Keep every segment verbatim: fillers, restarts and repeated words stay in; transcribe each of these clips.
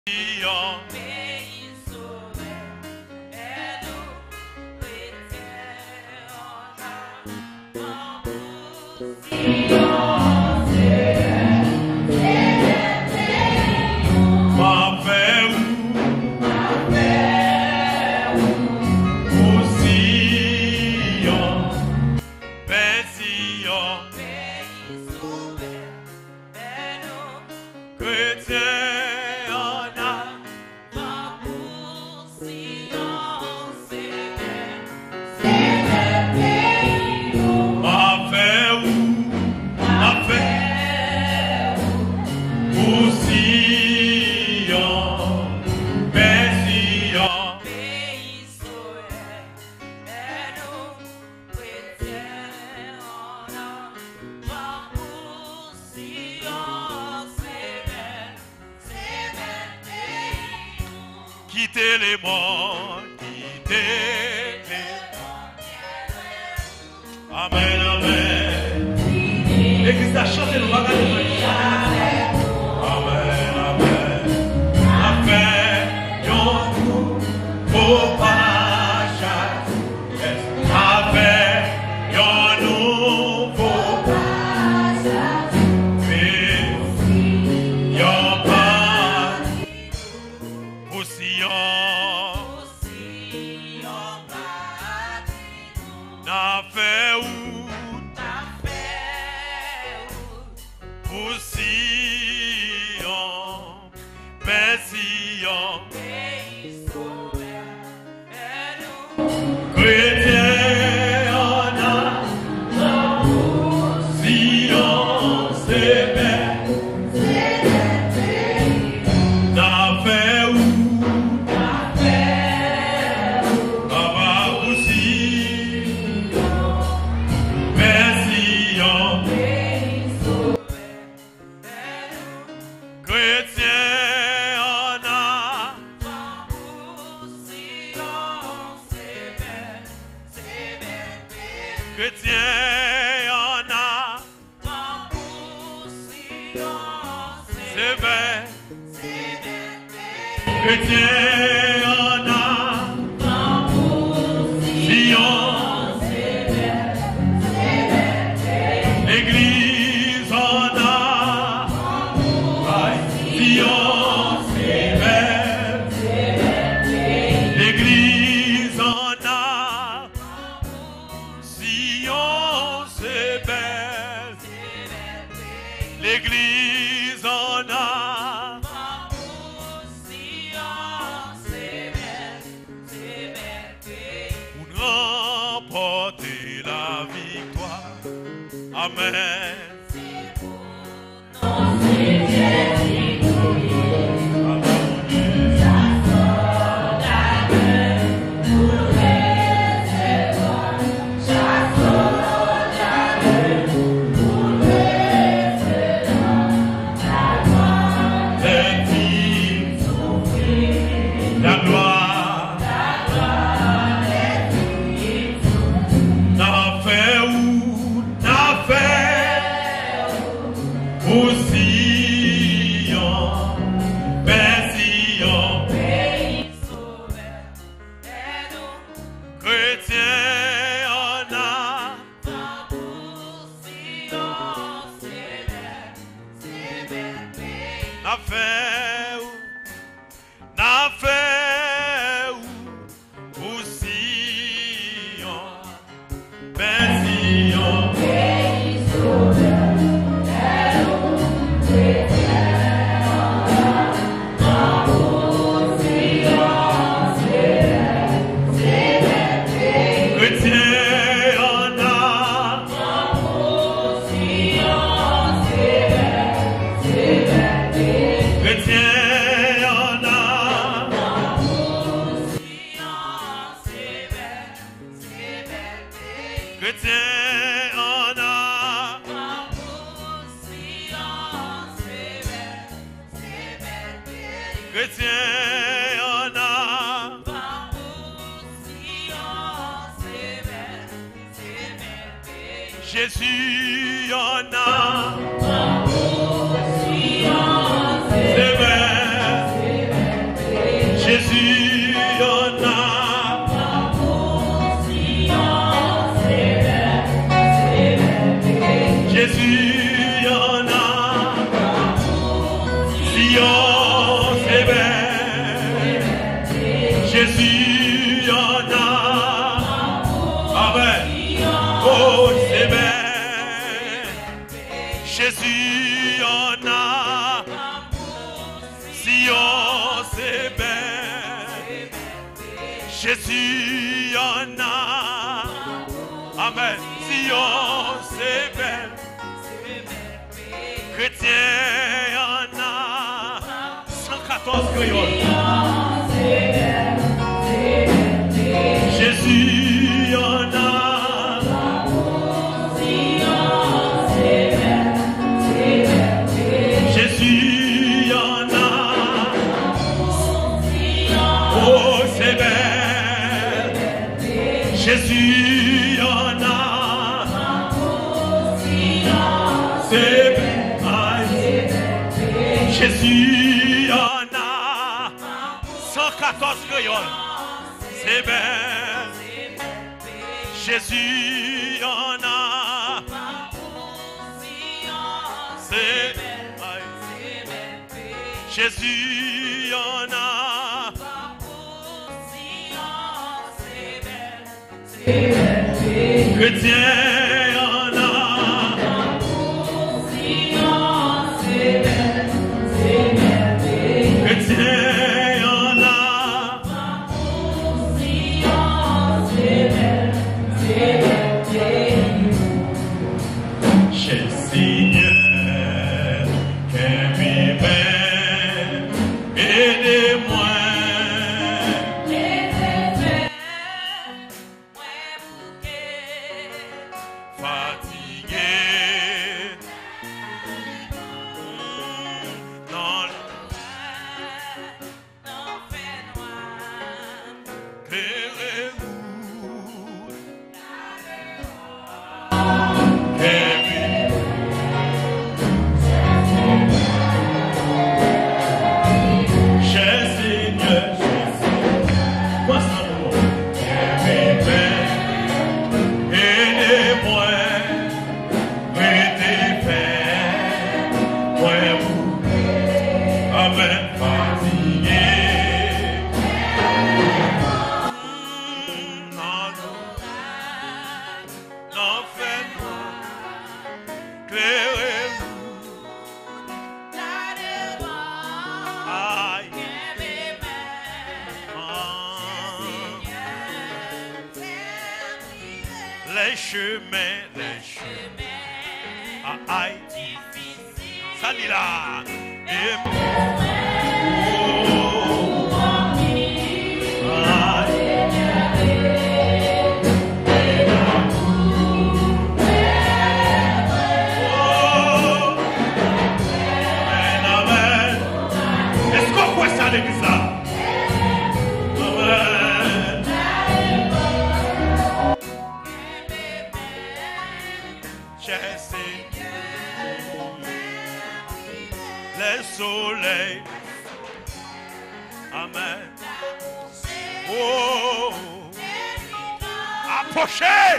Quittez les morts, quittez les morts. Amen, amen. L'église a chanté le bagage. Amen, amen. Amen, yon nouveau parachat. Amen, yon nouveau parachat. Yon na fait où ta fait où Sion Sion chrétien en a Sion c'est belle na fait où ta fait où chrétien en a c'est vrai chrétien en a Sion l'église en a Sion c'est vrai l'église en a l'église en a pour remporter la victoire. Amen. Na fé, na fé, o Sion, ben Sion, chrétien en a chrétien en a Jésus en a c'est vrai c'est belle. Jésus en a. Amen. Sion, c'est belle. Chrétien en a. cent quatorze créoles. Jésus en a. Jésus en a. Oh, c'est belle. Jésus en a. C'est belle. Jésus en a. cent quatorze créoles. C'est belle. Jésus en a. C'est Jésus en a. Chrétien en a. Chrétien en a. Chez Seigneur, qu'un vivait, aidez-moi. Fatigué dans le les chemins, les chemins à Haïti. Salut là. Et... Est-ce qu'on voit ça l'église là? Le soleil, amen. Oh, approchez.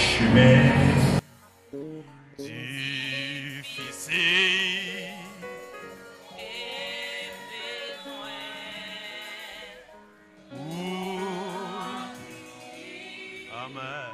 chemin difficile. Amen.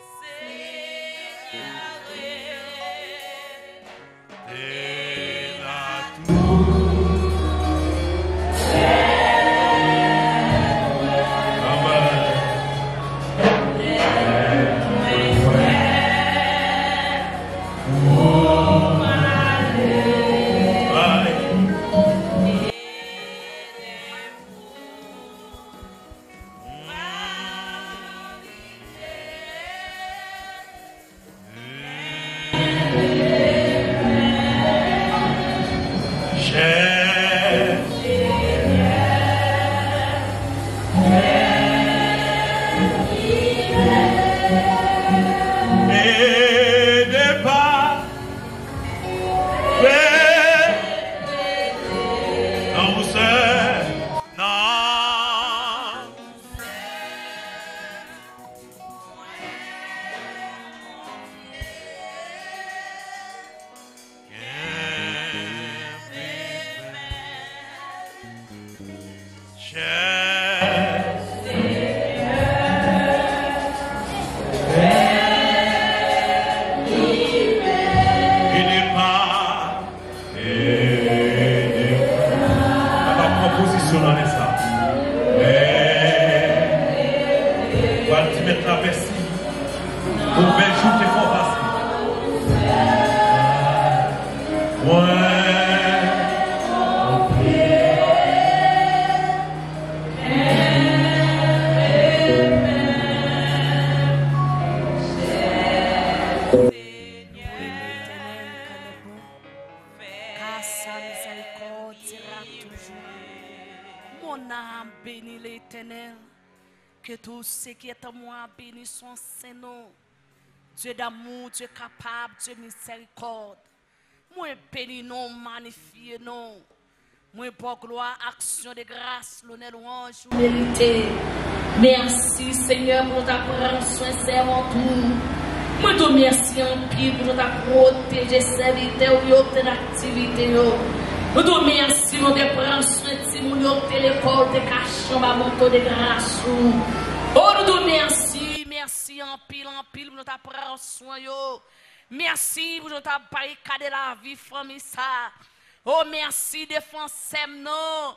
Ce qui est en moi, béni son Saint-Nom. Dieu d'amour, Dieu capable, Dieu miséricorde. Moi béni non, magnifié non. Moi pour gloire, action de grâce, l'honneur, louange, mérité. Merci Seigneur pour ta prendre soin, servant tout. Moi te remercie en pile pour ta protéger serviteur ou ton activité. Moi te remercie pour te prendre soin de mon téléphone, te cacher ma moto de grâce. Oh, nous te merci, merci en pile, en pile, pour ta prendre soin, yo. Merci pour ta barricade la vie, famille, ça. Oh, merci, défense, non.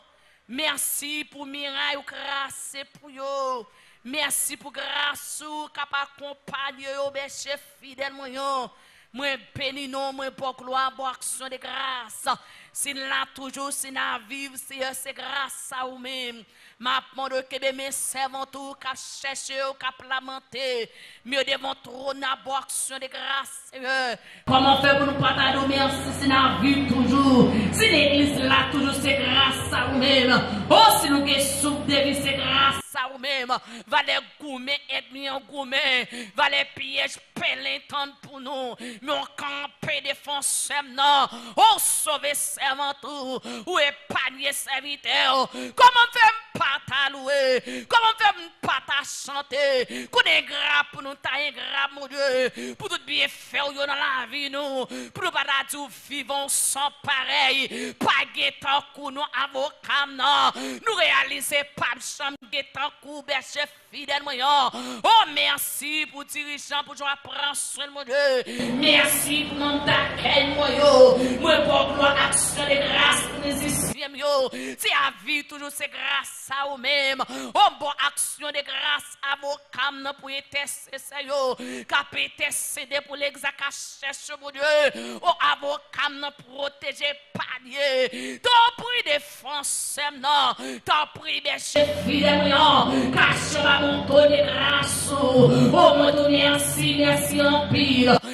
Merci pour miraille ou grâce pour yo. Merci pour grâce ou capable accompagner yo, ben chef fidèle, moi, yo. Moi, béni, non, moi, pour gloire, pour action de grâce. Si là, toujours, si là, vivre, c'est grâce à vous-même. Ma demande que mes servants tout qu'a cherché ou qu'a lamenté mieux devant trône à boire action de grâce. Comment faire pour nous partager merci si la vie toujours si l'église là toujours c'est grâce à vous-même. Oh si nous que soupe de vie c'est grâce à vous-même. Va les gourmets ennemis en gourmets, va les pièges pelin tendre pour nous. Mais on camper défense non. Oh sauver servant tout ou épargner serviteur. Comment faire pas ta louer, comment faire pas ta chanter, qu'on est grave pour nous tailler grave mon Dieu, pour tout bien faire dans la vie nous, pour nous pas dire vivons sans pareil, pas guettant coup nous avocats non, nous réaliser pas chambre guettant coup chef fidèle moyen. Oh merci pour dirigeant pour jouer prendre soin de mon Dieu. Merci pour nous d'accueil moyo. Moi pour gloire action de grâce pour les ici yo. C'est à vie toujours c'est grâce à vous même. Oh bon action de grâce à vos cam pour intercesser yo. Cap intercéder pour l'exact cherche mon Dieu. Oh à vos cam protéger panier. T'en prie défense non. T'en prie des chefs fidèles non. Cache la montagne de grâce. Oh mon Dieu merci merci en pile.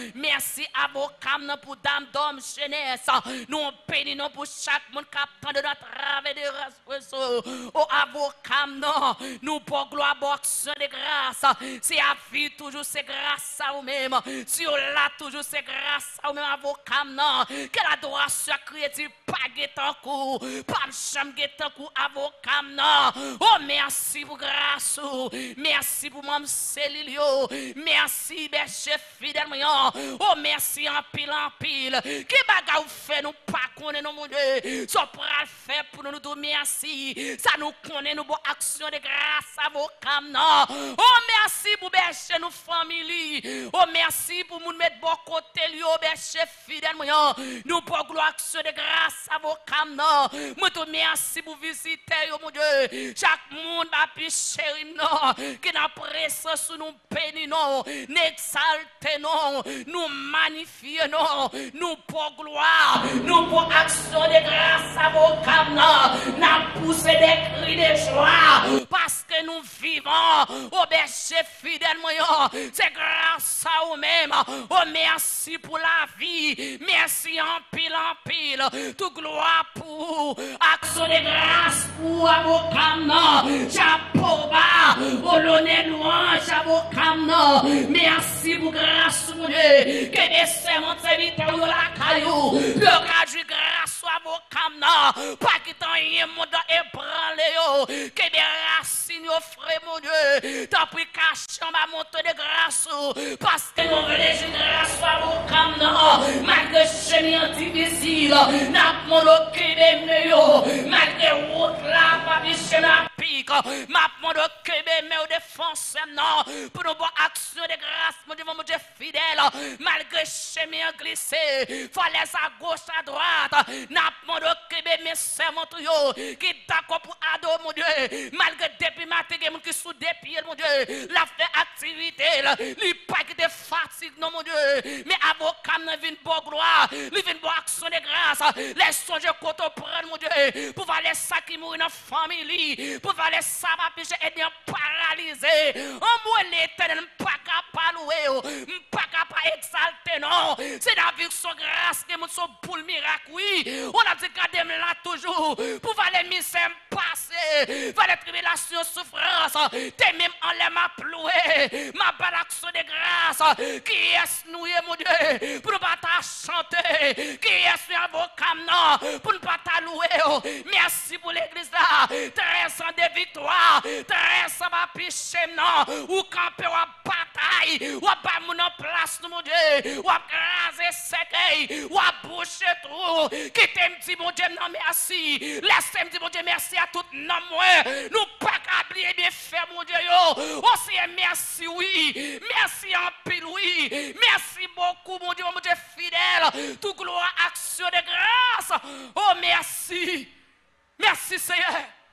Merci avocat pour dame d'homme jeunesse. Nous bénissons pour chaque monde qui attend de notre rave de race. Oh avocat, non. Nous pour gloire, boxe de grâce. C'est à vie toujours, c'est grâce à vous-même. Si on l'a toujours, c'est grâce à vous-même, avocat, non. Que la adoration créative, pas guettant coup, pas chambre guettant coup, avocat, non. Oh merci pour grâce. Merci pour mon Célilio. Merci, mes chefs fidèles. Oh merci en pile en pile. Qui baga ou fait nous pas connaître nos Dieu. Ça pourra faire pour nous nous merci. Ça nous connaît nous bonne action de grâce à vos cam non. Oh merci pour bercher nous famille. Oh merci pour nous mettre bon côté lui oh bercher fidèle nous pour gloire action de grâce à vos cam non. Moi tout merci pour visiter mon Dieu. Chaque monde va plus chéri non qui n'a présence sous nous béni non. N'exalte non. Nous magnifier non. Nous pour gloire. Nous pour action de grâce à vos cam non. N'a poussé des cris de joie parce que nous vivons au berger fidèle moyen. C'est grâce à vous-même. Oh merci pour la vie. Merci en pile en pile. Tout gloire pour action de grâce pour avocat non. Chapeau bas. Oh l'honneur louange avocat non. Merci pour grâce mon Dieu. Que des serments serviteurs de la caillou. Le grâce grâce avocat non. Pas qu'il t'en y ait mon dans ébranlé. Que des racines frère mon Dieu. T'as pris cachant ma montée de grâce. Parce que nous voulons grâce avocat non. Malgré chemin difficile. N'a mon occupé des meilleurs. Malgré route là, pas de chemin pique. M'a mon occupé des meilleurs défense non. Pour nous voir action de grâce, mon Dieu, mon Dieu fidèle. Malgré chemin glissé. Falaise à gauche, à droite. N'a mon occupé mes serments qui d'accord pour ado, mon Dieu. Malgré depuis matin, qui sous des pieds, mon Dieu. La fait activité, lui pas qui te fatigue, non, mon Dieu. Mais avocat, il vient pour gloire. Il vient pour action de grâce. Les songes qu'on te prend, mon Dieu. Pour valer ça qui mourit dans la famille. Pour valer ça, ma piche, et bien paralysé. En moi, l'éternel, pas capable louer. Pas capable exalter, non. C'est la vie son grâce, que mon son pour le miracle, oui. On a dit garder là toujours. Pour valer misère passé. Valer tribulation, souffrance. T'es même en l'air m'a ploué. Ma balaction de grâce. Qui est nous, mon Dieu. Pour ne pas chanter. Qui est nous, avocat, non. Pour ne pas louer. Merci pour l'église là. treize ans de victoire. treize ans ma piche, non. Ou camper ou bataille. Ou pas mon place, mon Dieu. Ou craser sec. Ou boucher tout. Qui t'aime dit, mon Dieu, non, merci. Laissez-moi dire, mon Dieu, merci à tout non, moi. Nous pas oublier bien faire, mon Dieu. Aussi, merci, oui. Merci en pile, oui. Merci beaucoup, mon Dieu, mon Dieu fidèle. Tout gloire, action de grâce. Oh, merci. Merci, Seigneur.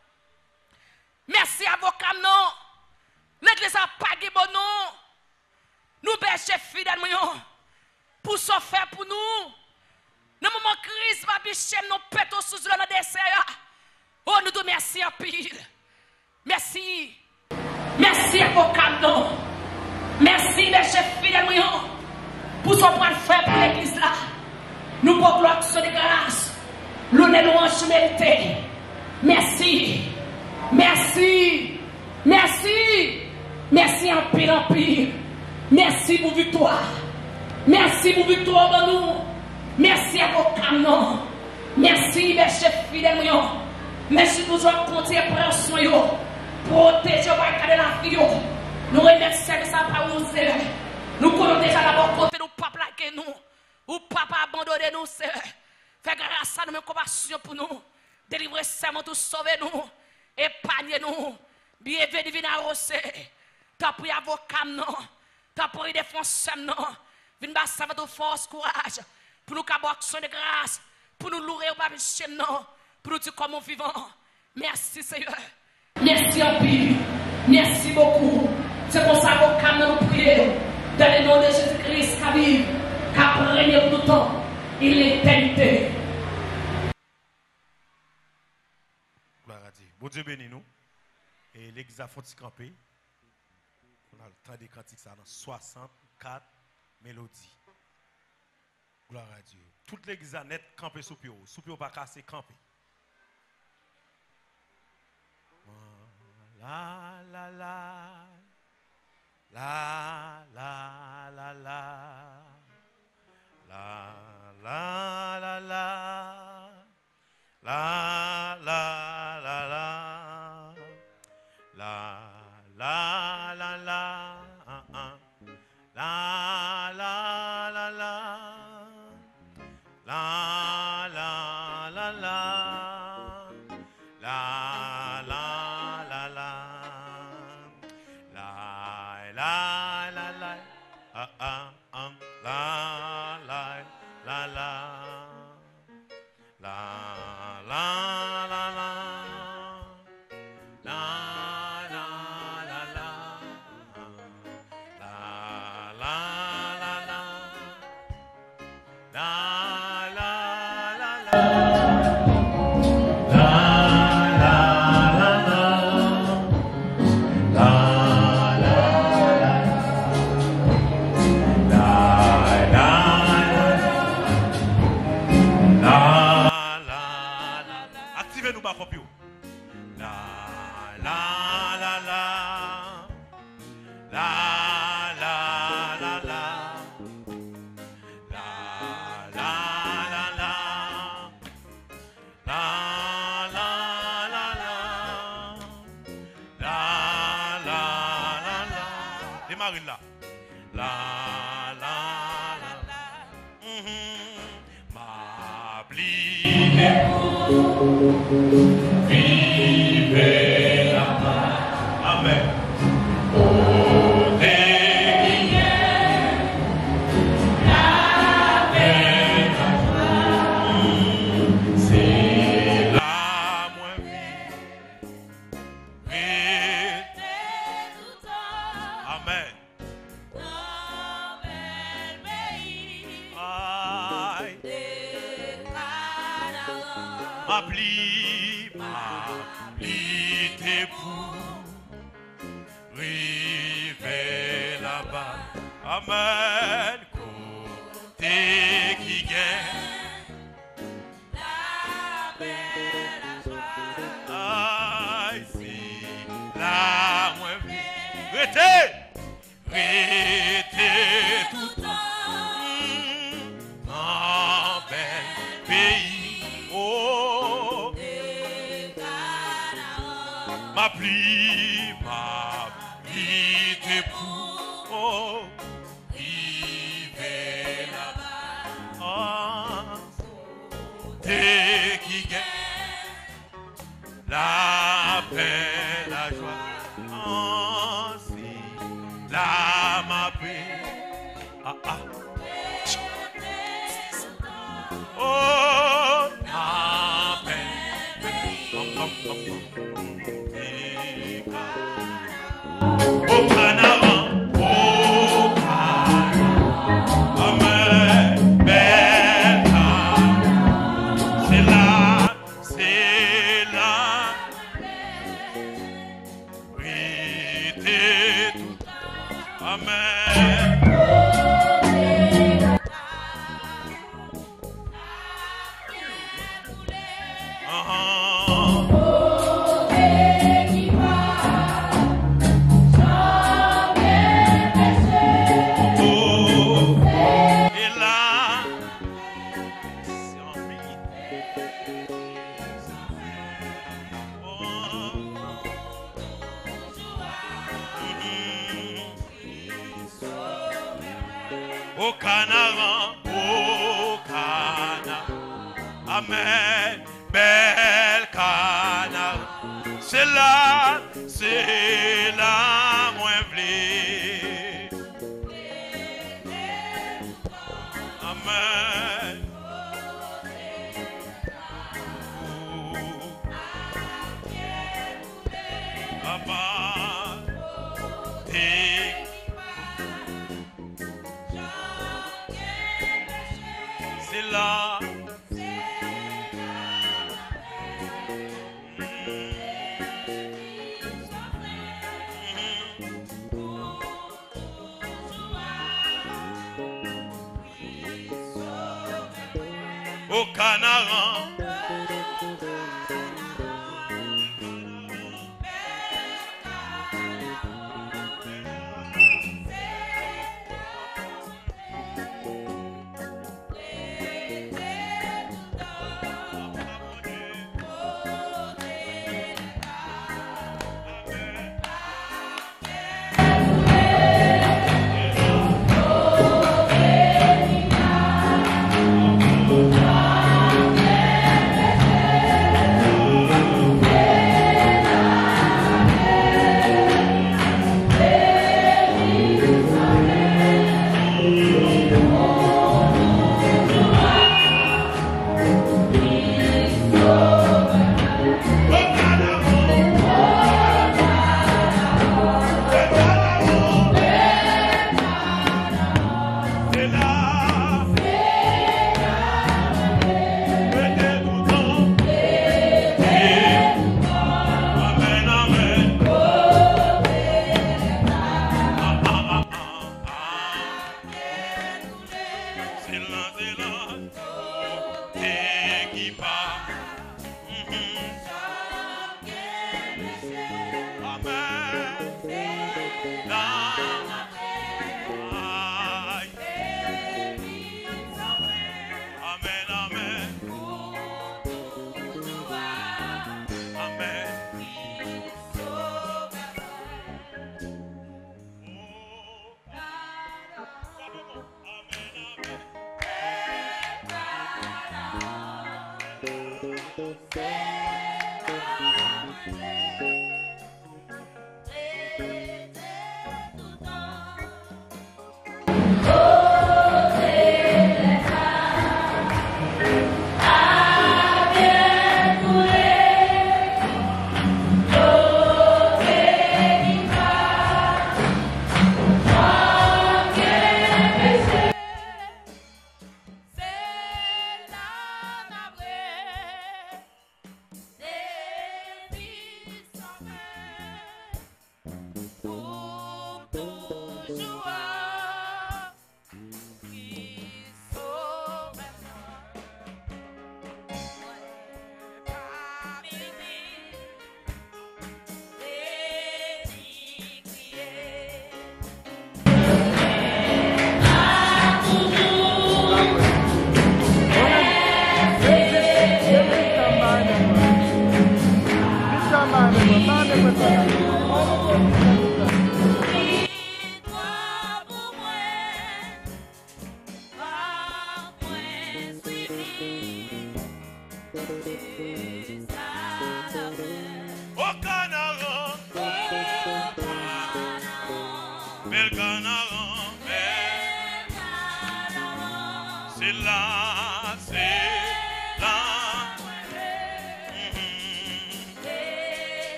Merci, avocat, non. L'église a pas de bon nom. Nous berger fidèles, pour ce faire pour nous. Dans le moment de crise, ma biche, nous pétons sous le dessert. Oh, nous te merci en pile. Merci. Merci, avocat, non. Merci, mes chefs fidèles, pour ce point de faire pour l'église là. Nous pour gloire sur les grâces. L'honneur louange mérité. Merci. Merci. Merci. Merci en pile en pile. Merci pour victoire. Merci pour victoire dans nous. Merci à vos canons. Merci mes chefs fidèles. Merci pour votre compter prendre soin. Protéger la vie. Nous remercions que ça pas osé. Nous connaissons déjà d'abord côté nous pas plaquer nous. Ou papa abandonner nous. Fais grâce à nous, compassion pour nous. Délivrer seulement tout, sauver nous. Épargner nous. Bienvenue divine à Rosé. T'as pris avocat non. T'as pris défense non. Viens basser avec toute force, courage. Pour nous avoir action de grâce. Pour nous louer au babiche non. Pour nous dire comment vivons. Merci Seigneur. Merci en pile. Merci beaucoup. C'est pour ça que nous prions. Dans le nom de Jésus-Christ qui vive. Qui a régné tout le temps. Il est l'éternité. Gloire à Dieu. Bon Dieu bénis nous. Et l'église a foutu camper. On a le temps des cantiques ça dans soixante-quatre mélodies. Gloire à Dieu. Toute l'église a net campé sous pied. Sous pied pas cassé, campé. La la la. La la la la. La la la la. La la la la. La la la la. La la la la. La la la la. La la la la. La la la la. Ah ah ah. La la la la. La la la la. La la la la. La la la la. La la la la. Activez-nous par copio. La la la la. La la la la. La la la la. La la la la. La la la la. Démarre là. La la la la. Mhm. M'appliquez. Vivez la paix. Amen. Oh, qui est la paix, c'est la moins vie. Amen. M'appli, m'appli tes pour river là-bas. Amen. Côté qui gagne la paix, la joie. Aïe, c'est la moins vie. Restez, restez tout le temps dans bel pays. Ma pli, ma pli tes pour oh, vivez là-bas. Oh, t'es qui gagne la paix, la joie. Oh, c'est la ma paix. Ah ah. Oh, ma paix. Bam, bam, bam, bam. Au Canaan, au Canaan, Amen, belle Canaan, c'est là, c'est là, oui, t'es tout, Amen. Au Canaan, au Canaan, Amen, belle Canaan, c'est là, c'est là, moins v'lé. Amen. Papa, t'es c'est là. Au Canaan.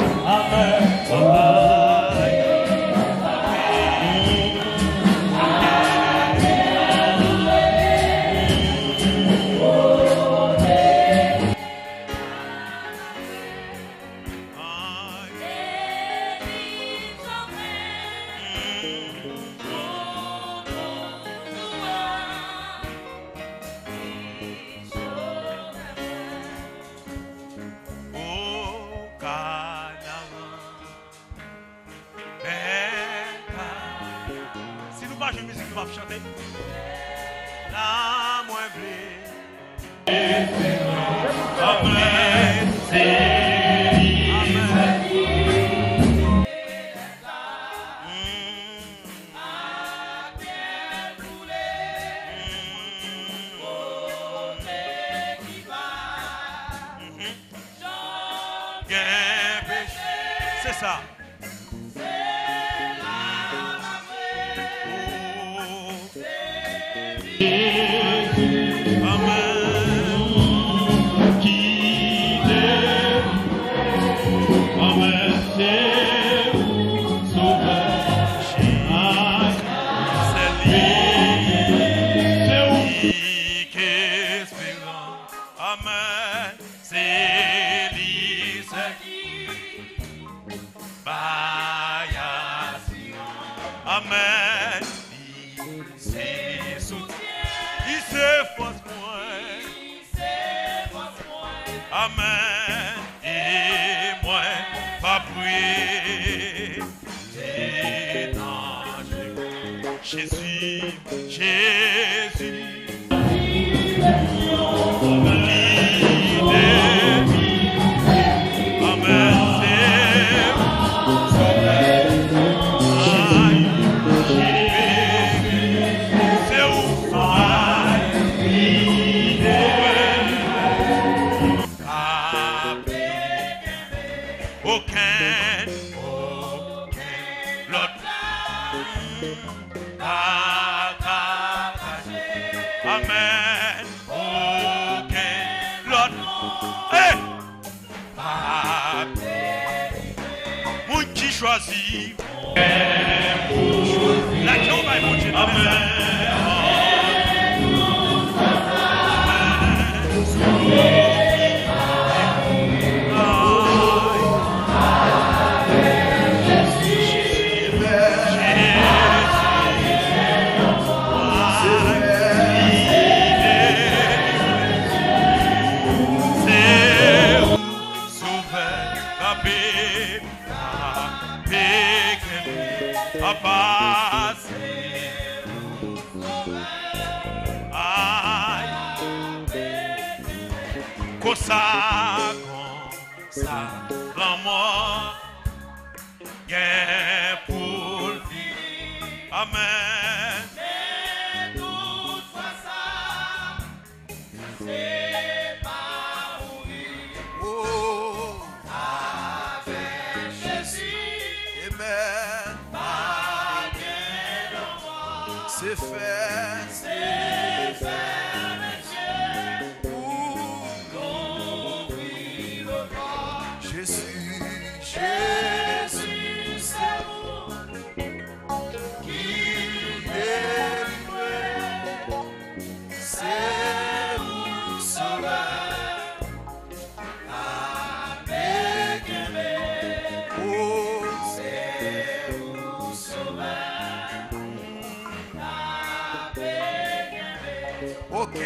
Amen. pas une musique qui va chanter. La moins blé. Amen. C'est ça. Amen. Il se force moins. Amen. Et moi, pas prier. Jésus, Jésus. Amen. Okay, Lord. Hey. Mon qui choisit. La qui on va écouter. Amen. Ça, ça, l'amour, yeah, pour vivre. Amen. Mais toutefois ça, c'est pas mourir. Oh, avec Jésus, amen. Pas bien de moi, c'est fait, c'est fait. Jésus, c'est vous qui délivrez, c'est vous sauveur, avec aimé, oh, c'est vous sauveur, avec aimé, ok.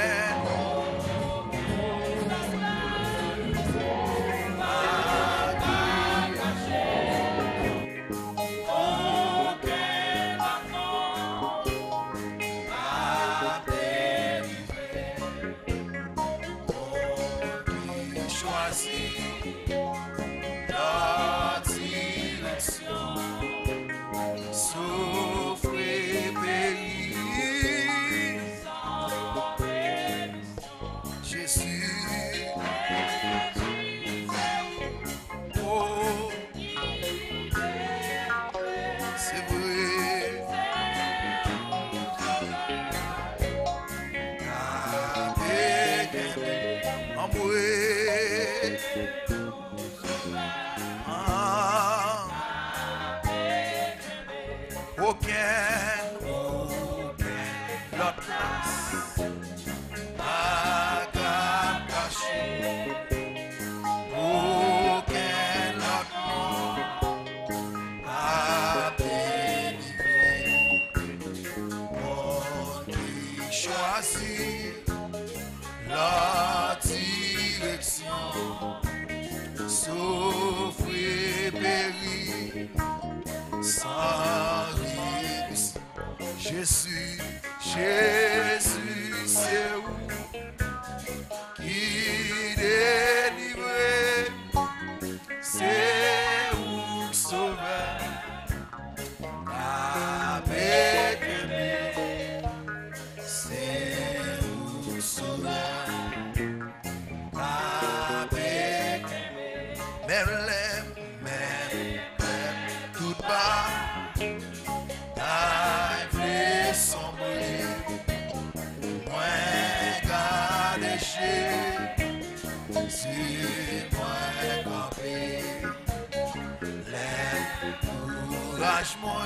La direction, souffrir, périr, sans rémission. Jésus, Jésus, c'est où qui délivre, c'est où sauveur, avec lui, c'est où sauveur, avec même les, même, même, tout bas. C'est moi campé, l'encourage moi,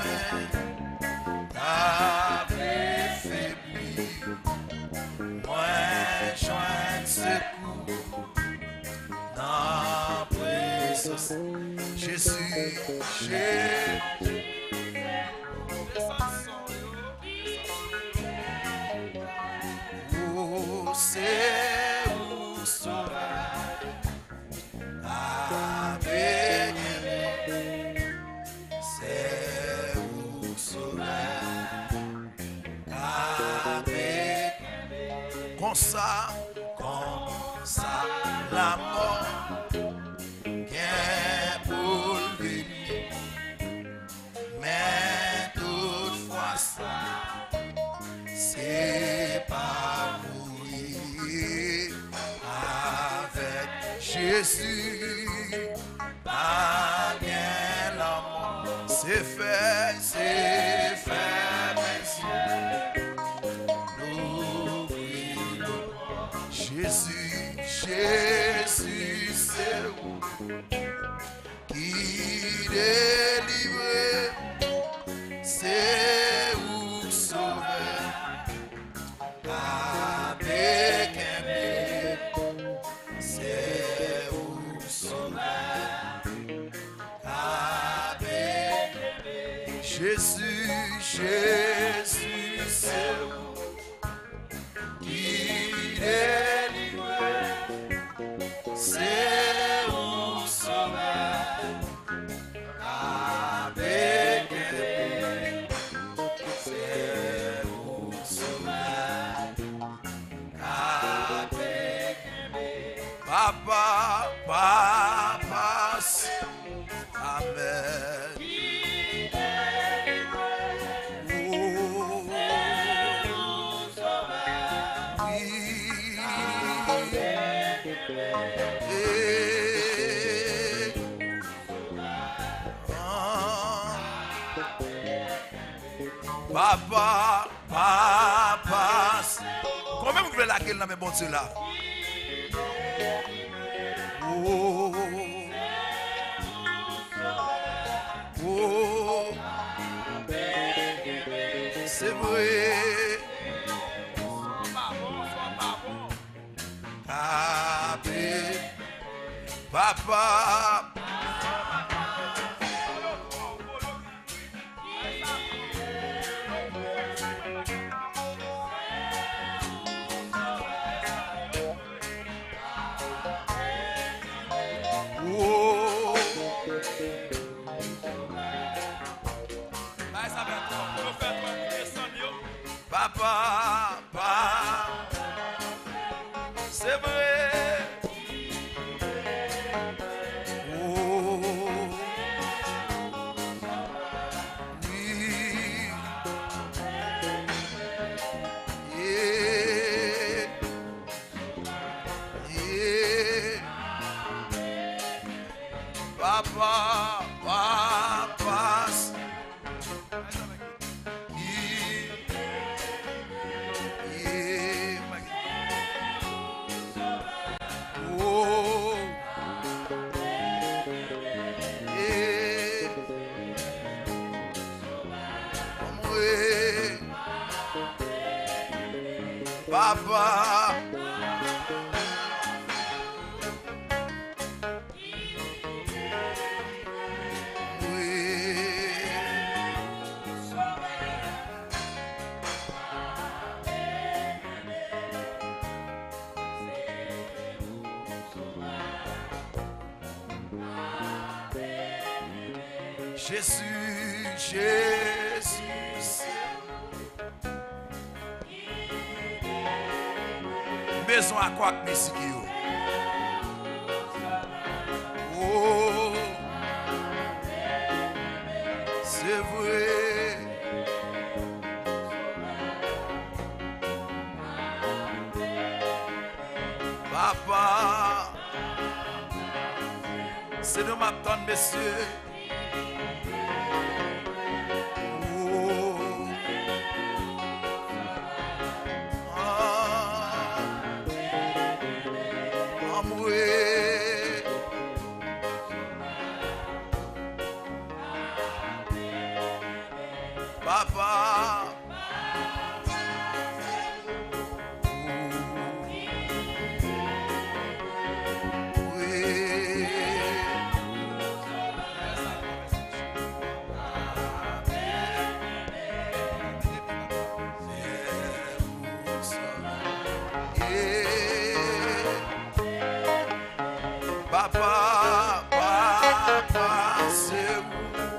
t'as faibli, moi joint secours, dans présence, Jésus, Jésus. Oh, c'est où sauveur, avec lui, c'est où sauveur, avec lui, comme ça, comme ça, la mort, vient pour venir, mais toutefois ça, c'est pas mourir avec Jésus, pas bien la mort, c'est fait, c'est fait, merci, l'ouvrir, Jésus, Jésus, c'est où qui délivre, c'est où sauveur, avec aimé, c'est où sauveur, avec Jésus, Jésus, c'est où qui délivre, c'est où sauveur, avec aimé, c'est où sauveur, avec aimé, papa, papa, amen. Papa, papa, combien vous voulez laquelle dans mes bons Dieu là? Oh, oh, c'est vrai. Papa. Papa, papa, c'est vrai. Oh, oui. Yeah. Yeah. Papa, papa. Papa, oui. Jésus, Jésus, raison à quoi que musique yo. Oh, c'est vrai. Papa, c'est de m'attendre, messieurs. Oh, ah, amoué. Papa, Papa, papa, c'est vous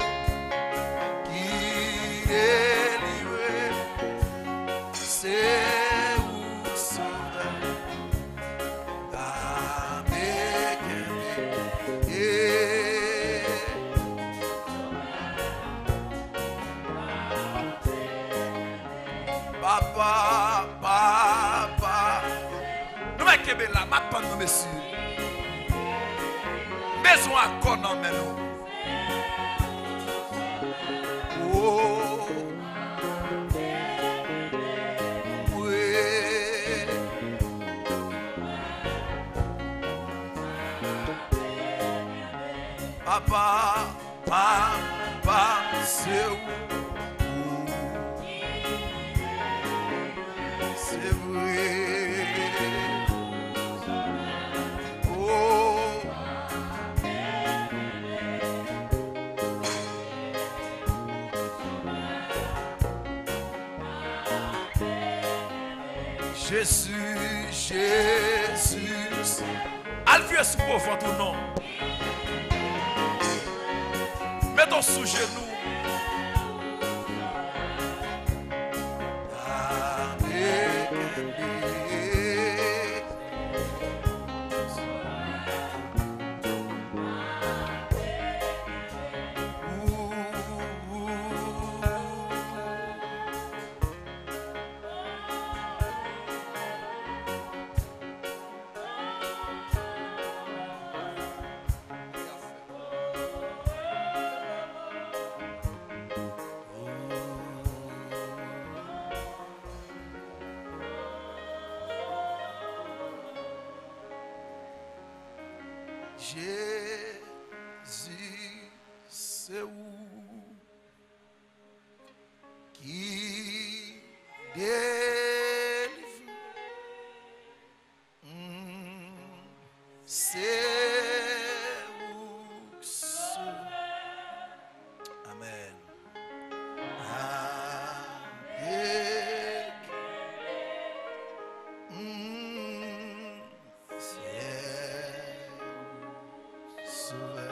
qui délivrez, c'est vous sauveur, avec et papa, papa, nous mettons là, maintenant, messieurs. Maison à corps dans mes noms. Oh, oui. Papa, papa, c'est où? C'est vrai. Oh. Jésus, Jésus, Alvieux sous profond ton nom. Mettons sous genoux. Jésus, c'est où qui délivre, mm, c'est où sauve. Amen. Avec, mm, c'est sauveur.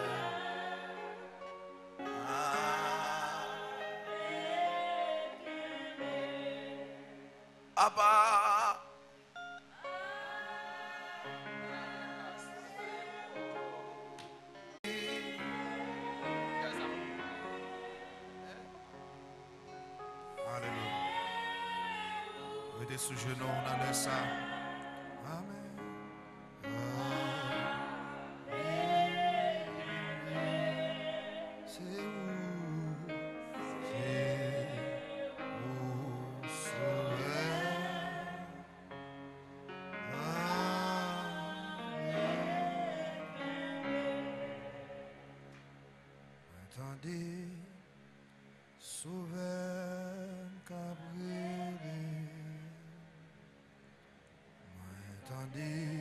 Abba. Alléluia. Mettez sous genou, on a ça. Amen. C'est où? C'est où sauveur? Attendez, sauveur Gabriel. Attendez,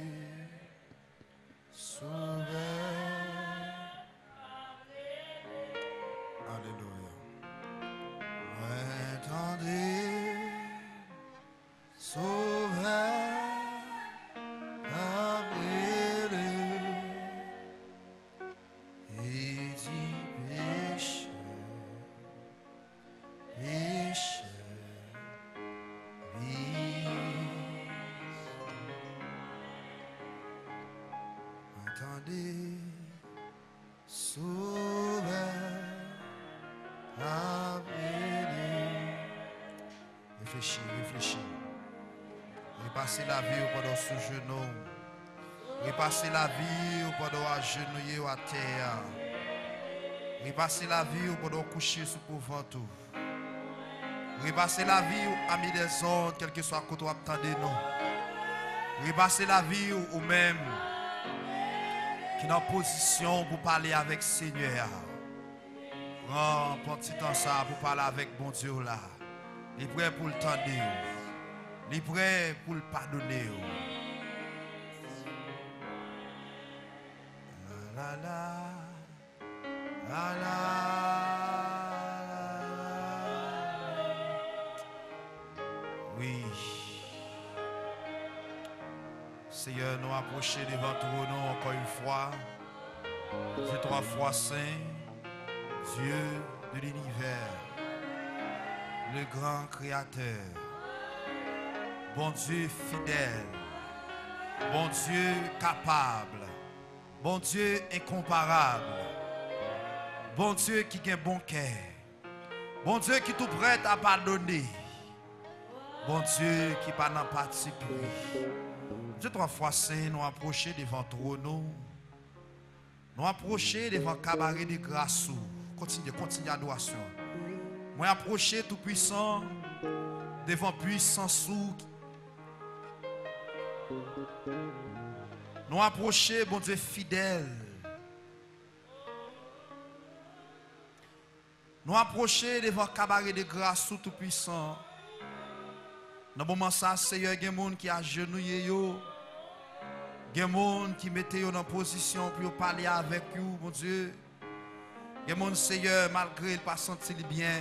sauveur. Alléluia. Attendez, sauveur Gabriel. Et dit péché, réfléchis, réfléchis. Repassez la vie pendant sous genou. Repassez la vie pendant agenouiller à terre. Repassez la vie pendant coucher sous couvert tout. Repassez la vie ami des ondes, quel que soit côté attendez nous. Repassez la vie ou même qui est en position pour parler avec le Seigneur. Prends un petit temps ça pour parler avec bon Dieu là. Il est prêt pour le tendre. Il est prêt pour le pardonner. La la la la oui. Seigneur, nous approchons devant ton nom encore une fois. Dieu trois fois saint, Dieu de l'univers, le grand créateur, bon Dieu fidèle, bon Dieu capable, bon Dieu incomparable, bon Dieu qui a un bon cœur, bon Dieu qui est tout prêt à pardonner, bon Dieu qui pas dans parti pris. Dieu trois fois saint, nous approchons devant ton nom, nous approchons devant cabaret de grâce. Continue, continue l'adoration. Moi approcher tout puissant devant puissant sous. Nous approcher bon Dieu fidèle. Nous approcher devant cabaret de grâce tout puissant. Dans le moment ça, Seigneur, il y a des gens qui agenouillent yo. Il y a des gens qui mettent yo dans position pour parler avec vous, mon Dieu. Il y a mon Seigneur, malgré il pas senti bien,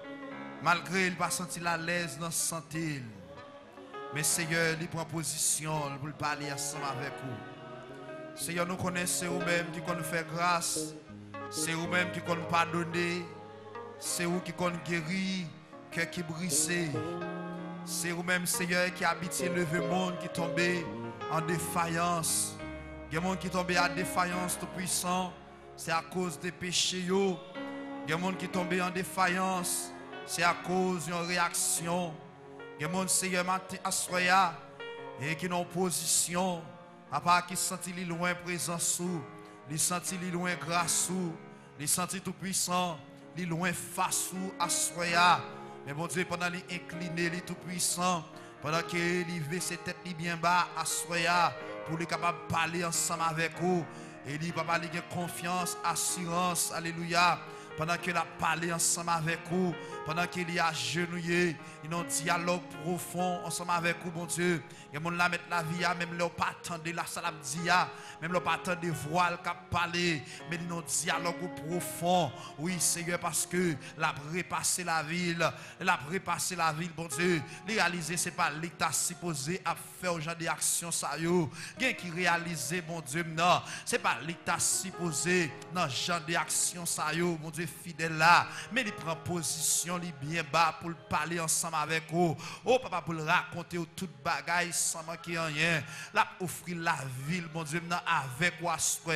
malgré il pas senti la l'aise dans sa santé, mais Seigneur, il prend position pour parler ensemble avec vous. Seigneur, nous connaissons vous-même qui nous fait grâce, c'est vous-même qui nous pardonner, c'est vous qui nous guérir, cœur qui brisé, c'est vous-même Seigneur qui habite le monde qui tombe en défaillance, il y a des gens qui tombent en défaillance tout puissant. C'est à cause des péchés. Il y a des gens qui tombent en défaillance. C'est à cause d'une réaction. Il y a des gens Seigneur matin à et qui sont en position. À part qui sentent loin présence, ils sentent loin grâce, ils sentent tout puissant, ils loin face à soya. Mais bon Dieu, pendant qu'il incliné, il tout puissant, pendant qu'il levé ses têtes bien bas à soya, pour les capable de parler ensemble avec vous. Et il va parler de confiance, assurance, alléluia. Pendant qu'il a parlé ensemble avec vous, pendant qu'il a agenouillé, il a un dialogue profond ensemble avec vous, bon Dieu. Et mon la mettre la vie, même là, pas attendre la salam dia, même là, pas attendre des voiles qui parler, mais il a un dialogue profond. Oui, Seigneur, parce que la repasser la ville, la repasser la ville, bon Dieu. Réaliser, c'est pas l'État supposé à faire aux gens des actions, ça y est. Qui réaliser, bon Dieu, non. C'est pas l'État supposé dans genre des actions, ça y est, bon Dieu. Fidèle là, mais il prend position, il bien bas pour parler ensemble avec vous. Oh papa, pour raconter toute bagaille sans manquer rien. Là, offrir la ville, bon Dieu, avec vous,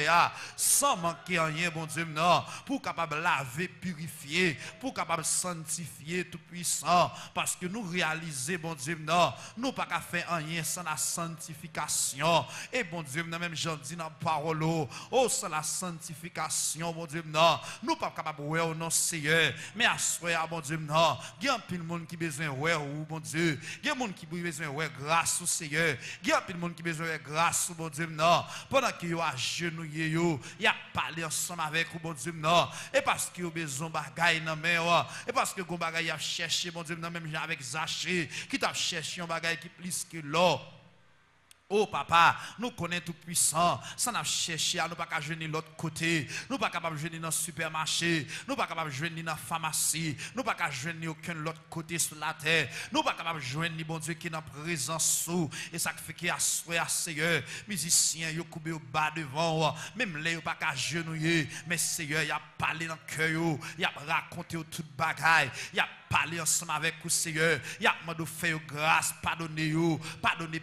sans manquer rien, bon Dieu, pour capable laver, purifier, pour capable sanctifier tout puissant. Parce que nous réaliser, bon Dieu, non, nous pas qu'à faire rien sans la sanctification. Et bon Dieu, même j'en dis dans la parole, oh, sans la sanctification, bon Dieu, non, nous pas capable ouais au nom Seigneur, mais à soi bon Dieu non, il y a plein de monde qui besoin ouais ou bon Dieu, il y a monde qui besoin ouais grâce au Seigneur, il y a plein de monde qui besoin ouais grâce au bon Dieu non, pendant que yo agenouillé yo, il a parlé ensemble avec vous bon Dieu non, et parce que yo besoin bagaille dans main et parce que gon bagaille a cherché bon Dieu non même avec Zaché qui t'a cherché un bagaille qui plus que l'or. Oh papa, nous connaissons tout puissant. Ça n'a cherché à nous pas qu'à jouer l'autre côté. Nous pas capable de jouer dans le supermarché. Nous pas capable de jouer dans la pharmacie. Nous pas capable de jouer aucun autre côté sur la terre. Nous pas capable de jouer ni bon Dieu qui est dans présence sous. Et ça fait qu'il y a soin à Seigneur. Musiciens, yo coupé au bas devant. Même là, yo pas qu'à genouiller. Mais Seigneur, il a parlé dans le cœur. Il a raconté toute bagaille. Il a parlé ensemble avec vous, Seigneur. Il a demandé de faire grâce, pardonner vous, pardonner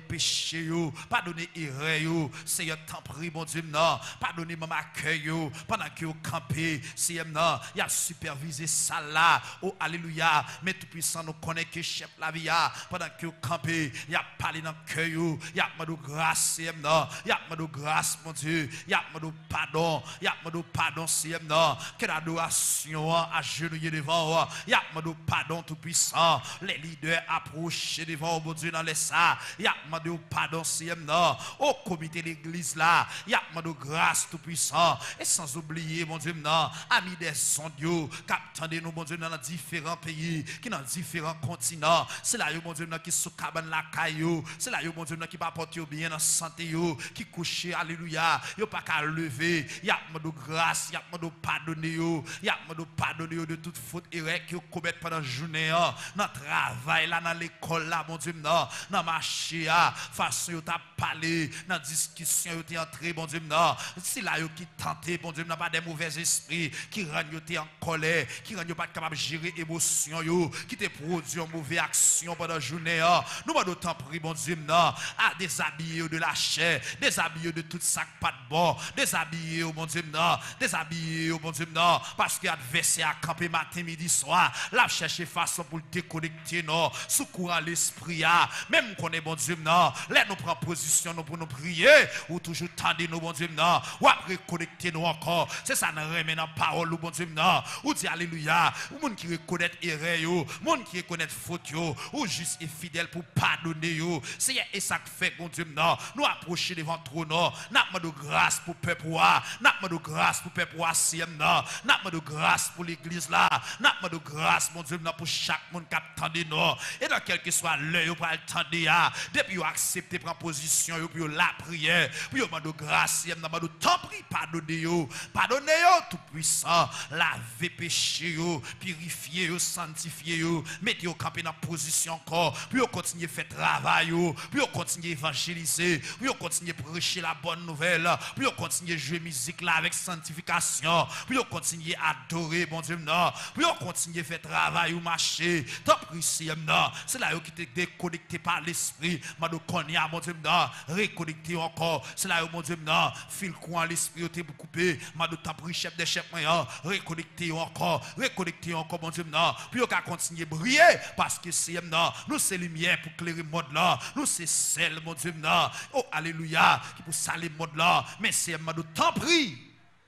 péché yo, pardonnez erreur yo. Seigneur, t'en prie, mon Dieu, non. Pardonnez mon accueil yo, pendant que vous campez, Seigneur, non. Il a supervisé ça là. Oh, alléluia. Mais tout puissant, nous connaît que chef la vie, pendant que vous campez, il a parlé dans le cœur yo, il a demandé grâce, Seigneur, non. Il a demandé grâce, mon Dieu. Il a demandé pardon. Il a demandé pardon, Seigneur, non. Que l'adoration à genouiller devant. Il a demandé pardon tout puissant. Les leaders approchés devant, mon Dieu, dans les ça. Il a demandé pardon, Seigneur, non. Au comité de l'église là, il a demandé grâce tout puissant. Et sans oublier, mon Dieu, non. Amis des sondios, qu'attendez nous, mon Dieu, dans différents pays, qui dans différents continents. C'est là, mon Dieu, qui sous cabane la caillou. C'est là, mon Dieu, qui va porter bien dans santé, qui couche, alléluia. Il pas qu'à lever. Il a demandé grâce, il a demandé pardonner, il a demandé pardonner de toute faute et que vous commettez pendant la journée, dans le travail, là, dans l'école, là, mon Dieu, non, dans le marché, façon vous t'a parlé, dans la discussion, vous êtes entré, mon Dieu, non. C'est là qui tenté, mon Dieu, non, pas des mauvais esprits qui rendent vous en colère, qui rendent vous pas capable de gérer émotion, qui te produit une mauvaise action pendant la journée. Nous m'en d'autant pris, mon Dieu, non, à déshabiller de la chair, déshabiller de tout sac pas de bon, déshabiller, mon Dieu, non, déshabiller, mon Dieu, non, parce que l'adversaire a campé matin, midi, soir, là, chercher façon pour le déconnecter, non, secours à l'esprit, même qu'on est, mon Dieu, non, là, nous prenons position, nous pour nous prier, ou toujours tendre nous, mon Dieu, non, ou après connecter nous encore, c'est ça, nous remet dans la parole, mon Dieu, non, ou dit alléluia, ou monde qui reconnaît erreur, monde qui reconnaît faute, ou juste et fidèle pour pardonner, c'est et ça que fait, mon Dieu, non, nous approcher devant trop, non, nous demandons grâce pour le peuple, nous demandons grâce pour le peuple, non, nous demandons grâce pour l'église là, nous demandons grâce, mon Dieu, pour chaque monde qui attend nous, et dans quel que soit l'heure, pour attendre, depuis vous acceptez prendre position, puis la prière, puis vous demandez grâce, nous demandons tant pris, pardonnez-vous, pardonnez-vous, tout puissant, lavez péché, purifiez, sanctifiez, mettez-vous camper dans position encore, puis vous continuez à faire travail, puis vous continuez à évangéliser, puis vous continuez à prêcher la bonne nouvelle, puis vous continuez à jouer musique là avec sanctification, puis vous continuez à adorer, bon Dieu, non, puis vous continuez à faire travail ou marcher, tant pis, non, c'est là qui te déconnecté par l'esprit, mais nous connaissons, mon Dieu, non, reconnecté encore, c'est là, mon Dieu, non, fil coin l'esprit, tu es coupé, mais nous t'en prie, chef des chefs, reconnecté encore, reconnecté encore, mon Dieu, non, puis vous continuez à briller, parce que c'est, non, nous c'est lumière pour éclairer le monde là, nous c'est celle, mon Dieu, non, oh, alléluia, qui pour saler le monde là, mais c'est, nous t'en prie,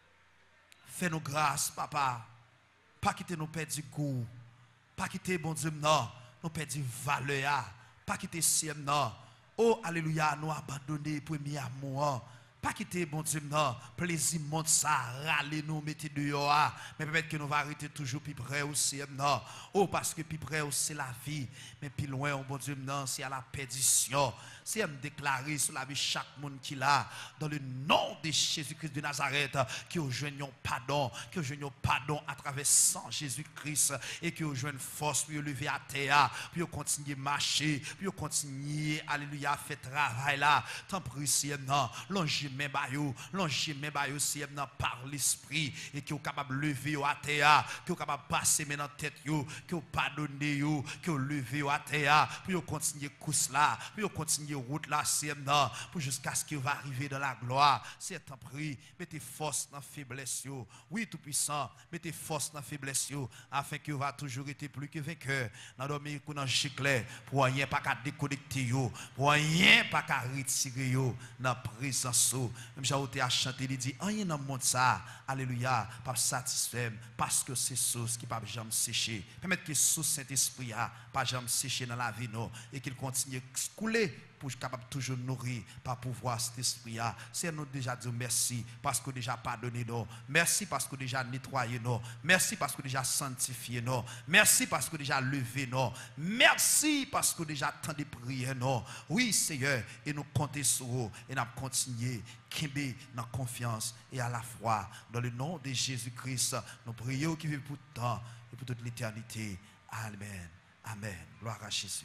fais-nous grâce, papa, pas quitter nous perdre du goût, pas quitter, bon Dieu, non, nous perdre valeur, pas quitter si non, oh, alléluia, nous abandonner pour mi amour. Pas quitter, bon Dieu, non, plaisir, monte ça, râler nous, mettez dehors, mais peut-être que nous va arrêter toujours plus près aussi, non. Oh, parce que plus près c'est la vie, mais plus loin, bon Dieu, non, c'est à la perdition. C'est à me déclarer sur la vie chaque monde qui l'a, dans le nom de Jésus-Christ de Nazareth, que nous joignons pardon, que nous joignons pardon à travers sang Jésus-Christ, et que nous joignons force pour lever à terre, pour continuer à marcher, pour continuer, alléluia, à faire travail là, tant pis, c'est non, l'ange mais bayou, l'ange mais bayou c'est par l'esprit et qui est capable de lever à terre, qui est capable de passer maintenant tête yo, qui est pardonner yo, qui est lever à terre, pour continuer course là, pour continuer route là c'est pour jusqu'à ce qu'il va arriver dans la gloire. C'est un prix, mettez force dans la faiblesse yo. Oui tout puissant, mettez force dans la faiblesse yo afin que va toujours être plus que vainqueur. Dans dormir dans chiclet pour rien pas qu'à déconnecter yo, pour rien pas qu'à retirer yo dans présence. Même j'ai à chanter, il dit, rien dans le monde ça, alléluia, pas satisfait, parce que c'est sauce qui ne peut jamais sécher. Permettre que ce Saint-Esprit a pas jamais sécher dans la vie, non, et qu'il continue à couler pour être capable de toujours nourrir par pouvoir cet esprit-là. C'est nous déjà dire merci parce que déjà pardonné nous. Merci parce que déjà nettoyé nous. Merci parce que déjà sanctifié nous. Merci parce que déjà levé nous. Merci parce que déjà tant de prières nous. Oui Seigneur, et nous comptons sur vous et nous continuer Kimbe dans confiance et à la foi. Dans le nom de Jésus-Christ, nous prions qui vit pour tout temps et pour toute l'éternité. Amen. Amen. Gloire à Jésus.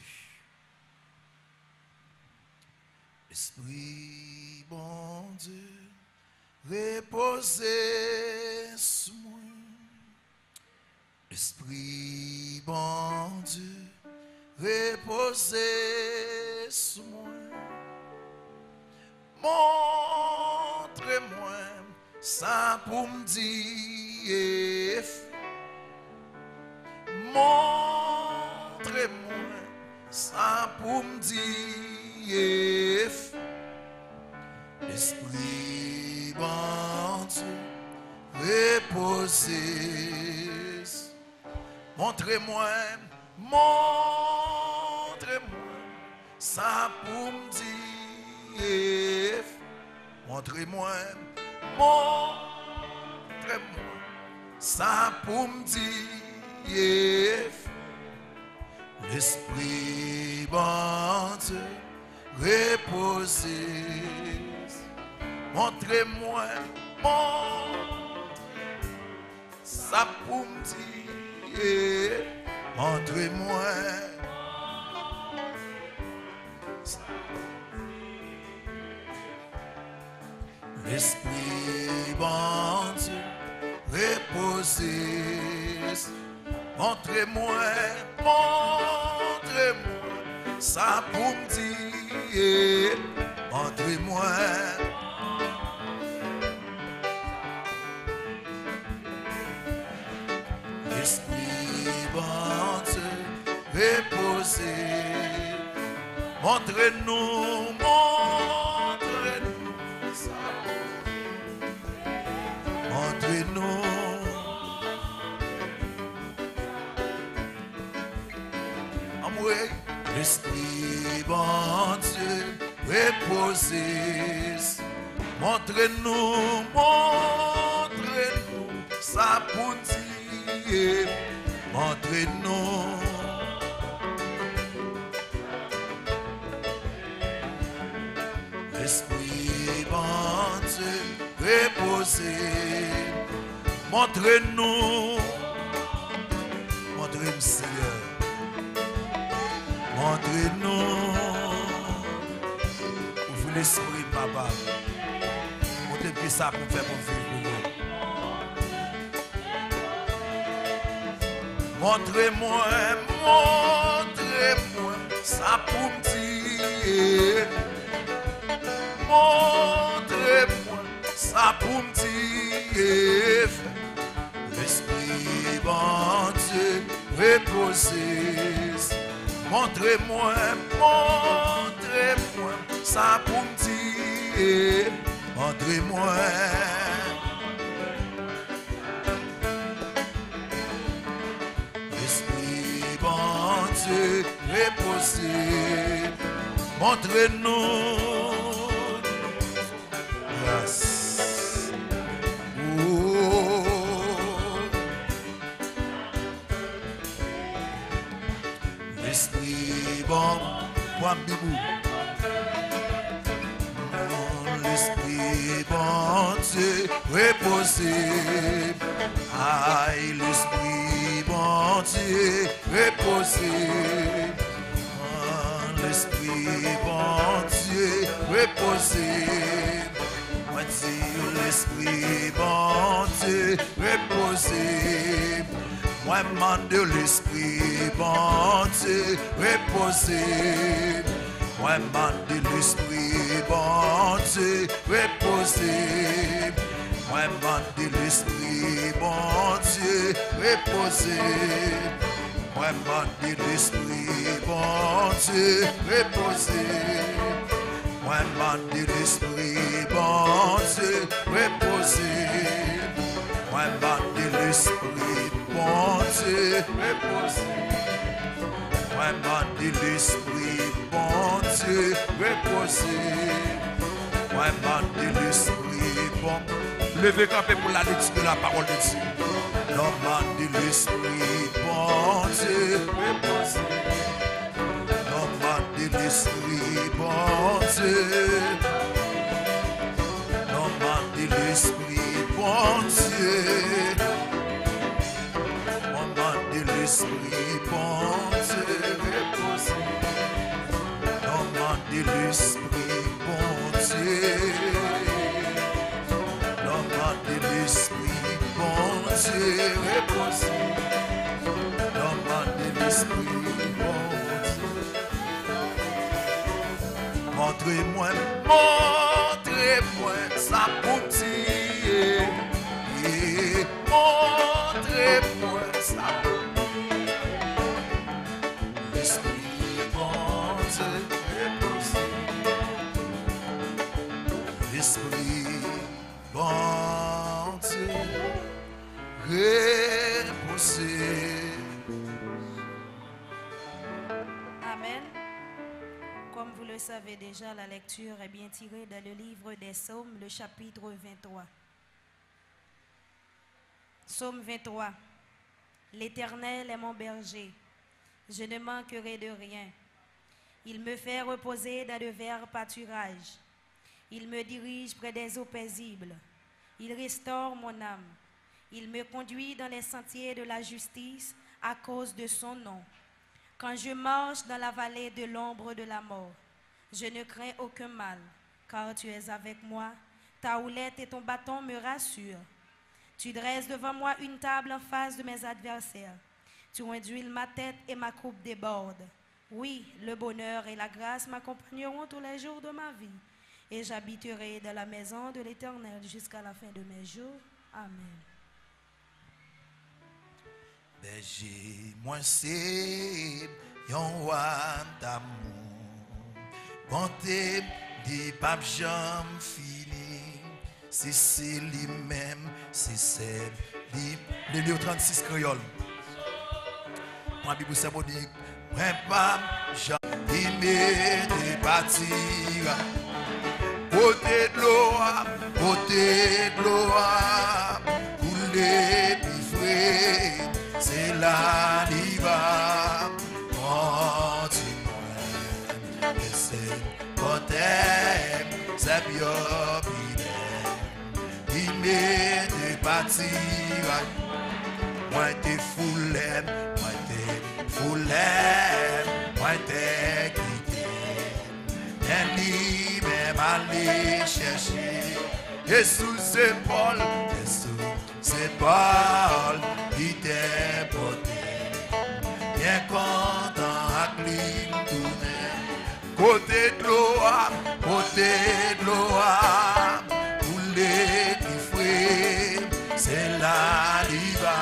Esprit bon Dieu, reposez sur moi. Esprit bon Dieu, reposez sur moi. montre-moi ça pour me dire. Montre-moi ça pour me dire. Esprit bon Dieu, reposez. Montrez-moi, montrez-moi ça pour me dire. Montrez-moi, montrez-moi ça pour me dire. L'esprit bon Dieu, reposez. Montrez-moi, montrez-moi ça pour me dire. Montrez-moi. L'esprit bon Dieu, reposez. Montrez-moi, montrez-moi ça pour me dire. Montrez-moi. L'esprit bon Dieu, reposez. Montrez-nous, montrez-nous ça. Montrez-nous. L'esprit bon Dieu, reposez. Montrez-nous, montrez-nous ça pour dire. Montrez-nous. L'esprit bon Dieu, reposez. Montrez-nous. Montrez-nous, Seigneur. Montrez-nous. Ouvrez l'esprit, papa. Montrez-nous ça pour faire pour vivre. Montrez-moi, montrez-moi ça pour me dire. Montrez-moi ça pour me dire. L'esprit bon Dieu, reposez. Montrez-moi, montrez-moi ça pour me dire. Montrez-moi. L'esprit bon Dieu, reposez. Montrez-nous. Grâce. L'esprit bon, moi bibou. L'esprit bon Dieu, reposez. Aïe, l'esprit bon Dieu, reposez. L'esprit bon Dieu, reposez. Moi dis l'esprit bon Dieu, reposez. Moi demande l'esprit bon Dieu, reposez. Moi demande l'esprit bon Dieu, reposez. Moi demande l'esprit bon Dieu, reposez. Moi demande l'esprit bon Dieu, reposez. Moi demande l'esprit bon Dieu, reposez. Moi demande l'esprit bon Dieu, reposez. Moi demande l'esprit bon Dieu, reposez. Moi demande l'esprit bon. Levez campé pour la lecture de la parole de Dieu. Demande l'esprit bon Dieu, reposez. Demande l'esprit bon Dieu. Demande l'esprit bon Dieu. Demande l'esprit bon Dieu, reposez. Demande l'esprit bon Dieu. Demande l'esprit bon Dieu, reposez. Demande l'esprit bon Dieu. Montrez-moi, montrez-moi montrez-moi ça pour dire. Montrez-moi ça pour l'esprit bonté reposé. L'esprit bonté reposé. Amen. Comme vous le savez déjà, la lecture est bien tirée dans le livre des Psaumes, le chapitre vingt-trois. Psaume vingt-trois. L'Éternel est mon berger, je ne manquerai de rien. Il me fait reposer dans de verts pâturages. Il me dirige près des eaux paisibles. Il restaure mon âme. Il me conduit dans les sentiers de la justice à cause de son nom. Quand je marche dans la vallée de l'ombre de la mort, je ne crains aucun mal, car tu es avec moi. Ta houlette et ton bâton me rassurent. Tu dresses devant moi une table en face de mes adversaires. Tu induis ma tête et ma coupe déborde. Oui, le bonheur et la grâce m'accompagneront tous les jours de ma vie, et j'habiterai dans la maison de l'Éternel jusqu'à la fin de mes jours. Amen. Berger, moi c'est yon roi d'amour. Bonté, dit pape j'en fini. C'est c'est lui-même, c'est celle lui. Le livre trente-six créole. Moi, Bible symbolique. Moi, pape j'en fini de bâtir. Côté de l'eau, côté de l'eau, couler pifré. C'est la liva, continue, et c'est côté, c'est bien bidé. Il m'est de bâtir, moi t'es foulé, moi t'es foulé, moi t'es quitté. Et lui même aller chercher, Jésus c'est Paul, Jésus c'est Paul. Il t'est porté, bien content à clean tourner. Côté de l'eau, côté de l'eau, pour les frères, c'est la liva.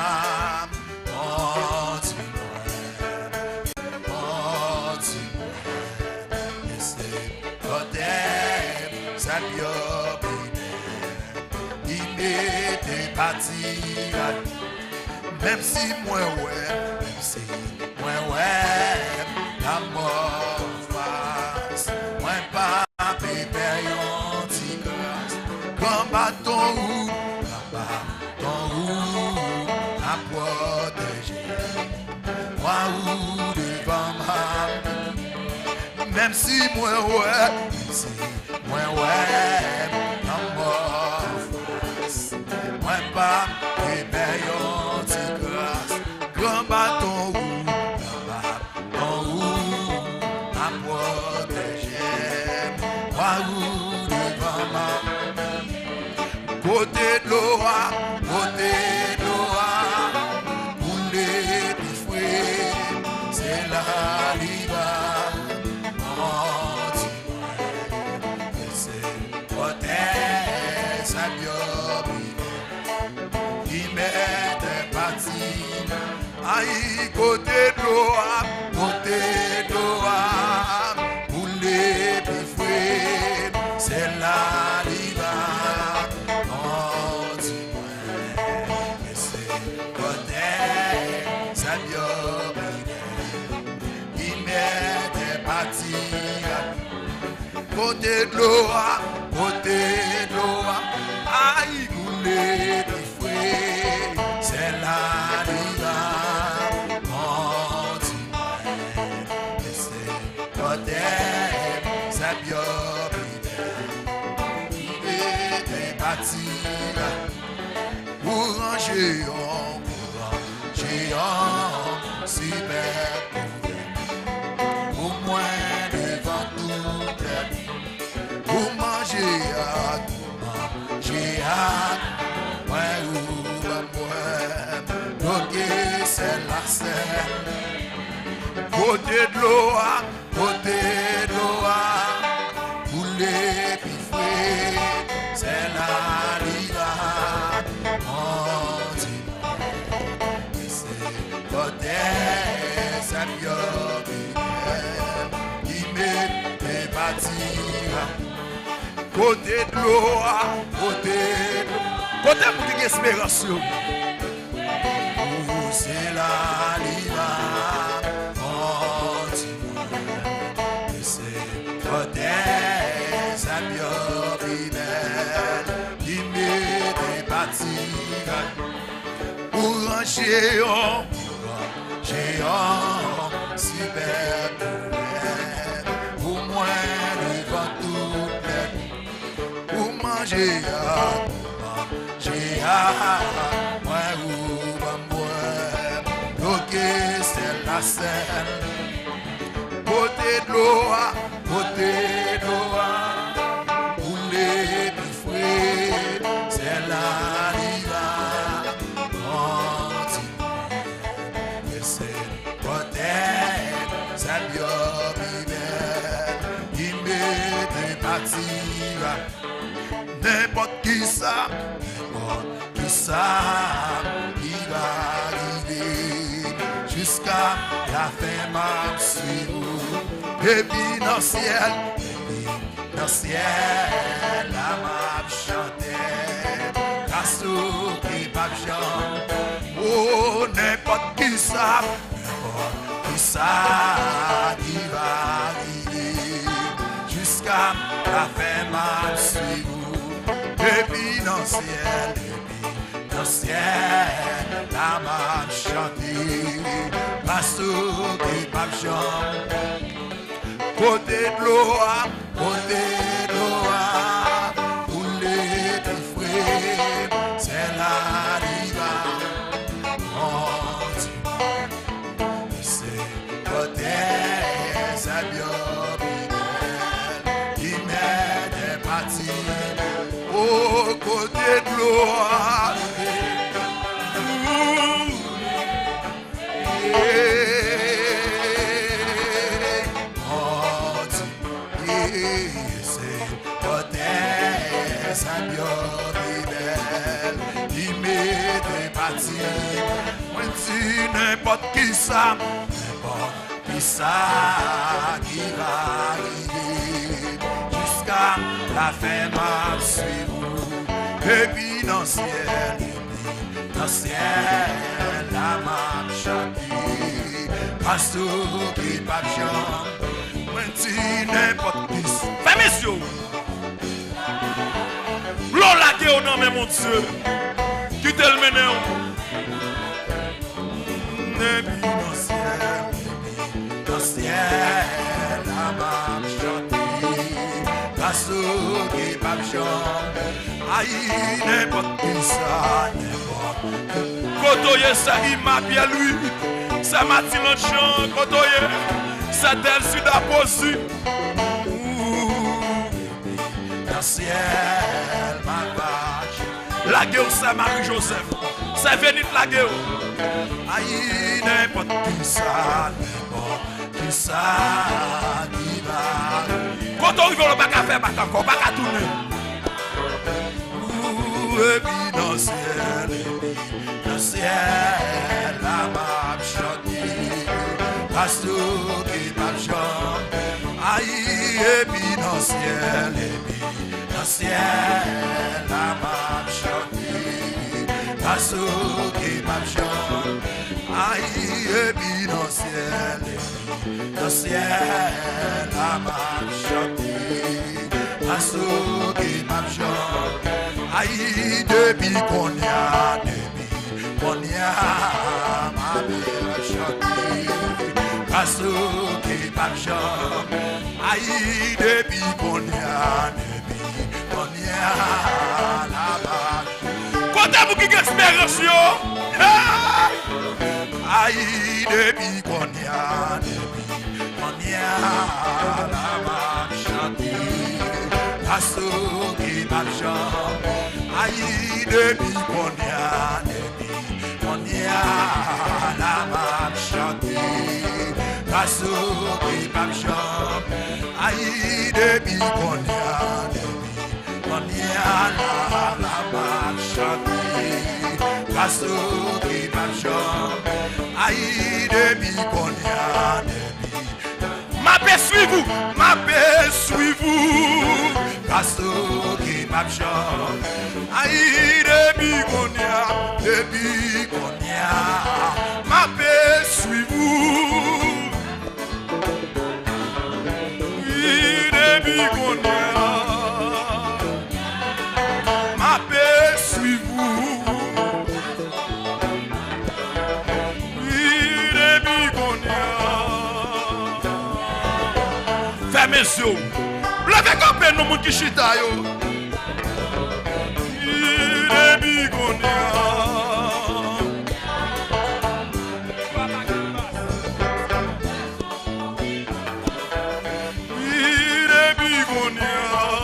Continue, continue, et c'est côté, ça bien bien. Il m'était parti. Même si moi ouais, même si moi ouais, la mort face, moi pas bébé yon ti grâce. Grand bâton ou, grand bâton ou, à protéger, moi ou devant ma. Même si moi ouais, même si moi ouais, la mort face, moi pas bébé yon. Grand bâton ou, grand bâton ou, à protéger, moi ou devant ma. Côté de l'eau, côté de l'eau, pour les pifoués, c'est la liva. Continue, c'est protège, ça bien qui met des patines. Aïe, côté de l'eau, côté de l'eau, pour les pifoués, c'est la liva. Continue, et c'est côté, ça bien qui met des patines. Côté de l'eau, côté de l'eau, aïe, pour les pifoués, c'est la liva. Pour ranger en courant, j'ai en si belle pour moi devant toute la vie. Pour manger à tout manger à moi ou moi, bloquer c'est la scène. Côté de l'eau, côté de l'eau, pour les pifoués. côté de l'eau, côté de l'eau. Côté pour qu'il y ait espérance. C'est la liva, continue. C'est côté, ça bien belle, qui met des bâtiments. Pour ranger, géant, si belle, pour moi, devant tout le pour manger, manger, moi, ou moi, c'est la scène, côté de l'eau, côté de l'eau, pour les bifouets, c'est la riva, continue, et c'est peut-être, c'est bien bibel, qui met des bâtiments, n'importe qui ça, n'importe qui ça, qui va arriver, jusqu'à la fin m'a suivi, et puis dans le ciel, et puis dans le ciel, la m'a chanté, cassou qui m'a chanté, oh n'importe qui ça, n'importe qui ça, qui va arriver, jusqu'à la fin m'a suivi, et puis dans le ciel, et puis dans le ciel, la m'a chanté, qui m'a chanté, côté de l'eau, côté de l'eau, pour les bifouets, c'est la riva, continue, c'est côté, c'est bien bidel, qui met des bâtiments, au côté de l'eau, ça bien belle, il met des bâtiments, moi dis n'importe qui ça, n'importe qui ça, qui va arriver, jusqu'à la fin m'a suivi, et puis dans le ciel, et puis dans le ciel, la m'a chanté, parce qui pas chante, moi dis n'importe qui ça, fais mes yeux. L'on la gueule non mais mon Dieu, qui te le mène. Nebi dans le ciel, dans le ciel, la m'a chanté, parce qui m'a chanté, aïe n'importe qui ça, n'importe qui. Kotoye ça il m'a bien lui, ça m'a dit l'autre chant, Kotoye, ça tel sud à posu. Dans le ciel, ma vache, la gueule, c'est Marie-Joseph, c'est Vénite la gueule. Aïe, n'importe qui ça, n'importe qui ça, qui va. Quand on arrive, on ne va pas faire, pas encore, pas tourner. Et puis dans le ciel, et puis dans le ciel, la m'a chanté, parce que qui m'a chanté. Aïe, et puis dans le ciel, et puis dans le ciel, la m'a chanté, parce qui m'a chanté. Aïe, et puis dans le ciel, et puis dans le ciel, la m'a chanté, parce qui m'a chanté. Aïe, depuis qu'on y a, depuis qu'on y a, ma mère chanté, parce qui m'a chanté. Aïe, depuis qu'on y a, depuis qu'on y a, la vache. Côté vous qui espérance, aïe, depuis qu'on y a, depuis qu'on y a, la vache chanté, parce qui m'a chanté. Aïe, depuis qu'on y a, depuis qu'on y a, la m'a chanté, parce qui m'a chanté. Aïe, depuis qu'on y a, depuis qu'on y a, la m'a chanté, parce qui m'a chanté. Aïe, depuis qu'on y a, depuis ma paix suivez-vous, ma paix suivez-vous. grâce qui m'a chant. Aïe, depuis qu'on y a, depuis qu'on y a, ma paix suit vous. Oui, depuis qu'on y a, ma paix suit vous. Oui, depuis qu'on y a. Fermez les yeux. Levez camper nous moun qui chita yo. Il bigonia. Il bigonia.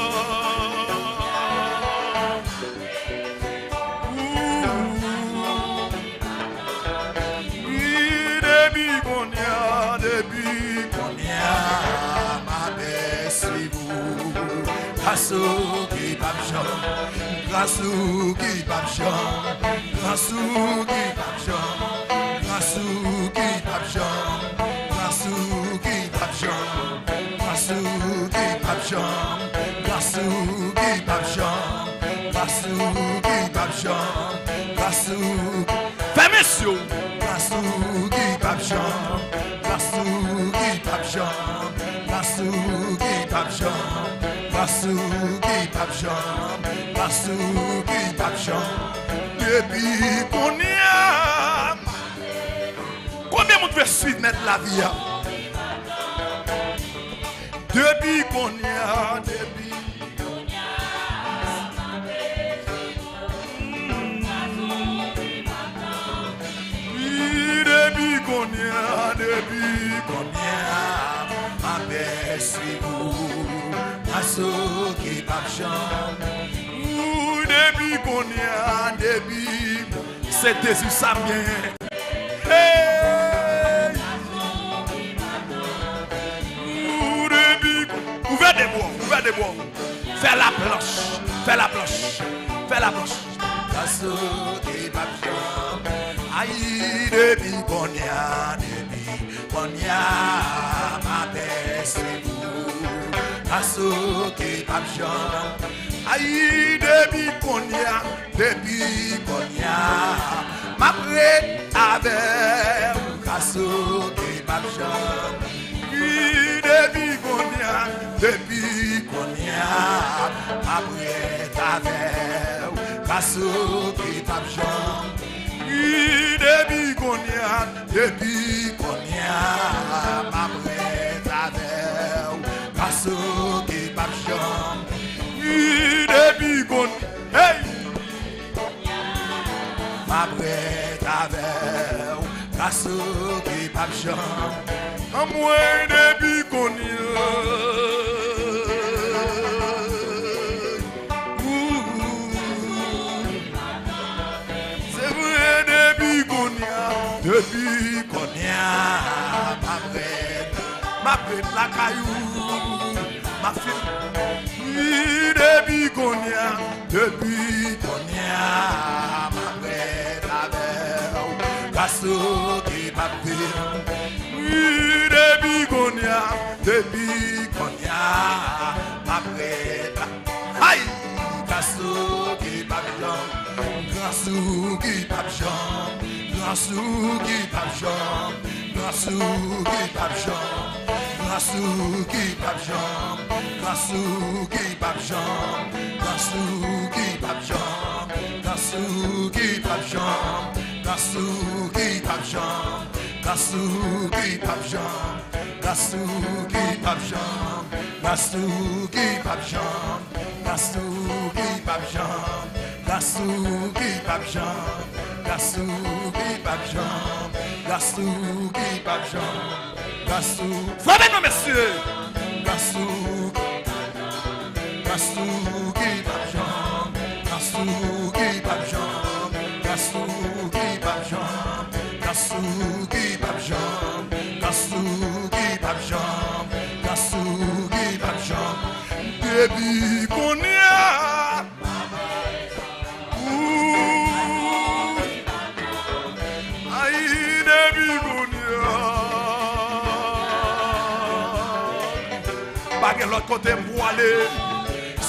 Il bigonia, de bigonia. Ma belle si vous. Grâce qui babchon, grâce qui babchon, grâce qui babchon, grâce qui babchon, grâce qui babchon, grâce qui babchon, grâce qui babchon, grâce qui babchon, grâce fais messieurs, grâce qui babchon, grâce qui babchon, grâce qui babchon. Basuki papchon, basuki papchon. Depuis qu'on y a, combien de monde veut suivre mettre la vie? Depuis qu'on y a, depuis qu'on y a, depuis qu'on y a, depuis qu'on y a, ma paix suit vous. Asso qui papchon, ou depuis qu'on y a, depuis, c'est Jésus ça vient. Hey! Ou depuis, ouvrez des bois, ouvrez des bois, fais la planche, fais la planche, fais la planche. Asso qui papchon, aïe depuis qu'on y a, depuis qu'on y a, ma paix c'est vous. Asso qui papchon, aïe depuis qu'on y a, depuis qu'on y a, ma prête avec asso qui papchon, oui depuis qu'on y a, depuis qu'on y a, ma prête avec asso qui papchon, oui depuis qu'on y a, depuis qu'on y a, ma prête avec Asso qui papchon, oui depuis qu'on hey, ma prête avec Asso qui papchon, en moins depuis qu'on y c'est vrai depuis qu'on y a, depuis qu'on y a, ma prête, ma prête la caillou. Ma fille, oui, depuis qu'on y a, depuis qu'on y a, ma bête avec Gasso qui m'appelle. Oui, depuis qu'on y a, depuis qu'on y a, ma bête. Aïe, Gasso qui m'appelle. Gasso qui m'appelle. Gasso qui m'appelle. Gasso qui m'appelle. Gasuki papchon, Gasuki papchon, Gasuki papchon, Gasuki papchon, Gasuki papchon, Gasuki papchon, Gasuki papchon, Gasuki papchon, Gasuki papchon, Gasuki papchon, Gasuki papchon, Gasuki papchon. Frappez nous, messieurs. Gassou, Gassou qui papchon, Gassou qui papchon, Gassou qui papchon, Gassou qui papchon, Gassou qui papchon, Gassou qui papchon. Depuis qu'on y a, aïe, depuis qu'on y a. L'autre côté pour aller,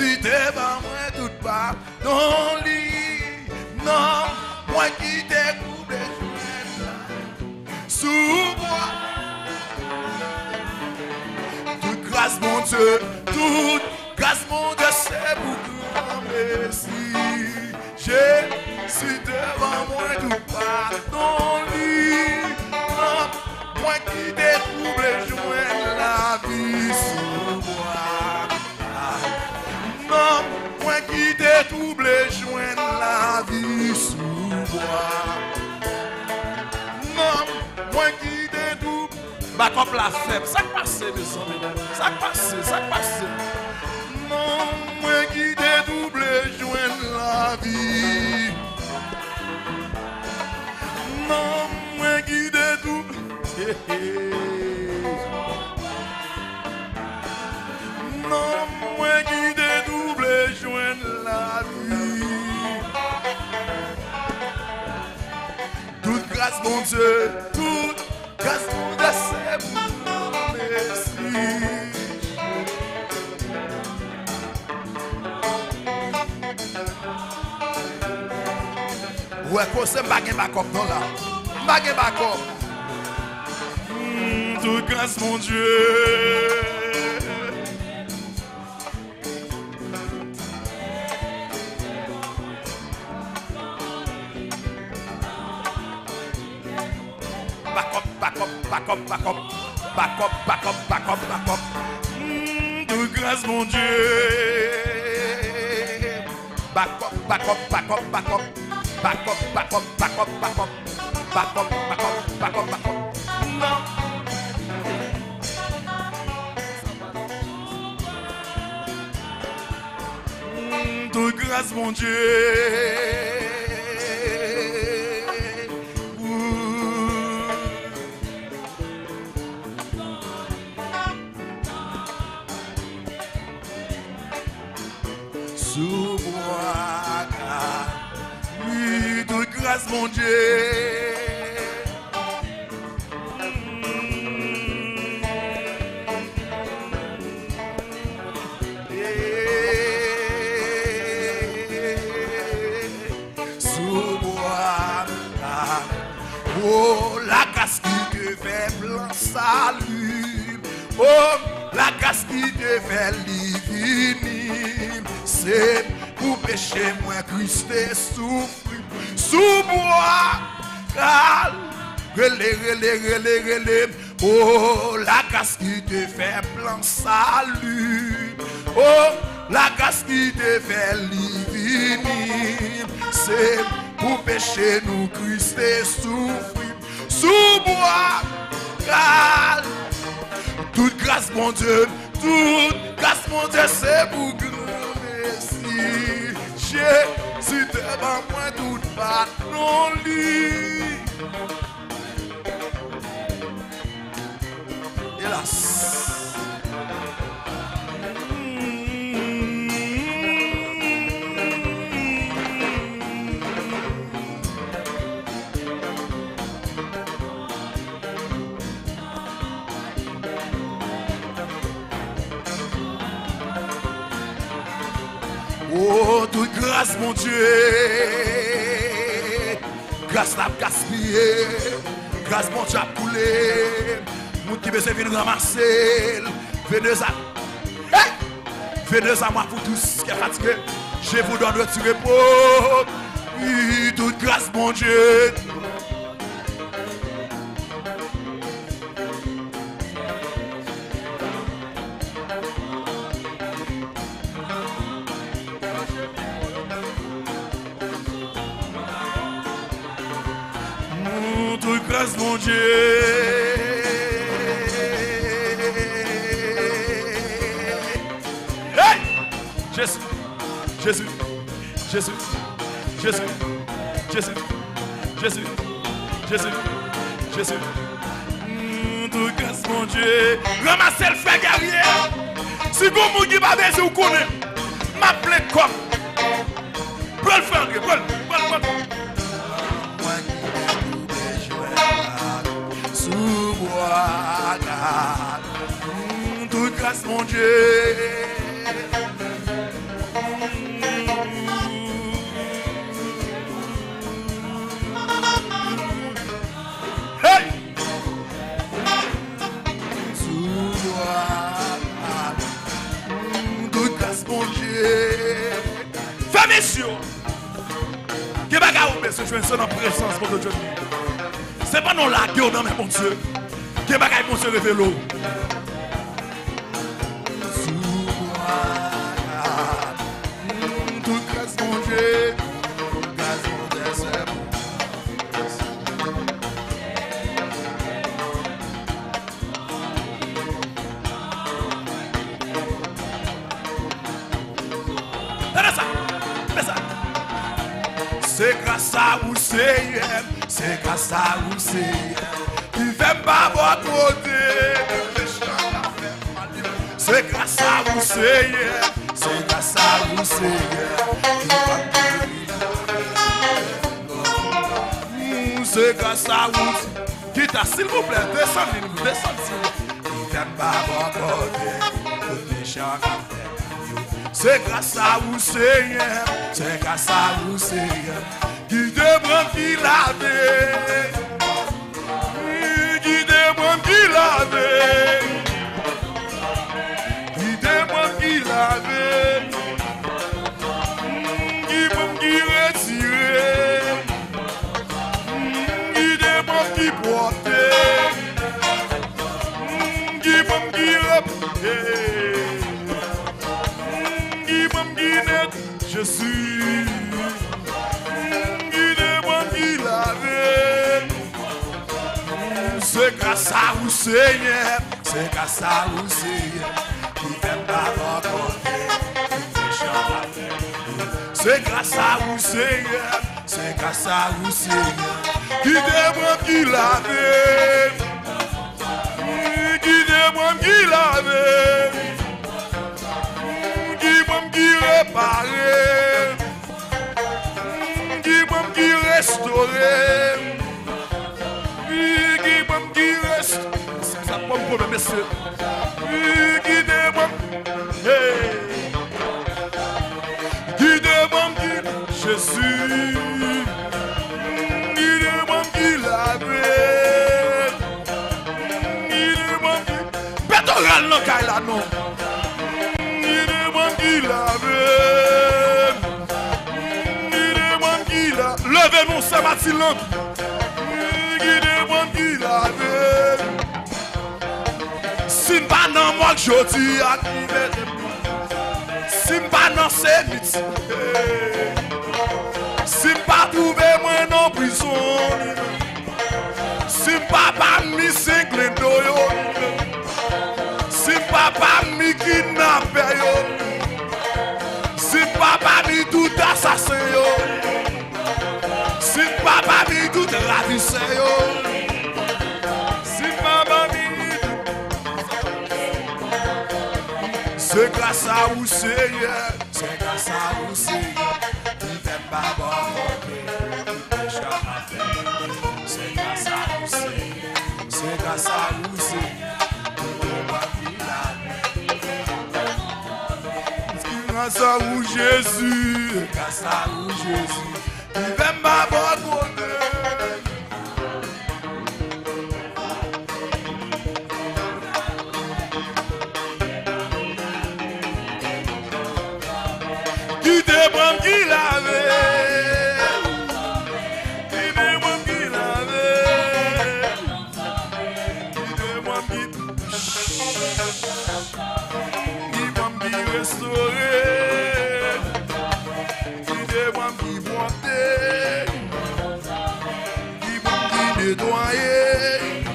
Si t'es pas moi tout pas dans lit, non, moi qui découvre les joints sous moi. Toute grâce mon Dieu, toute grâce mon Dieu, c'est pour grand merci. J'ai si devant moi tout pas dans lit, non, moi qui découvre les joints la vie sous moi. Non, moi qui détrouble joindre la vie sous moi. Non, moi qui détrouble. Back up la faible, ça passe, mes amis. Ça passe, ça passe. Non, moi qui détrouble joindre la vie. Non, moi qui détrouble. Non, moi qui détrouble joindre la vie. Toute grâce, mon Dieu, toute grâce, mon Dieu, c'est pour merci. Ouais, qu'on se bague backup, non là. Bague backup. Mmh, toute grâce, mon Dieu. Back up, back up, back up, back up, back up, back up, back up, back up. Mmh, de grâce, mon Dieu. Back up, back up, back up, back up, back up, back up, back up, back up, back up, back up, back up, back up. Non. Mmh, de grâce, mon Dieu. Sous moi, oui, de grâce, mon Dieu. Sous moi, oh, la grâce qui te fait blanc salut. Oh, la grâce qui te fait divine. C'est pour pécher moi Christ est souffrir sous moi. Car relé, relé, relé, relé. Oh, la grâce qui te fait plein salut. Oh, la grâce qui te fait divine. C'est pour pécher nous Christ est souffrir sous moi. Car toute grâce mon Dieu, toute grâce mon Dieu, c'est pour que Jésus devant moi tout pas non lit. Hélas. Oh, toute grâce, mon Dieu. Grâce n'a pas gaspillé. Grâce, mon Dieu, a coulé. Moun qui veut se venir ramasser. Venez à. Hey! Venez à moi pour tous qui est fatigué. Je vous donne le petit repos. Oui, toute grâce, mon Dieu. Toute grâce, mon Dieu. Hey! Jésus, Jésus, Jésus, Jésus, Jésus, Jésus, Jésus, Jésus. Mmh, toute grâce, mon Dieu. Ramassez le fait guerrier. Si vous ne pouvez pas baiser, vous connaissez. M'appelez comme. Prends le faire, prends le, prends le, sous moi, toute grâce, mon Dieu. messieurs, qui va gagner besoin de jouer dans la présence de Dieu. C'est pas non la gueule dans mon Dieu. Qui va gagner mon Dieu révélo. Tout grâce mon Dieu, grâce mon désert. C'est grâce à vous, Seigneur, c'est grâce à vous, Seigneur, qui fait pas votre côté. C'est grâce à vous, Seigneur, c'est grâce à vous, Seigneur, c'est grâce à vous. Quitte à s'il vous plaît, descendez, descendez. Qui fait pas votre côté, le méchant. C'est grâce à vous, Seigneur, c'est grâce à vous, Seigneur, qui demande qui l'avait, qui demande qui l'avait, qui demande qui l'avait, qui demande qui retirait, qui demande qui portait, qui demande qui reportait. Je suis guidez-moi qui l'avait. C'est grâce à vous, Seigneur, c'est grâce à vous, Seigneur, qui fait pas votre côté. C'est grâce à vous, Seigneur, c'est grâce à vous, Seigneur, guidez-moi qui l'avait. Guidez-moi qui l'avait. Qui réparer, qui peut qui restaurer, qui peut qui restaurer. Ça pas un problème, monsieur. Qui demande, qui demande qui Jésus, qui demande qui l'avait, qui demande qui pétrole non qu'à la non. Levez-nous, c'est Mathilde. Qui demande qui l'avait. Si pas dans moi que je dis à qui m'aide. Si pas dans ces mythes. Si pas trouver moi en prison. Si pas pas mis cinq lendoyo. Si pas pas mis kidnappé yo. Si pas pas mis tout assassin yo. Si papa mi tout ravissé yo, si papa mi c'est grâce à vous, Seigneur, c'est grâce à vous, Seigneur, qui fait pas bon, c'est grâce à vous, Seigneur, c'est grâce à vous, Seigneur, c'est grâce à vous, Jésus, grâce à vous, Jésus. Il fait ma bonne côté. Qui demande qui l'avait, qui demande qui l'avait, qui demande qui, qui demande qui restaurer, qui demande qui porter, qui demande qui nettoyer,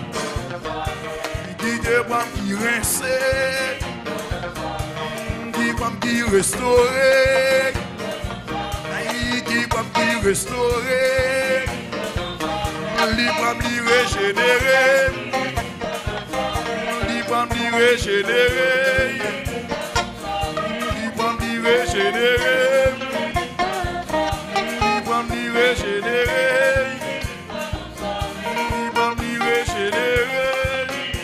qui demande qui rincer, qui demande qui restaurer, qui demande qui restaurer, qui demande qui régénérer, qui demande qui régénérer, qui demande qui régénérer. Régénérer, il va me régénérer,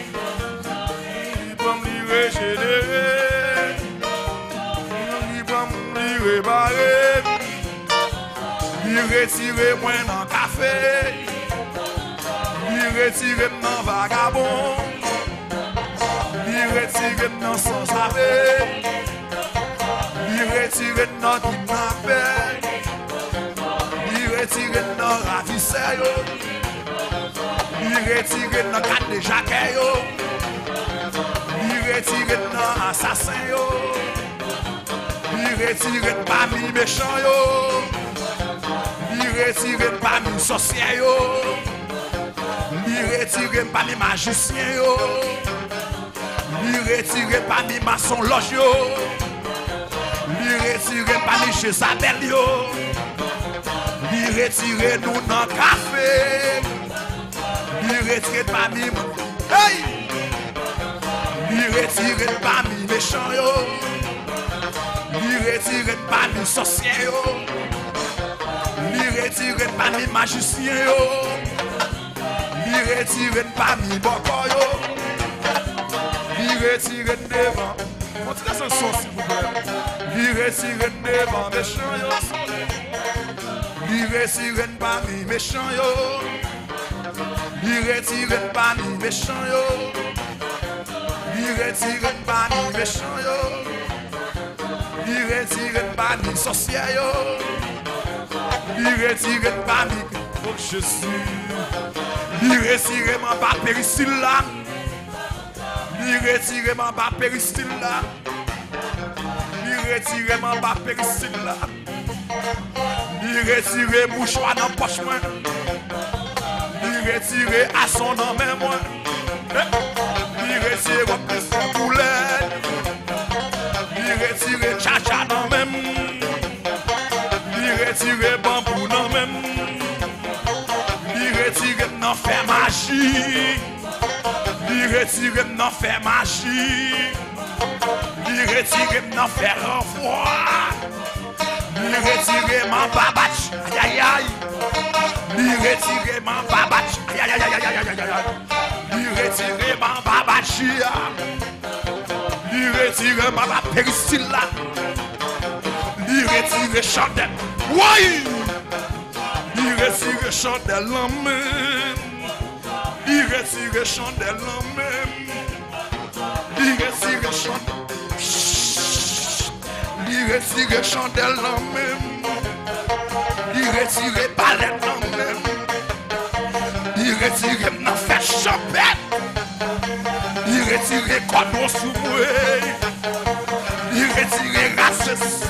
il va me régénérer, il va me réparer, il retirer moi dans le café, il retirer dans le vagabond, il retirer dans sans savoir, il retirer dans le kidnappé. yo. Il retire dans cadre de Jacques yo. Il retire dans assassin yo. Il retire parmi méchant yo. Il retire parmi sorcier yo. Il retire parmi magicien yo. Il retire parmi maçon loge yo. Il retire parmi Jézabel yo. Il retire nous dans café. Il retire parmi hey! Il retire parmi méchant yo. Il retire parmi sorcier yo. Il retire parmi magicien yo. Il retire parmi boko yo. Il retire devant. Montrez ce son s'il vous plaît. Il retire devant méchant yo. Il retire parmi méchant yo. Il retire parmi méchant yo. Il retire parmi méchant yo. Il retire parmi sorcier yo. Il retire parmi oh Jésus. Il retire mon bas péricile là. Il retire mon bas péricile là. Il retire mon bas péricile là. Il retire mouchoir dans poche moi. Il retire à son nom même moi. Il retire plus poulet. Il retire chacha dans même. Il retire bambou dans même. Il retire non faire magie. Il retire non faire magie. Il retire non faire renvoi. Il retire mon babatch. Aïe aïe aïe. Il retire mon babatch. Aïe aïe aïe aïe aïe aïe. Il retire mon babatch. Il retire ma péristyle là. Il retire chandelle. Oui. Il retire chandelle en même. Il retire chandelle en même. Il retire chandelle. Il retire chandelle en même. Il retire balai en même. Il retire m'en fait champette. Il retire cordon sous moi. Il retire races.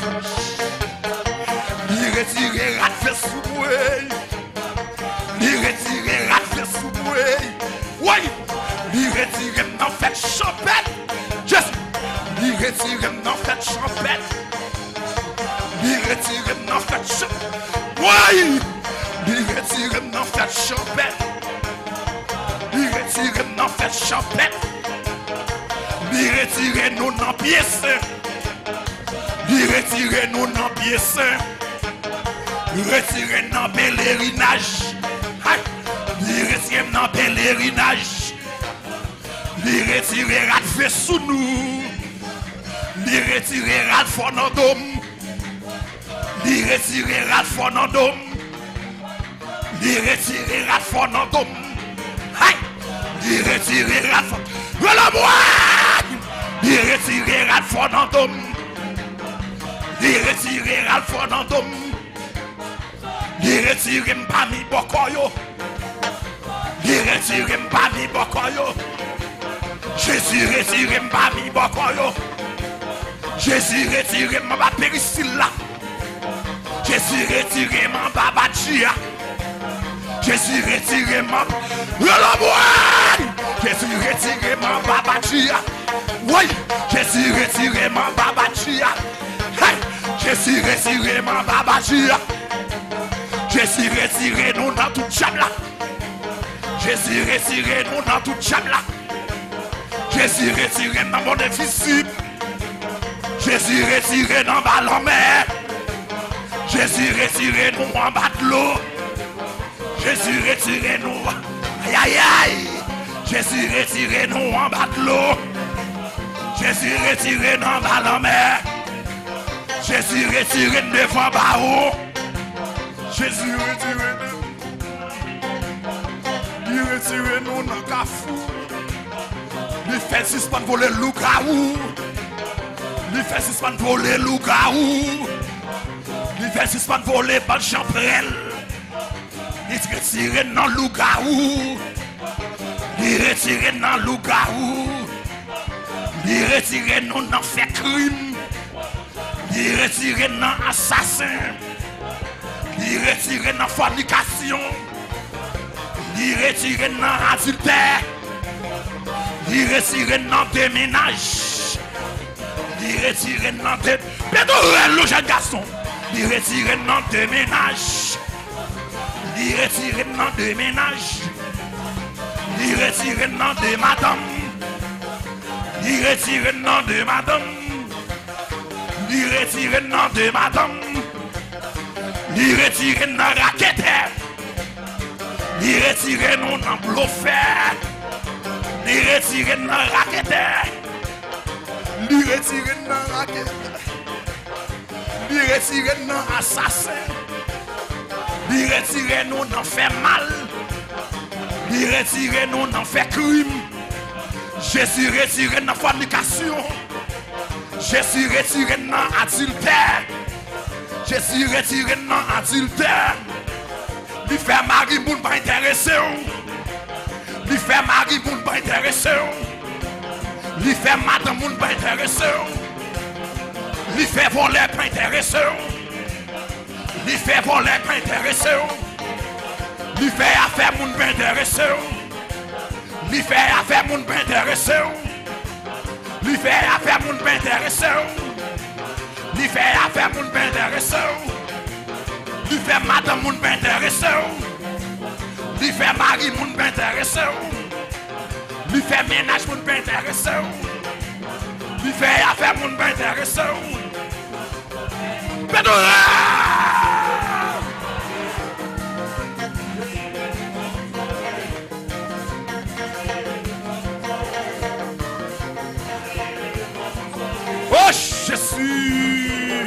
Il retire races sous moi. Il retire races sous moi. Oui. Il retire m'en fait champette. Just. Il retire m'en fait champette. Il retire m'en fait champette. Oui. Il retire m'en fait champette. Il retire m'en fait champette. Il retire nous dans pièce. Il retire nous dans pièce. Il retire dans pèlerinage. Il retire dans pèlerinage. Il retire rat fait sous nous. Il retire rat fort dans dôme. Il retire rat fort dans dôme. Il retire rat fort dans dôme. Il retire rat fort. Voilà moi. Il retire rat fort dans dôme. Il retire rat fort dans dôme. Il retire pas mi bokoyo. Il retire pas mi bokoyo. Jésus retire pas mi bokoyo. Jésus retire ma péricile là. Jésus retire ma babachia. Jésus retire ma voilà moi. Jésus retire ma babachia. Oui, Jésus retire ma babachia. Hey, Jésus retire ma babachia. Jésus retire nous dans toute chambre là. Jésus retire nous dans toute chambre là. Jésus retire dans mon invisible. Jésus retire dans ballon mer. Jésus retire nous en bas de l'eau. Jésus retire nous. Aïe aïe aïe. Jésus retire nous en bas de l'eau. Jésus retire dans ballon mer. Jésus retire devant barreau. Jésus retire nous. Il retire nous dans cafou. Il fait suspendre voler loup-garou. Il fait suspendre voler loup-garou. Il fait suspendre voler par champrel. Il retire dans le loup-garou. Il retire dans le loup-garou. Il retire nous dans fait crime. Il retire dans assassin. Il retire dans fornication. Il retire dans adultère. Il retire dans déménage. Il retire dans déménage. Pédorel, le jeune garçon. Il retire dans déménage. Il retire dans déménage. Il retire dans de madame. Il retire dans de madame. Il retire dans de madame. Il retire dans raquette. Il retire nous dans bluffeur. Il retire dans raquette. Il retire dans raquette. Il retire dans assassin. Il retire nous dans fait mal. Il retire nous dans fait crime. Jésus retire dans fornication. Jésus retire dans adultère. Jésus retire dans adultère. Il fait mari moun pas intéressé. Il fait mari moun pas intéressé. Il fait madame moun pas intéressé. Il fait voler pas intéressé. Il fait voler pas intéressé. Il fait affaire moun pas intéressé. Il fait affaire moun pas intéressé. Il fait affaire moun pas intéressé. Il fait affaire moun pas intéressé. Il fait madame moun pas intéressé. Il fait mari moun pas intéressé. Il fait ménage moun pas intéressé. Il fait affaire moun pas intéressé. Pédora! Oh Jésus!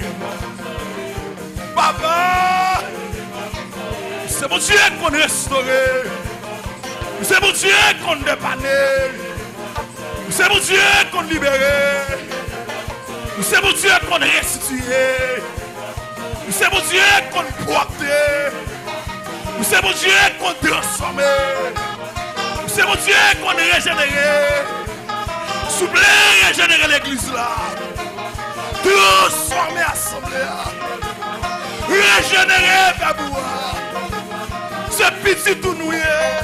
Papa! C'est mon Dieu qu'on restaure. C'est mon Dieu qu'on dépanne. C'est mon Dieu qu'on libère. C'est mon Dieu qu'on restitue. C'est mon Dieu qu'on porte. C'est mon Dieu qu'on transforme. C'est mon Dieu qu'on régénère. S'il vous plaît, régénérer l'église là. Transformer l'assemblée là. Régénérer Baboua. Ce petit tout noué.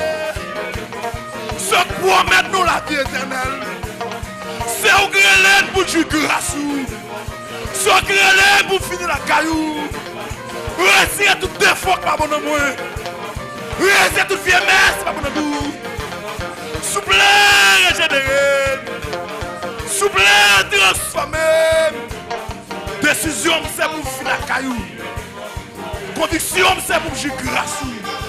Se promettre nous la vie éternelle. C'est au grêle pour du grâce. C'est au grêle pour finir la caillou. Retirer tout défaut par mon amour. Retirer toute vieillesse par mon amour. S'il vous plaît, régénérer. S'il vous plaît, transformer. Décision, c'est pour finir la caillou. Conviction, c'est pour du grâce.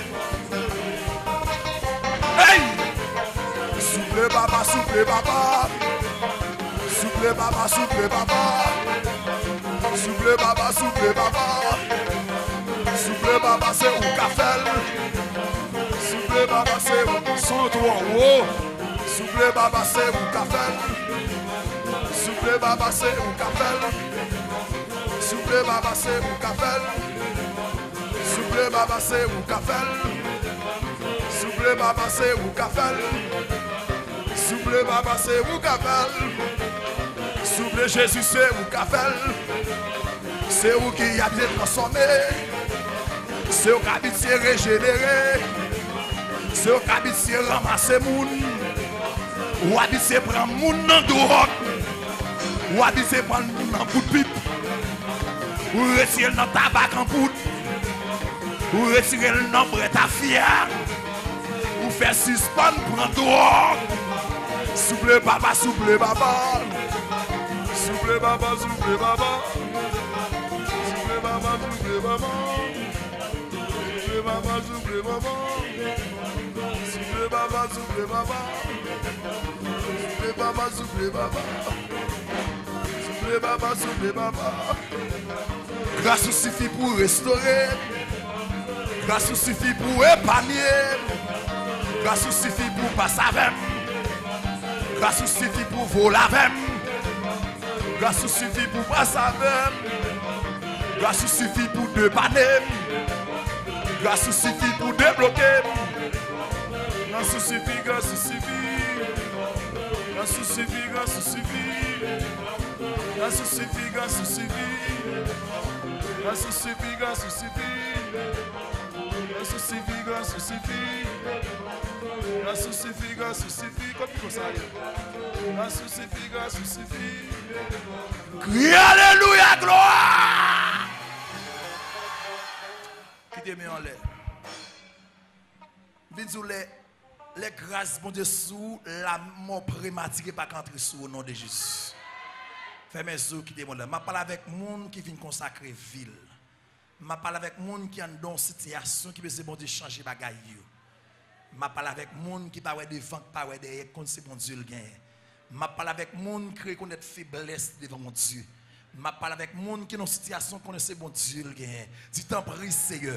Hey! Souple baba, souple baba. Souple baba, souple baba. Souple baba, souple baba. Souple baba, c'est où qu'a fait. Souple baba, c'est où son toi haut. Souple baba, c'est où qu'a fait. Souple baba, c'est où qu'a fait. Souple baba, c'est où qu'a fait. Souple baba, c'est où qu'a fait. Souple baba, c'est où qu'a fait. Souple baba, c'est où qu'a fait. Souple Jésus, c'est où qu'a fait. C'est où qui a été transformé. C'est où qui a été régénéré. C'est où qui a été ramassé moun. Ou a été prendre moun dans drogue. Ou a été prendre moun dans bout de pipe. Ou retirer dans tabac en poudre. Ou retirer le nombre de ta fière. Ou faire suspendre prendre drogue. Souple baba, souple baba. Souple baba, souple baba. Souple baba, souple baba. Souple baba, souple baba. Souple baba, souple baba. Souple baba, souple baba. Souple baba, souple baba. Grâce suffit pour restaurer. Grâce suffit pour épargner. Grâce suffit pour passer avec. Grâce suffit pour voler avec. Grâce suffit pour passer avec. Grâce suffit pour dépanner. Grâce suffit pour débloquer. Grâce suffit, grâce suffit. Grâce suffit, grâce suffit. Grâce suffit, grâce suffit. Grâce suffit, grâce suffit. Grâce suffit, grâce suffit. Grâce suffit, grâce suffit. Comme ça. Grâce suffit, grâce suffit. Crie alléluia, gloire. Qui te met en l'air. Viens les les grâces bon Dieu sous la mort prématurée pas qu'entrer sous au nom de Jésus. Fais mes yeux qui te met en l'air. Je parle avec monde qui vient consacrer ville. Je parle avec monde qui est dans une situation qui veut bon Dieu changer bagaille. Je parle avec monde qui pas devant pas derrière quand c'est bon Dieu le gagne. Je parle avec monde qui reconnaît faiblesse devant mon Dieu. Je parle avec monde qui est dans une situation qu'on sait bon Dieu le gagne. Dis t'en prie Seigneur.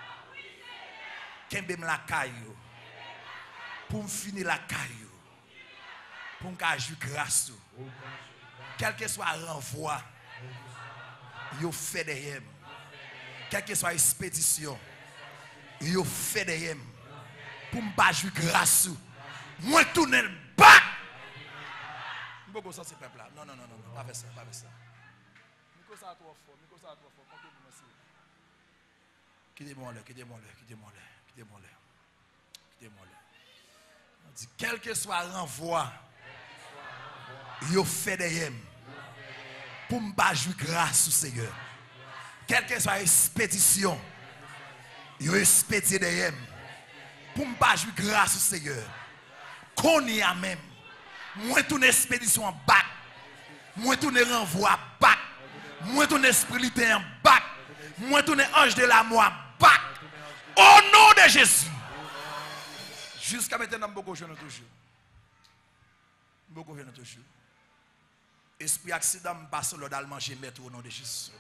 Kembe la caillou pour me finir la caillou pour me jouer grâce quel que soit le renvoi yo fait derrière quelle que soit l'expédition yo fait derrière pour me jouer grâce moi tourner le bas beaucoup ça c'est peuple là non non non non pas faire ça pas faire ça micro ça trop fort micro ça trop fort quand vous merci qui démon là qui démon là qui démon là qui démon là qui démon là on dit quel que soit le renvoi yo fait derrière pour me jouer grâce au Seigneur quelle que soit l'expédition yo expédié derrière pour me jouer grâce au Seigneur qu'on y a même moi tourne expédition en bac moi tourne renvoi bac moi tourne esprit en bac moi tourne ange de la moi bac au nom de Jésus. Jusqu'à maintenant, beaucoup de gens toujours. Beaucoup de gens toujours. Esprit accident, je passe l'ordre à manger mettre au nom de Jésus.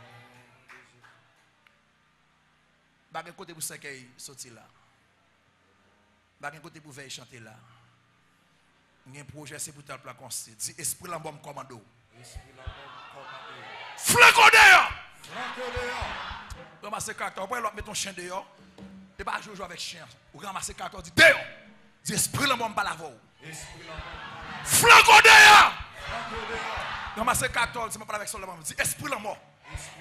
Bah, quel côté pour ça qui sorti là? Bah, quel côté pour veiller chanter là? Il y a un projet, c'est pour te le conseil. Dis, esprit la bombe commando. Flanco dehors! Flanco dehors! Ramassez carton, vous pouvez mettre ton chien dehors. Et pas jouer avec chien. Ou ramasser carton, dit dehors! Dis, esprit la bombe pas la voix. Flanco dehors! Ramassez carton, si je parle avec son dis, esprit la mort.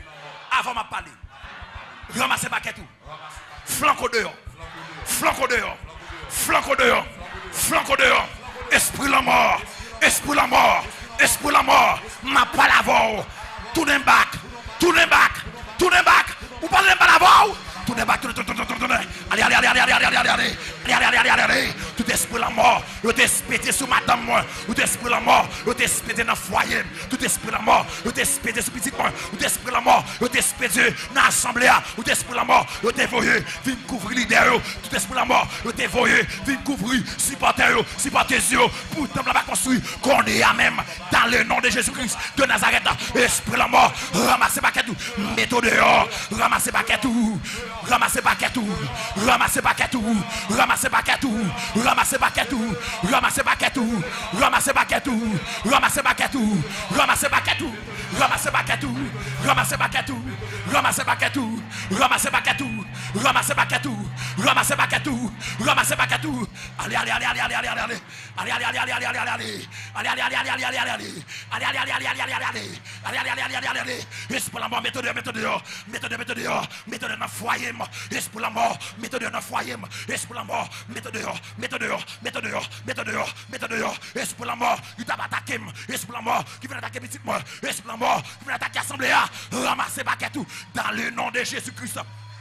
Avant de parler. Ramassez paquet tout. Flanco dehors. Flanco dehors. Flanco dehors. Flanco dehors. Esprit la mort. Esprit la mort. Esprit la mort. M'a pas la voix. Tournez back. Tournez back. Tournez back. Vous parlez pas la voix. Tournez back. Tournez, tournez, tournez, tournez. Allez, allez, allez, allez, allez, allez, allez, allez. Allez, allez, allez, allez, allez. Tout esprit la mort. Vous t'espétez sur madame moi. Tout esprit la mort. Vous t'espétez dans le foyer. Tout esprit la mort. Vous t'espétez sur petit moi. Vous esprit la mort. Vous t'espétez dans l'assemblée. Vous esprit la mort. Vous t'évoyez. Viens couvrir l'idée. Tout esprit la mort. Vous t'évoyez. Viens couvrir. Supporter. Supporter yeux. Pour temple la construire. Qu'on est à même. Dans le nom de Jésus-Christ de Nazareth. Esprit la mort. Ramassez paquet tout. Mettez dehors. Ramassez paquet tout. Ramassez paquet tout. Ramassez paquet tout. Ramassez paquet tout. Ramassez paquet tout. Ramassez paquet tout. Ramassez paquet tout. Ramassez paquet tout. Ramassez paquet tout. Ramassez paquet tout. Ramassez paquet tout. Ramassez paquet tout. Ramassez paquet tout. Ramassez paquet tout. Ramassez paquet tout. Ramassez paquet tout. Allez, allez, allez, allez, allez, allez, allez. Allez, allez, allez, allez, allez, allez, allez. Allez, allez, allez, allez, allez, allez, allez. Allez, allez, allez, allez, allez, allez, allez. Allez, allez, allez, allez, allez, allez. Esprit la mort, mettez dehors, mettez dehors. Mettez dehors, mettez dehors. Mettez dehors dans le foyer. Esprit la mort, mettez dehors dans le foyer. Esprit la mort, mettez dehors, mettez dehors, mettez dehors, mettez dehors, mettez dehors. Esprit la mort, qui t'a attaqué. Esprit la mort, qui vient attaquer petit moi. Esprit la mort, qui vient attaquer l'assemblée. Ramassez paquet tout dans le nom de Jésus-Christ.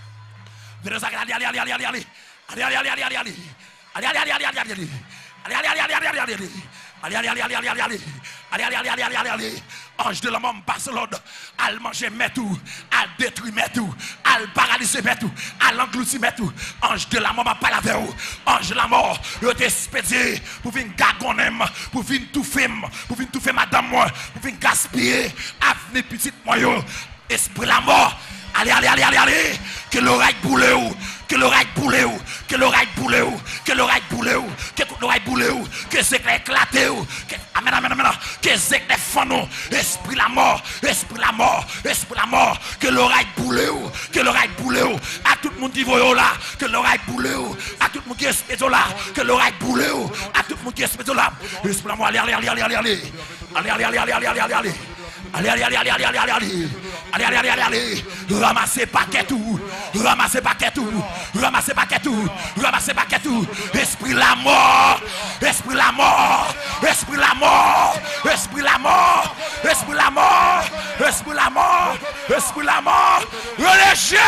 Allez, allez, allez, allez, allez, allez, allez. Allez, allez, allez, allez, allez, allez. Allez, allez, allez, allez, allez, allez. Allez, allez, allez, allez, allez, allez, allez. Allez, allez, allez, allez, allez, allez. Allez, allez, allez, allez, allez, allez, allez. Ange de la mort passe l'ordre. Al manger met tout. Al détruire met tout. Al paralyser met tout. Al engloutir met tout. Ange de la mort m'a pas la verre. Ange de la mort, je t'espédie pour venir gagonem, pour venir tout faire, pour venir tout faire madame moi, pour venir gaspiller. Avenir petite moyo. Esprit la mort. Allez, allez, allez, allez, allez. Que l'oreille boule ou. Que l'oreille boule ou. Que l'oreille boule ou. Que l'oreille boule ou. Que l'oreille boule ou. Que c'est éclaté ou. Amen, amen, amen. Que baiser des fanons. Esprit la mort, esprit la mort, esprit la mort. Que l'oreille boule, que l'oreille boule. À tout le monde qui voit là, que l'oreille boule. À tout le monde qui est là, que l'oreille boule. À tout le monde qui est là. Esprit la mort, allez, allez, allez, allez, allez, allez. Allez, allez, allez, allez, allez, allez, allez. Allez, allez, allez, allez, allez, allez, allez. Allez, allez, allez, allez, allez. Ramassez paquet tout. Ramassez paquet tout. Ramassez paquet tout. Ramassez paquet tout. Esprit la mort. Esprit la mort. Esprit la mort. Esprit la mort. Esprit la mort. Esprit la mort. Esprit la mort. Religieuse.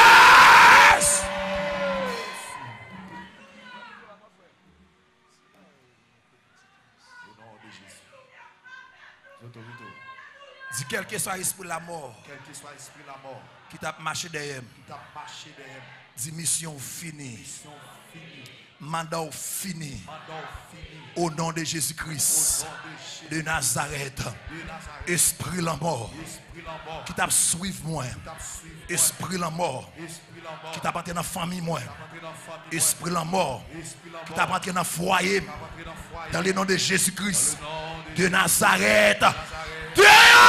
Dis quel que soit l'esprit de la mort. Quel que soit l'esprit de la mort. Qui t'a marché derrière. Qui t'a marché derrière. Dis mission finie. Mission finie. Mandat fini. Mandat fini. Au nom de Jésus-Christ. De, de Nazareth. de Nazareth. Esprit la mort. Esprit la mort. Qui t'a suivi moi. Esprit la mort. Esprit la mort. Qui t'a entré dans la famille moi. Esprit Esprit la mort. Qui t'a entré dans le foyer. Dans le nom de Jésus-Christ. De Nazareth. De... Au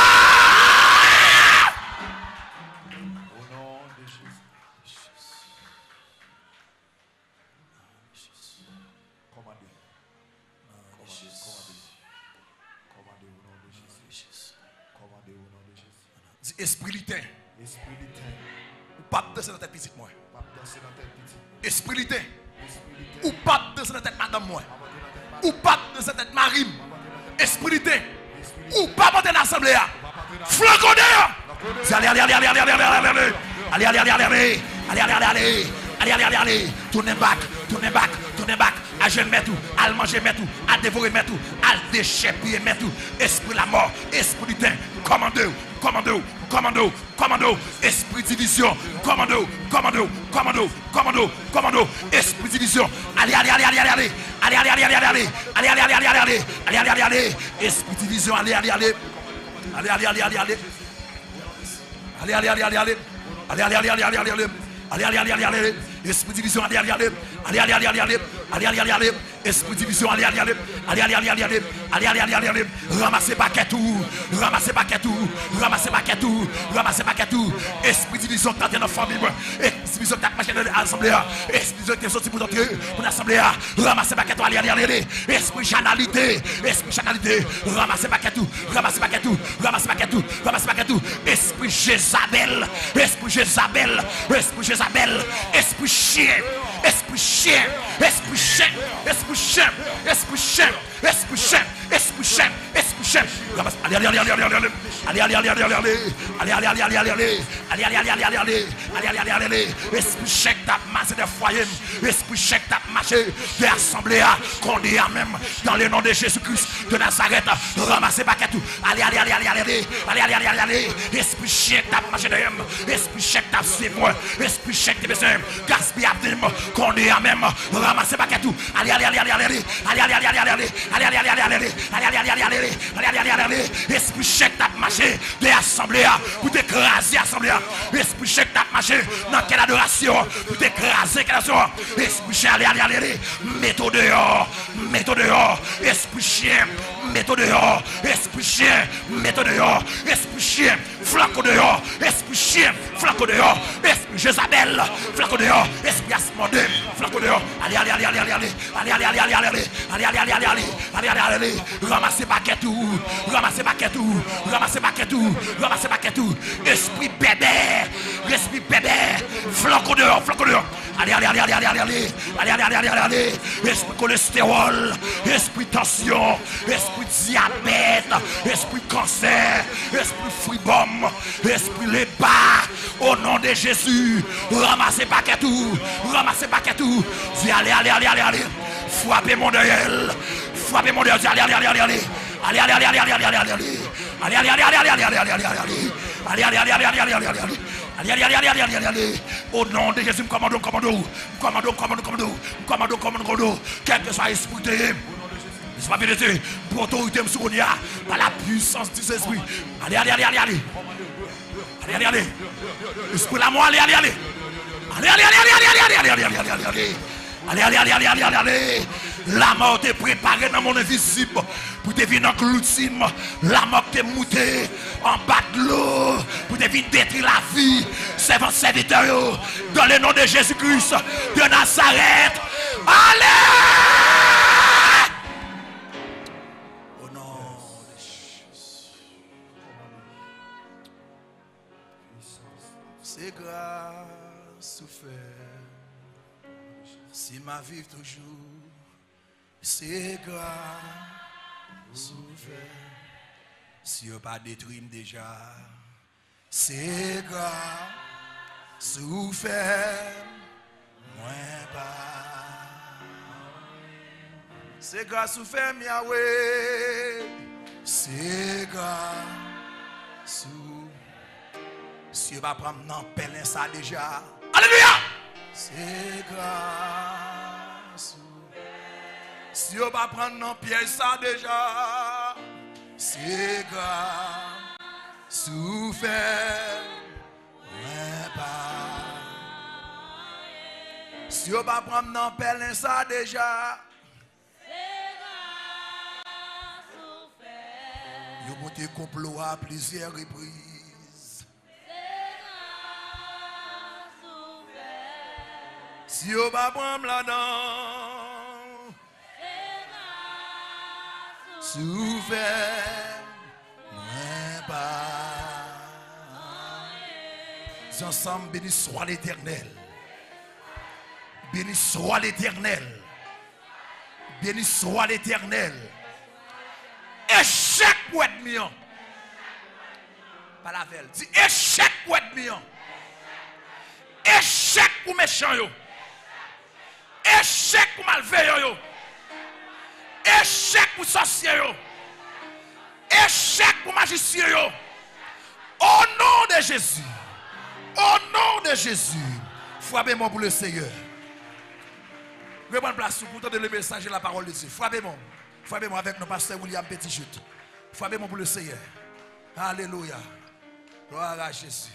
nom de Jésus. Commandez. Commandez. Commandez au nom de Jésus. Commandez au nom de Jésus. Dis esprit litin. Esprit litin. Ou pas danser dans ta petite moi. Pas danser dans ta petite. Esprit litin. Esprit litin. Ou pas danser dans tête madame moi. Ou pas danser dans tête marine. Esprit litin. Ou pas monter dans l'assemblée. Flanco d'ailleurs. Allez, allez, allez, allez, allez, allez, allez, allez. Allez, allez, allez, allez, allez. Allez, allez, allez, allez. Allez, allez, allez, allez. Tournez back, tournez back, tournez back. À jeûne, mettre tout. À manger, mettre tout. À dévorer, mettre tout. À déchepper, mettre tout. Esprit la mort, esprit du temps. Commando, commando, commando, commando. Esprit division. Commando, commando, commando, commando, commando. Esprit division. Allez, allez, allez, allez, allez. Allez, allez, allez, allez, allez. Allez, allez, allez, allez, allez. Allez, allez, allez, allez. Esprit division. Allez, allez, allez. Allez, allez, allez, allez, allez. Allez, allez, allez, allez, allez. Allez, allez, allez, allez, allez, allez. Allez, allez, allez, allez, allez. Esprit division, allez, allez, allez. Allez, allez, allez, allez, allez. Allez, allez, allez, allez. Esprit division, allez, allez, allez. Allez, allez, allez, allez, allez. Allez, allez, allez, allez, allez. Ramassez paquet tout. Ramassez paquet tout. Ramassez paquet tout. Ramassez paquet tout. Esprit division, t'as dans la famille. Esprit division, t'as marché dans l'assemblée. Esprit division, t'es sorti pour entrer pour l'assemblée. Ramassez paquet tout. Allez, allez, allez, allez. Esprit chanalité. Esprit chanalité. Ramassez paquet tout. Ramassez paquet tout. Ramassez paquet tout. Ramassez paquet tout. Esprit Jézabel. Esprit Jézabel. Esprit Jézabel. Esprit chien. Esprit chien. Esprit chien. Esprit chien. Esprit chien. Esprit chien. Esprit chien. Esprit chien. Allez, allez, allez, allez, allez, allez. Allez, allez, allez, allez, allez, allez. Allez, allez, allez, allez, allez, allez. Allez, allez, allez, allez, allez, allez. Allez, allez, allez, allez, allez. Esprit chien tape massé des foyers. Esprit chien tape marché des assemblées. Qu'on dit même dans le nom de Jésus-Christ de Nazareth. Ramassez paquet tout. Allez, allez, allez, allez, allez. Allez, allez, allez, allez, allez. Esprit chien tape marché des hommes. Esprit chien tape c'est moi. Esprit chien tape besoin. Gaspille à dim. Qu'on dit même. Ramassez paquet tout. Allez, allez, allez, allez, allez. Allez, allez, allez, allez, allez. Allez, allez, allez, allez, allez. Allez, allez, allez, allez, allez. Allez, allez, allez, allez, allez. Esprit chèque tape marché des assemblées pour t'écraser l'assemblée. Esprit chèque tape marché dans quelle adoration pour t'écraser quelle adoration. Esprit chien, allez, allez, allez, allez. Mets-toi dehors, mets-toi dehors. Esprit chien, mets-toi dehors. Esprit chien, mets-toi dehors. Esprit chien, flaco dehors. Esprit chien, flaco dehors. Esprit Jézabel, flaco dehors. Esprit Asmodé, flaco dehors. Allez, allez, allez, allez, allez, allez. Allez, allez, allez, allez, allez. Allez, allez, allez, allez, allez. Allez, allez, allez, allez. Ramassez paquet tout. Ramassez paquet tout. Ramassez paquet tout. Ramassez paquet tout. Esprit bébé. Esprit bébé. Flaco dehors, flaco dehors. Allez, allez, allez, allez, allez, allez. Allez, allez, allez, allez, allez, allez. Esprit cholestérol. Esprit tension. Esprit diabète. Esprit cancer. Esprit fribom. Esprit lébar. Au nom de Jésus. Ramassez paquet tout. Ramassez paquet tout. Dis allez, allez, allez, allez, allez. Frappez mon deuil. Frappez mon deuil. Allez, allez, allez, allez, allez. Allez, allez, allez, allez, allez, allez, allez, allez. Allez, allez, allez, allez, allez, allez, allez, allez, allez, allez. Allez, allez, allez, allez, allez, allez, allez, allez. Allez, allez, allez, allez, allez, allez, allez. Au nom de Jésus, commando, commando. Commando, commando, commando. Commando, commando, commando. Quel que soit l'esprit de je vais vérité pour autorité Msounia par la puissance du Saint-Esprit. Allez, allez, allez, allez, allez. Allez, allez, allez. Esprit la moi, allez, allez, allez. Allez, allez, allez, allez, allez, allez, allez, allez, allez, allez. Allez, allez, allez, allez, allez, allez, allez. La mort est préparée dans mon invisible. Pour te venir dans cloutime. La mort t'est moutée en bas de l'eau. Pour te venir détruire la vie. Servant serviteur. Dans le nom de Jésus-Christ de Nazareth. Allez! Au nom de Jésus. C'est grâce souffert. Si ma vie toujours, c'est grâce souffert. Si on pas détruit déjà, c'est grâce souffert. Moi pas. C'est grâce souffert, Yahweh. C'est grâce souffert. Si on va prendre non pelin ça déjà. Alléluia. C'est grâce. Si on va prendre non piège ça déjà. C'est grâce. Souffert. Ouais, pas. Si on va prendre non pelin ça déjà. C'est grâce. Souffert. Yo monté complot à plusieurs reprises. Si on va prendre là-dedans, souffert, moins pas. Ensemble, béni soit l'Éternel. Béni soit l'Éternel. Béni soit l'Éternel. Échec pour être mieux. Pas la velle. Dis échec pour être mieux. Échec pour méchant yo. Échec pour malveillant yo. Échec pour sorcier yo. Échec pour magicien yo. Au nom de Jésus. Au nom de Jésus. Frappez-moi pour le Seigneur. Reprenez place pour entendre le message et la parole de Dieu. Frappez-moi. Frappez-moi avec notre pasteur William Petit-Chute. Frappez-moi pour le Seigneur. Alléluia. Gloire à Jésus.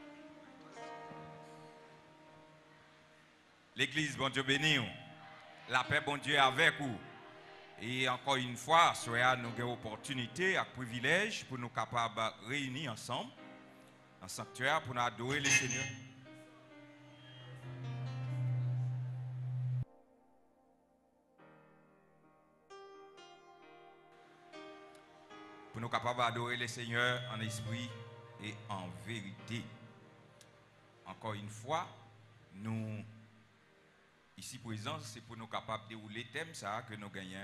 L'église, bon Dieu béni. La paix, bon Dieu, avec vous. Et encore une fois, soyez nous avons opportunité et privilège pour nous capables de réunir ensemble en sanctuaire pour nous adorer le Seigneur. Pour nous capables d'adorer le Seigneur en esprit et en vérité. Encore une fois, nous ici présents, c'est pour nous capables de dérouler le thème ça que nous gagnons.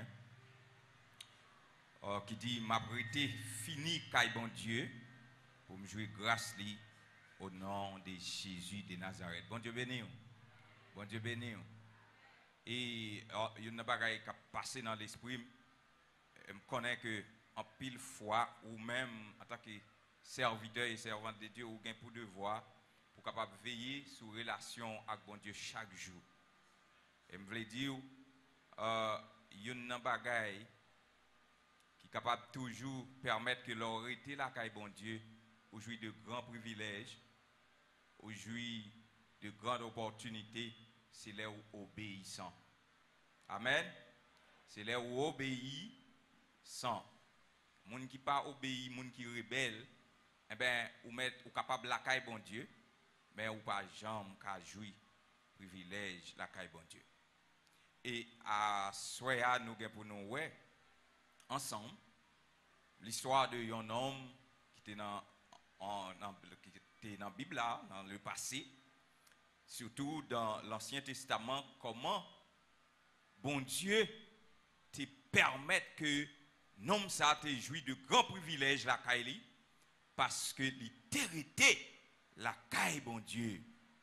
Euh, qui dit m'a prêté fini caille bon Dieu pour me jouer grâce li au nom de Jésus de Nazareth. Bon Dieu béni. Bon Dieu béni. Et il y a une bagaille qui a passé dans l'esprit. Je connais que en pile fois ou même en tant que serviteur et servante de Dieu ou gain pour devoir pour capable veiller sur relation avec bon Dieu chaque jour. Et je veux dire euh il y a une bagaille qui est capable toujours permettre que leur été là caille bon Dieu ou jouir de grands privilèges ou jouir de grandes opportunités, c'est là où obéissant. Amen. C'est là où obéissant. Moun qui pas obéi, moun qui rebelle, eh ben ou mettre ou capable la caille bon Dieu, mais ou pas jamais ka jouir privilège la caille bon Dieu. Et à soya nous gen pour nous ouais ensemble l'histoire de un homme qui était dans en, dans, qui était dans la Bible là, dans le passé, surtout dans l'Ancien Testament, comment bon Dieu te permettre que l'homme ça te jouit de grands privilèges la caille parce que il hérité la caille bon Dieu.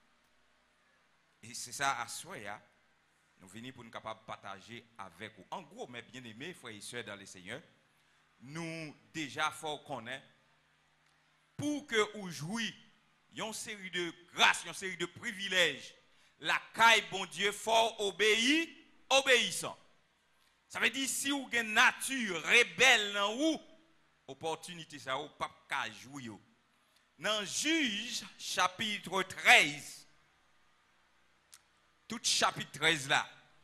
Et c'est ça à soya nous venons pour nous capables de partager avec vous. En gros, mes bien-aimés, frères et sœurs dans le Seigneur, nous déjà fort connaître pour que vous jouiez une série de grâces, une série de privilèges, la caille bon Dieu fort obéi, obéissant. Ça veut dire si vous avez une nature rebelle dans vous, opportunité ça ou pas qu'à jouer. Dans Juge chapitre treize, tout chapitre treize là,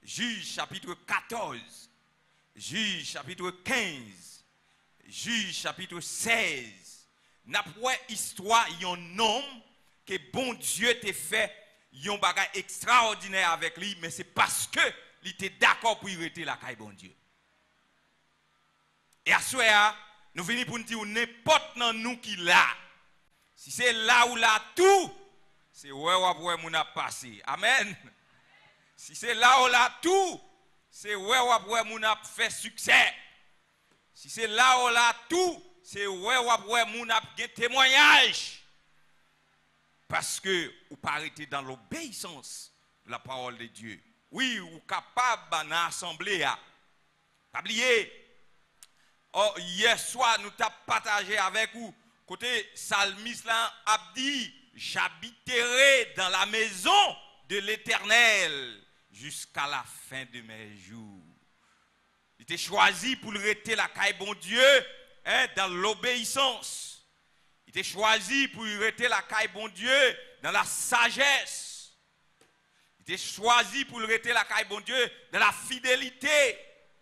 Juge chapitre quatorze, Juge chapitre quinze, Juge chapitre seize. N'a pas histoire d'un homme que bon Dieu t'a fait un bagage extraordinaire avec lui, mais c'est parce que il était d'accord pour y rester la caille bon Dieu. Et à ce moment, nous venons pour nous dire n'importe dans nous qui là. Si c'est là où là tout, c'est où on a passé. Amen. Si c'est là où là tout, c'est où on a fait succès. Si c'est là où là tout, c'est où on a fait témoignage. Parce que vous parlez dans l'obéissance de la parole de Dieu. Oui, vous êtes capable dans l'assemblée. Pas oublier. Oh, hier soir, nous avons partagé avec vous. Côté Salmis là a dit, j'habiterai dans la maison de l'Éternel jusqu'à la fin de mes jours. Il était choisi pour rester la caille bon Dieu hein, dans l'obéissance. Il était choisi pour rester la caille bon Dieu dans la sagesse. Il était choisi pour rester la caille bon Dieu dans la fidélité.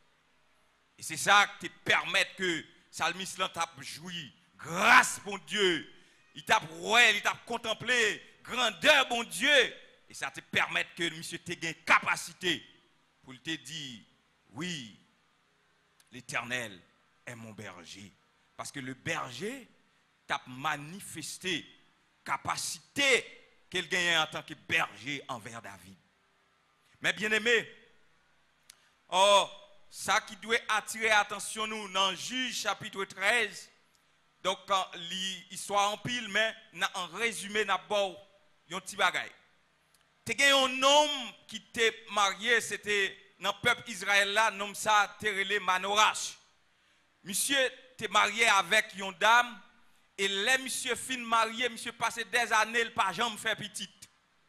Et c'est ça qui te permet que Salmis là t'a joui. Grâce, bon Dieu. Il t'a ouais, il t'a contemplé. Grandeur, bon Dieu. Et ça te permet que monsieur te gagne capacité pour te dire, oui, l'Éternel est mon berger. Parce que le berger t'a manifesté capacité qu'il gagne en tant que berger envers David. Mais bien aimé, oh, ça qui doit attirer l'attention nous dans Juge chapitre treize. Donc, l'histoire en pile, mais en résumé, d'abord, il y a un petit bagay. Tu as un homme qui était marié, c'était dans le peuple Israël là, nom ça, Terele Manorash. Monsieur était marié avec une dame, et les monsieur fin marié, monsieur passé des années, il n'a pas jamais fait petite.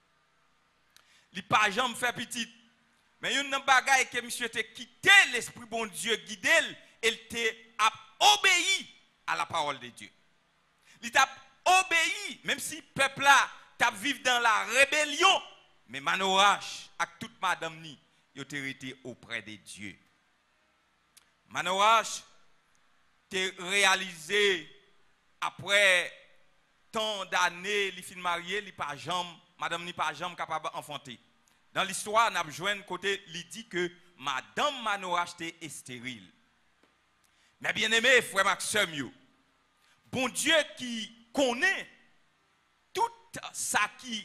Il n'a pas jamais fait petite. Mais il y a un bagay que monsieur était quitté, l'esprit bon Dieu guidé, il t'a obéi à la parole de Dieu. Il t'a obéi, même si le peuple là t'a vécu dans la rébellion, mais Manoach, avec toute madame ni, il a été auprès de Dieu. Manoach t'est réalisé après tant d'années, il fin marié, il pas jamais, madame ni pas jamais capable d'enfanter. Dans l'histoire, on a besoin de côté, il dit que madame Manoach était stérile. Mais bien aimé, frère Maxime, bon Dieu qui connaît tout ça qui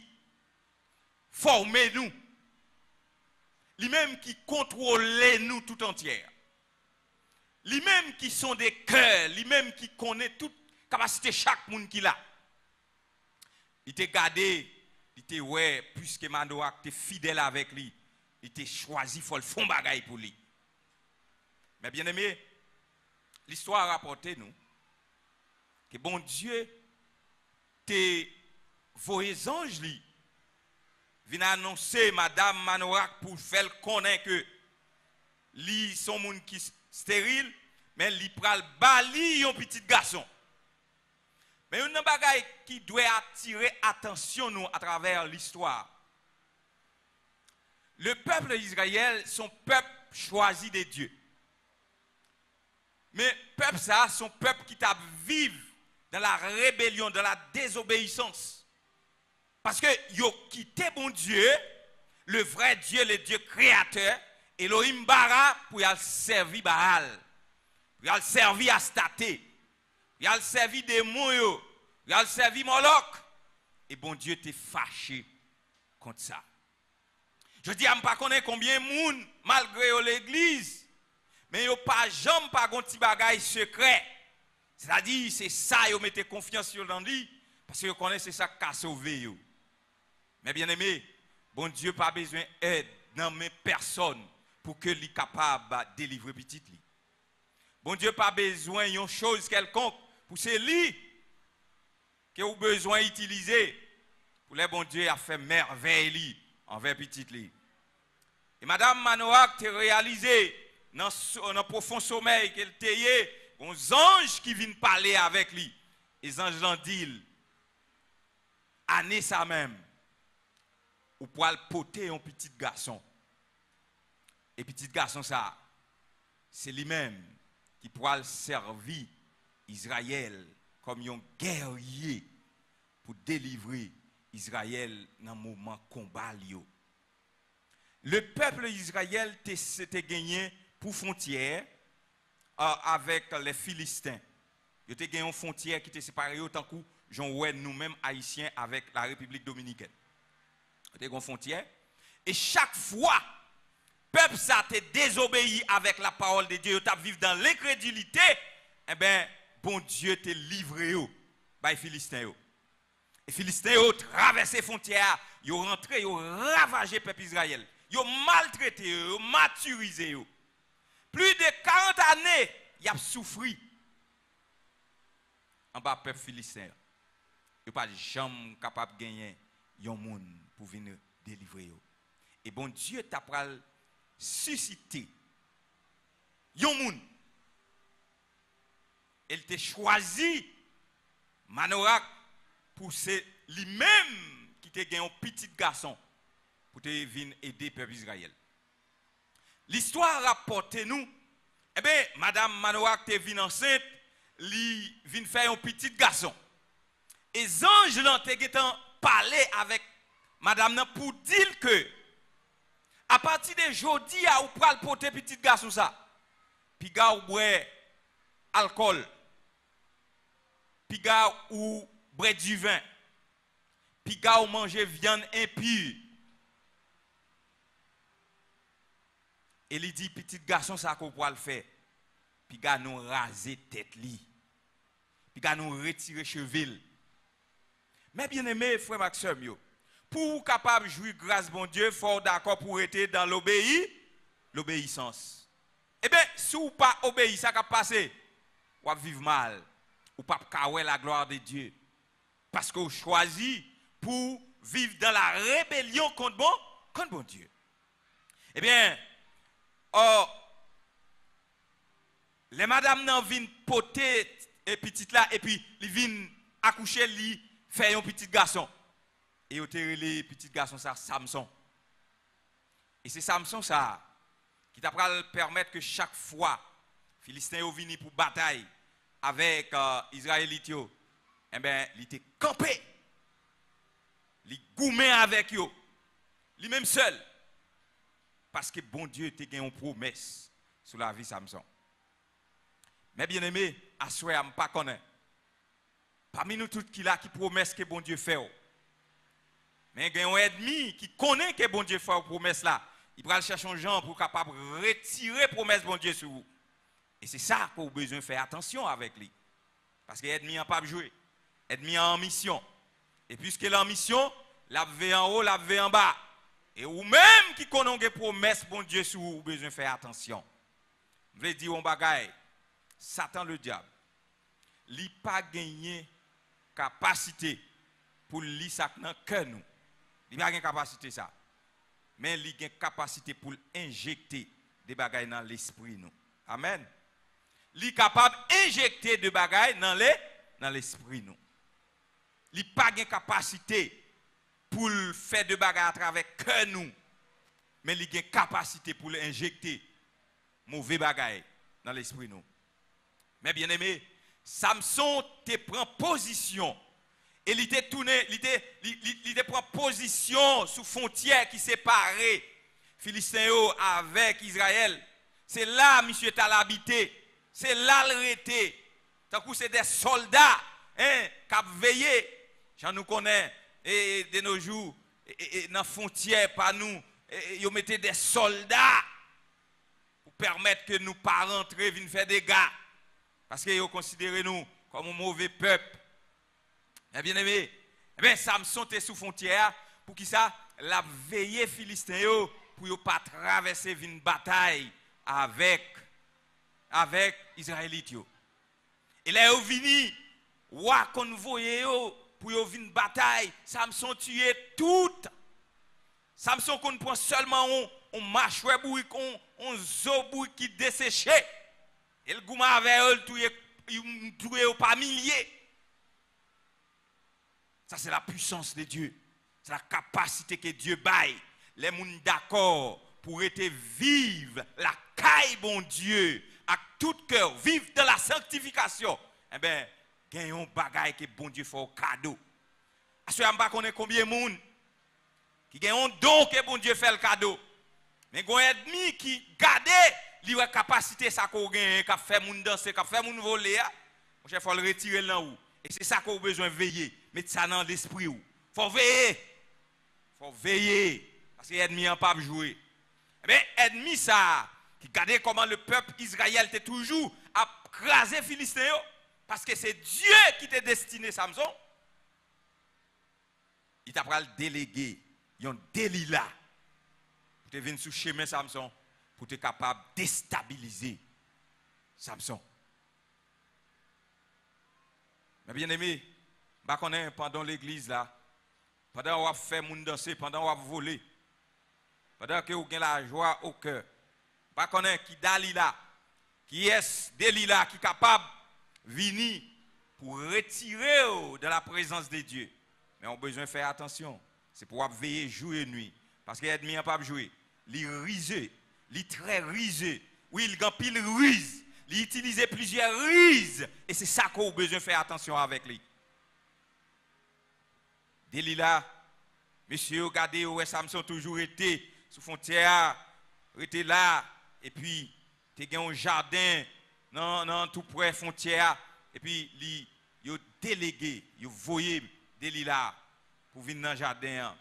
forme nous, lui-même qui contrôle nous tout entière, lui-même qui sont des cœurs, lui-même qui connaît toute capacité chaque monde qui a. Il t'a gardé, il t'a ouais, puisque Manoach était fidèle avec lui, il t'a choisi, il faut le fond bagaille pour lui. Mais bien aimé, l'histoire a rapporté nous que bon Dieu te voyez ange li vient annoncer madame Manoach pour faire connaître que li son monde qui stérile mais li pral bali un petit garçon. Mais une bagaille qui doit attirer attention nous à travers l'histoire. Le peuple d'Israël son peuple choisi de Dieu. Mais peuple ça, son peuple qui t'a vécu dans la rébellion, dans la désobéissance. Parce que yo quitté bon Dieu, le vrai Dieu, le Dieu créateur, Elohim bara pour y servir Baal, pour y servir Astaté, pour y servir des moyens, pour y servir Moloch. Et bon Dieu t'est fâché contre ça. Je dis à me pas connaître combien de monde malgré l'église. Mais yo pas jamais pas gon petit bagay secret. C'est-à-dire c'est ça yo mettez confiance sur dans lui parce que yo connaît c'est ça qui a sauvé yo. Mais bien aimé, bon Dieu pas besoin d'aide dans mes personnes pour que lui capable de délivrer petit li. Bon Dieu pas besoin d'une chose quelconque pour c'est lui que vous besoin utiliser pour les bon Dieu a fait merveille envers petit li. Et madame Manoach te réalisé dans un profond sommeil qu'elle était, un ange qui vient parler avec lui. Et les anges l'ont dit, année ça même, ou pour le poter un petit garçon. Et petit garçon ça, c'est lui-même qui pourra servir Israël comme un guerrier pour délivrer Israël dans le moment combat. Le peuple d'Israël s'était gagné pour frontière euh, avec les Philistins. Il était gagné une frontière qui était séparée autant que nous-mêmes haïtiens avec la République dominicaine. Il était une frontière. Et chaque fois, le peuple ça a désobéi avec la parole de Dieu, il a vécu dans l'incrédulité, eh bien, bon Dieu t'a livré par les Philistins. Les Philistins ont traversé les frontières, ils ont rentré, ils ont ravagé le peuple Israël. Ils ont maltraité, ils ont maturisé. Plus de quarante années, ils ont souffert en bas peuple philistin. Ils ne sont pas jamais capables de gagner un monde pour venir délivrer. Et bon Dieu t'a suscité un monde. Il t'a choisi Manorak pour c'est lui-même qui t'a gagné un petit garçon pour te venir aider le peuple Israël. L'histoire rapporte nous, eh bien, Madame Manorak te venu enceinte, li vient faire un petit garçon. Et les anges l'ont parlé avec Madame pour dire que à partir de jeudi, ou pral porter petit garçon ça, puis gars ou boire alcool, puis gars ou boire du vin, puis gars ou manger viande impure. Et il dit petit garçon ça qu'on pourra le faire. Puis gars nous raser tête li. Puis gars nous retirer cheveux. Mais bien aimé frère Maxime yo, pour capable jouir grâce bon Dieu, faut d'accord pour être dans l'obéi, l'obéissance. Eh bien, si vous pas obéir, ça va passer, vous va vivre mal. Ou pas kawé la gloire de Dieu. Parce que vous choisi pour vivre dans la rébellion contre bon, contre bon Dieu. Eh bien, oh, les madames n'en viennent poter et petite là et puis ils viennent accoucher li faire un petit garçon. Et au terre les petits garçons ça Samson. Et c'est Samson ça qui t'a permettre que chaque fois Philistins ont venu pour bataille avec euh, Israélites, eh ben il était campé. Il goumé avec eux. Lui même seul. Parce que bon Dieu t'a gagné une promesse sur la vie de Samson. Mais bien aimé, à souhait, je ne pas connaître. Parmi nous tous qui là qui promesse que bon Dieu fait. Mais il y a un ennemi qui connaît que bon Dieu fait une promesse là. Il va chercher un gens pour capable retirer la promesse bon Dieu sur vous. Et c'est ça qu'on a besoin de faire attention avec lui. Parce que l'ennemi n'a pas joué. L'ennemi est en mission. Et puisqu'il est en mission, la vie en haut, la vie en bas. Et ou même qui connaît une promesse bon Dieu sur vous, vous besoin de faire attention. Je veux dire un bagaille. Satan le diable, il n'a pas gagné capacité pour lui ça dans cœur nous. Il n'a pas gagné capacité ça. Mais il a gagné capacité pour injecter des bagailles dans l'esprit nous. Amen. Il est capable d'injecter des bagailles dans les dans l'esprit nous. Il n'a pas gagné capacité pour faire des bagailles à travers cœur nous. Mais il a gagné capacité pour injecter mauvais bagailles dans l'esprit nous. Mais bien aimé, Samson te prend position. Et il te tourné, il te, il, il te prend position sous frontière qui séparait Philistins avec Israël. C'est là, monsieur, tu as l'habité. C'est là le rété. Tant que c'est des soldats hein, qui ont veillé. J'en nous connais. Et de nos jours, et, et, dans la frontière, par nous, ils mettaient des soldats pour permettre que nous ne pas rentrer, venir faire des dégâts. Parce qu'ils ont considéré nous comme un mauvais peuple. Et bien aimé, eh bien, Samson était sous frontière pour qui ça? La veillée Philistin pour ne pas traverser une bataille avec, avec Israélites. Et là, ils sont venus, roi convoyé pour une bataille. Samson tuait tout. Samson qu'on prend seulement un mâchoire un zo qui desséchait. Et le gouma avec eux, il tuait par milliers. Ça, c'est la puissance de Dieu. C'est la capacité que Dieu baille. Les gens d'accord pour être vivre la caille bon Dieu avec tout cœur, vivre dans la sanctification, eh bien, gagnons bagaille que bon Dieu fait au cadeau. Parce que je ne sais pas combien de monde qui gagne un don que bon Dieu fait le cadeau. Mais il y a un ennemi qui garde la capacité ça qu'on gagne, qui fait moun danser, qui fait moun voler. Mon chef, il faut le retirer là où. Et c'est ça qu'on a besoin de veiller. Mettre ça dans l'esprit. Il faut veiller. Il faut veiller. Parce que l'ennemi n'a pas joué. Mais l'ennemi ça, qui garde comment le peuple Israël était toujours à craser les Philistins. Parce que c'est Dieu qui t'a destiné Samson. Il t'a pris le délégué. Il y a un Delilah. Pour te venir sous chemin Samson. Pour être capable de déstabiliser Samson. Mais bien aimé, pendant l'église là, pendant qu'on a fait moun danser, pendant qu'on a volé, pendant que vous avez la joie au cœur, pas connaître qui Dalila, qui est Delilah, qui est capable de venir pour retirer de la présence de Dieu. Mais on a besoin de faire attention. C'est pour veiller jour et nuit. Parce que l'ennemi n'a pas joué. Il est risé. Il est très risé. Oui, il a pile ruse. Il utilise plusieurs ruses. Et c'est ça qu'on a besoin de faire attention avec lui. Delilah, monsieur, regardez où Samson toujours été sous frontière, était là, et puis, il a un jardin, non, non, tout près de frontière, et puis, il a délégué, il a voyé Delilah pour venir dans le jardin.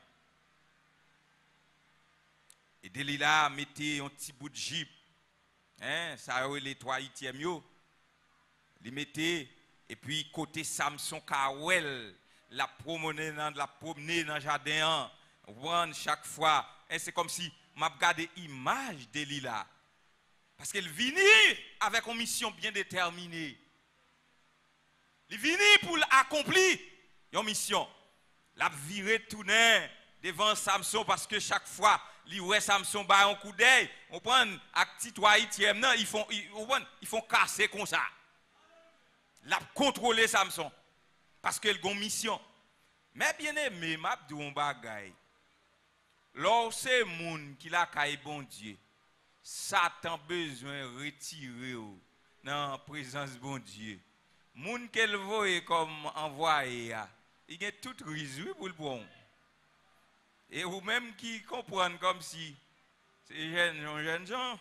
Et Delilah mettait un petit bout de jeep. Hein, ça a les trois itièmes yo. Il mettait et puis côté Samson Kawel la promener dans la promener dans jardin on chaque fois hein, c'est comme si m'a regardé image de Delilah parce qu'elle venait avec une mission bien déterminée. Il venait pour accomplir une mission. La viré tourner devant Samson parce que chaque fois li ouais Samson ba un coup d'œil on prend ak petit trois itième non ils font ils, ils font casser comme ça la contrôler Samson parce qu'il a une mission. Mais bien aimé m'a dit un bagay lorsque moun qui la caille bon Dieu Satan besoin retirer dans la présence bon Dieu moun qu'elle voit comme envoyé il y a tout résolu pour le bon. Et vous-même qui comprenez comme si c'est jeunes gens, jeunes gens,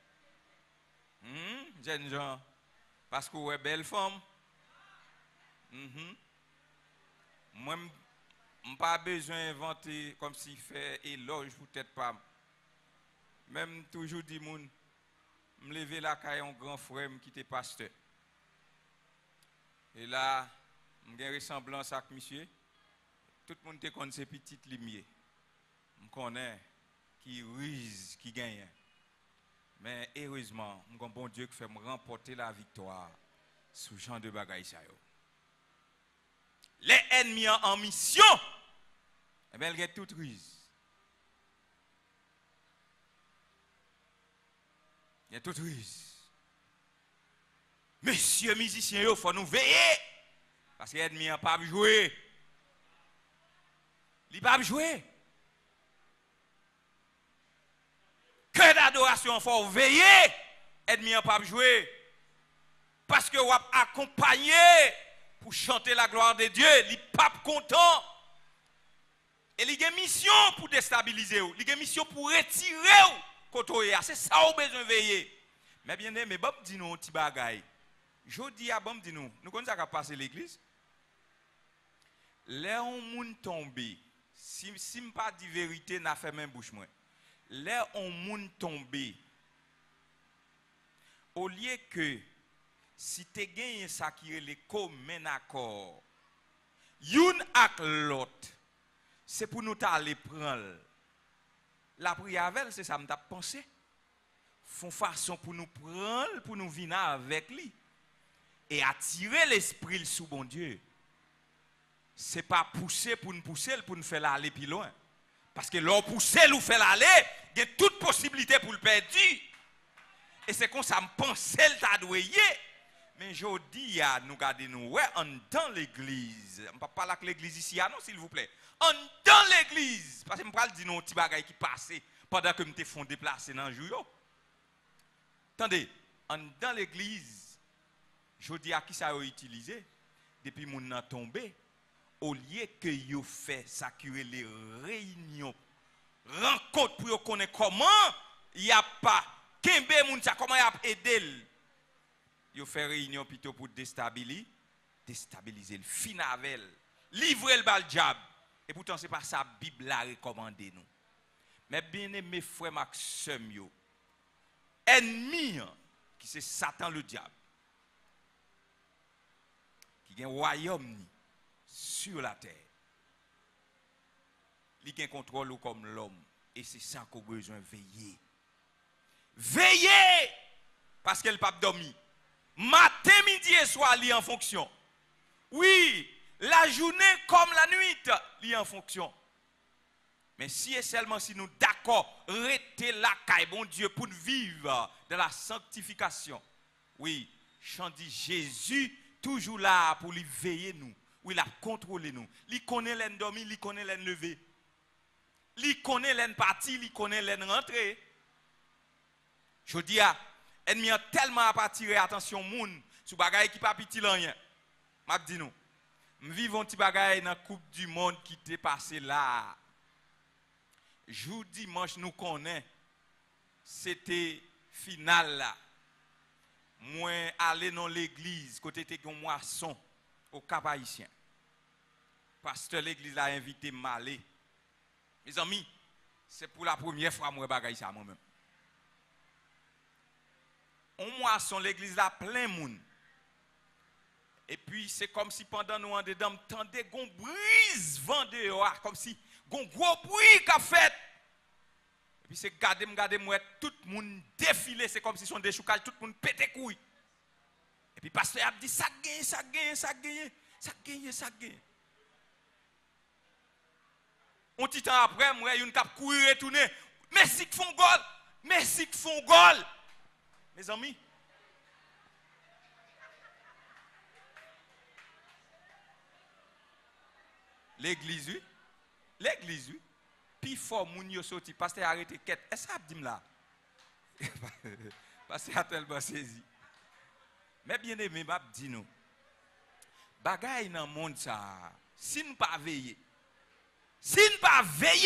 hmm? Jeunes gens, parce que vous êtes belle femme. Mm-hmm. Moi, je n'ai pas besoin d'inventer comme si fait éloge peut-être pas. Même toujours dit, je me lever la caille un grand frère qui était pasteur. Et là, j'ai une ressemblance avec monsieur. Tout le monde connaît ces petites lumières. Je connais qui ruse, qui gagne. Mais heureusement, je bon Dieu qui fait me remporter la victoire sous genre de bagaille. Les ennemis en mission, eh bien, ils ont toute ruse. Ils ont toute ruse. Messieurs musiciens, il faut nous veiller. Parce que les ennemis n'ont pas joué. Ils n'ont pas joué. Que d'adoration, il faut veiller. Ennemi n'a pas joué. Parce que vous avez accompagné pour chanter la gloire de Dieu. Il n'est pas content. Et il y a une mission pour déstabiliser. Il y a une mission pour retirer. C'est ça qu'on a besoin de veiller. Mais bien aimé, Bob dit nous un petit bagaille. Je dis à Bob dit nous, nous connaissons ça passer l'église. Là on moun tombé. Si si me pas dit vérité, n'a fait même bouche moi. Là on moun tombé. Au lieu que si tu gagné ça qui est le commun accord, une ak l'autre, c'est pour nous aller prendre. La prière c'est ça me t'a pensé. Font façon pour nous prendre, pour nous venir avec lui et attirer l'esprit sous bon Dieu. C'est pas pousser pour nous pousser, pour nous faire aller plus loin. Parce que l'on pousser ou faire aller, il y a toute possibilité pour le perdre. Et c'est comme ça me pensais le tadouyer. Mais je dis à nous garder nous ouais en dans l'église. On ne peut pas parler avec l'église ici non s'il vous plaît. En dans l'église parce que me parle dit non petit bagaille qui passe. pendant que me font déplacer dans le jour. Attendez, dans l'église, je dis à qui ça a utilisé, depuis mon nan tombé, au lieu que yo fait s'accurer les réunions, rencontres pour connaître comment il n'y a pas, kembe moun sa comment il a aidé. Yo fait réunion plutôt pour déstabiliser, déstabiliser le finavel, livrer le bal diable. Et pourtant c'est pas ça la Bible a recommandé nous. Mais bien aimé frère Maxime yo, ennemi qui c'est Satan le diable, qui a un royaume sur la terre. Il a un contrôle comme l'homme. Et c'est ça qu'on a besoin de veiller. Veiller! Parce qu'elle n'a pas dormi. Matin, midi et soir, il est en fonction. Oui, la journée comme la nuit, il est en fonction. Mais si et seulement si nous d'accord, rester là, bon Dieu, pour vivre dans la sanctification. Oui, chant dit Jésus, toujours là pour lui veiller nous. Oui, il a contrôlé nous. Il connaît l'en dormi, il connaît l'en levé. Il connaît l'en parti, il connaît l'en rentré. Je dis à, ennemi a tellement à attirer attention moun sur bagaille qui pas petit rien. M'a dit nous. Nous vivons petit bagaille dans la Coupe du monde qui t'est passé là. Jour dimanche nous connaît. C'était final là. Moi aller dans l'église côté te gon moisson au Cap Haïtien. Pasteur l'église a invité m'aller. Mes amis, c'est pour la première fois moi bagaille ça moi-même. On moisson l'église là plein monde. Et puis c'est comme si pendant nous en dedans m'tendait gon brise vent dehors comme si gon gros bruit qu'a fait. Et puis c'est garder me garder moi tout le monde défilé, c'est comme si son déchoucage tout le monde pété couille. Et puis pasteur a dit ça gagne, ça gagne, ça gagne, ça gagne, ça gagne. Un petit temps après, moi une cap courir retourner. Merci qui font goal. Merci qui font goal. Mes amis, l'église, oui. L'église, oui. Puis fort, moun yo sorti, pasteur arrêté quête. Est-ce que ça dit là? Pasteur a tellement saisi. Mais bien aimé, m'a dit nous. Bagay dans le monde ça, si nous pas veiller, si nous pas veiller,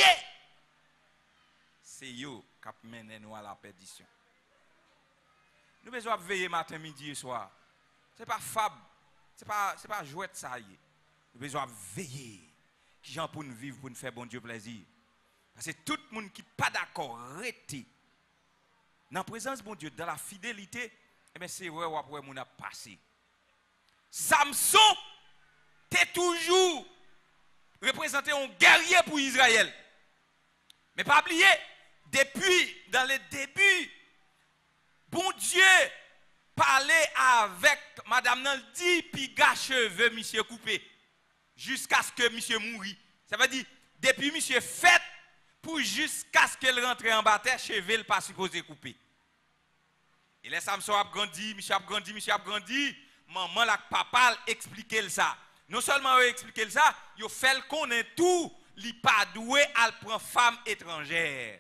c'est yo qui mène nous à la perdition. Nous devons besoin veiller matin, midi et soir. Ce n'est pas fab, ce n'est pas, pas jouet ça y est. Nous devons besoin veiller. Qui gens pour nous vivre, pour nous faire bon Dieu plaisir. Parce que tout le monde qui n'est pas d'accord, arrêtez. Dans la présence de bon Dieu, dans la fidélité, eh bien c'est vrai, après, on a passé. Samson, t'es toujours représenté un guerrier pour Israël. Mais pas oublier, depuis, dans les débuts, bon Dieu parlait avec madame Naldi, puis gars cheveux, monsieur coupé, jusqu'à ce que monsieur mourit. Ça veut dire, depuis monsieur fait, pour jusqu'à ce qu'elle rentre en bataille, cheveux pas supposé couper. Et là, Samson a grandi, monsieur a grandi, monsieur a grandi, maman, la papa expliqué ça. Non seulement expliqué ça, il fait qu'on est tout, il pas doué à prendre femme étrangère.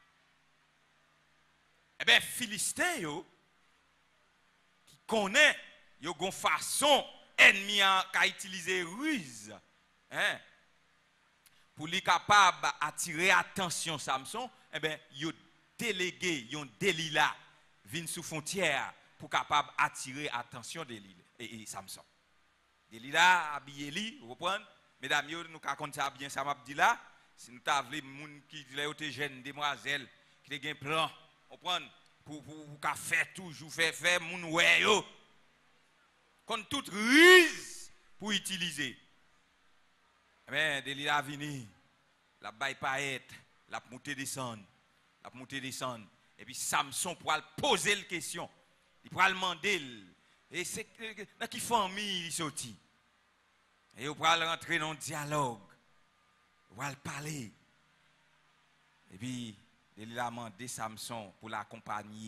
Eh bien, Philistin, yo, qui connaît, yo gon façon ennemi qui utiliser ruse, hein, pour lui capable d'attirer attention Samson, eh bien, yo délégué, yon Delilah, vient sous frontière pour capable attirer attention Delilah et, et Samson. Delilah habillé li, vous comprenez? Mesdames, yo, nous raconte ça bien, ça m'a dit là, si nous t'avons moun qui dit jeune demoiselle, qui te gen plan, comprendre pour pour pour faire toujours faire faire moun ouais yo kon toute ruse pour utiliser. Mais Delilah vini, la baille paette, la monter descendre, la monter descendre et puis Samson pour poser la question, il pour demander et c'est dans qui famille il sorti. Et il pour rentrer dans un dialogue, il va parler. Et puis il a demandé Samson pour l'accompagner.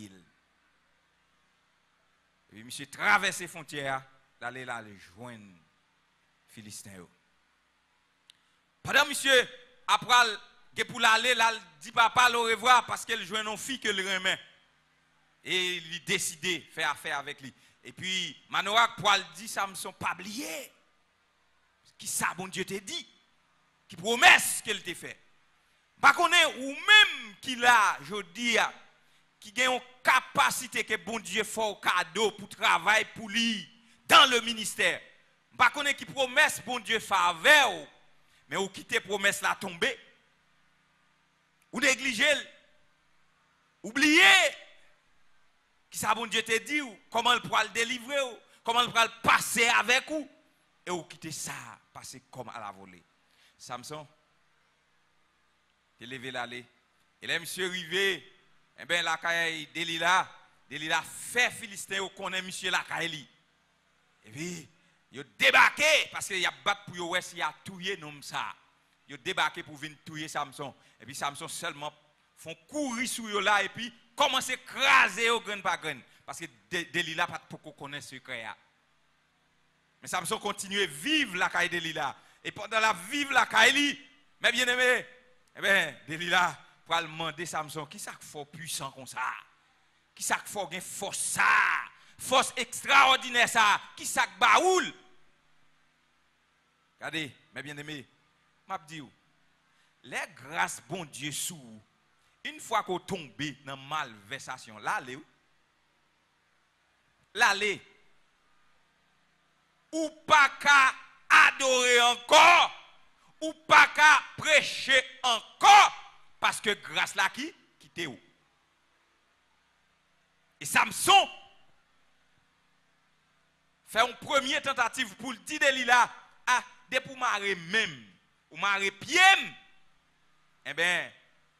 Et puis, monsieur traverse les frontières, d'aller là le joindre Philistin. Pendant monsieur, après que pour l'aller, là, dit papa le revoir parce qu'elle joue une fille que le remet. Et il décide de faire affaire avec lui. Et puis, Manorak Poil dit, Samson, pas oublier. Qui ça, bon Dieu t'a dit? Qui promesse qu'elle t'a fait. Par contre, ou même qu'il a, je dis, qui a une capacité que bon Dieu fait au cadeau pour travailler pour lui dans le ministère. Par contre, qui promesse bon Dieu faveur, mais ou quitter promesse la tomber. Ou négliger. Oubliez. Qui ça bon Dieu te dit ou comment il pourra le délivrer ou comment il pourra le passer avec ou et ou quitter ça passer comme à la volée. Samson il levé l'aller et là monsieur arrivé et ben la caille Delilah Delilah fait Philistin ou connaît monsieur la caille et puis il a débarqué parce qu'il y a battu pour yo il a tué nom ça il a débarqué pour venir tuer Samson et puis Samson seulement font courir sur yo là et puis commencer à écraser au grain par grain. Parce que Delilah pas pour qu'on connaisse ce secret. Mais Samson continue à vivre la caille de Delilah. Et pendant la vivre la caille, mais bien aimé, eh bien, Delilah pour demander Samson, qui ça fait puissant comme ça? Qui ça fait une force ça? Force extraordinaire ça? Qui ça baoul? Regardez, mais bien aimé, m'a dit, les grâces bon Dieu sous une fois qu'on tombe dans la malversation, l'aller, l'aller, ou pas qu'à adorer encore, ou pas qu'à prêcher encore, parce que grâce là qui, qui t'est où. Et Samson fait une première tentative pour le dire de Delilah, ah, dès pour marrer même, ou marrer pied, eh bien,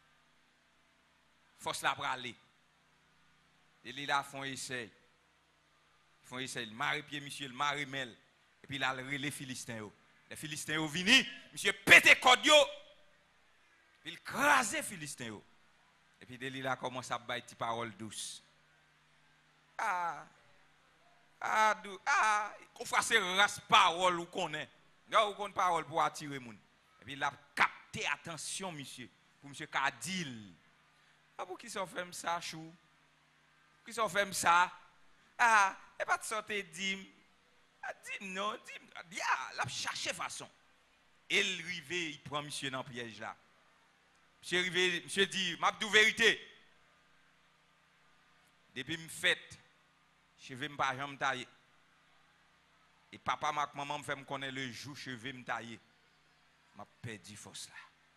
force la pour aller. Delilah font essai. Font essai. Le mari pied, monsieur, le mari mel. Et puis il a les Philistins. Les Philistins ont venu, monsieur pété cordio. Puis il crase les Philistins. Et puis Delilah commence à bailler des paroles douces. Ah, ah, dou, ah, qu'on fasse race parole ou qu'on est. Là, ou qu'on parole pour attirer les gens. Et puis il a capté attention, monsieur, pour monsieur Kadil. Ah, pour qui s'en fait ça, chou? Qui s'en fait ça? Ah, et pas de sortir dim. Ah, dim non, dim. Ah, là, chercher façon. Et il arrive, il prend monsieur dans le piège là. Monsieur arrive, monsieur dit, m'a dit vérité. Depuis me fête, je vais me pas jamais tailler. Et papa, ma maman me fait me connaître le jour, je vais me tailler. M'a perdu force là.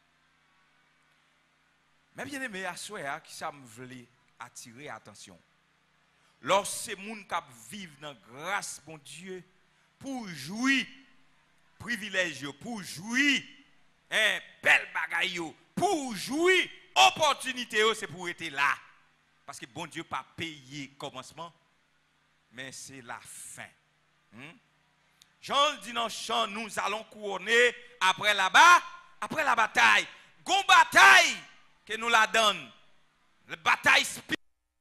Mais bien aimé, à soi, qui ça me voulait attirer attention. Lorsque ces gens qui vivent dans la grâce, bon Dieu, pour jouir, privilège, pour jouir, un bel bagaille, pour jouir, opportunité, c'est pour être là. Parce que bon Dieu pas payé commencement, mais c'est la fin. Hmm? Jean dit dans le chant, nous allons couronner après là-bas, après la bataille. Gon bataille que nous la donne. La bataille spirituelle.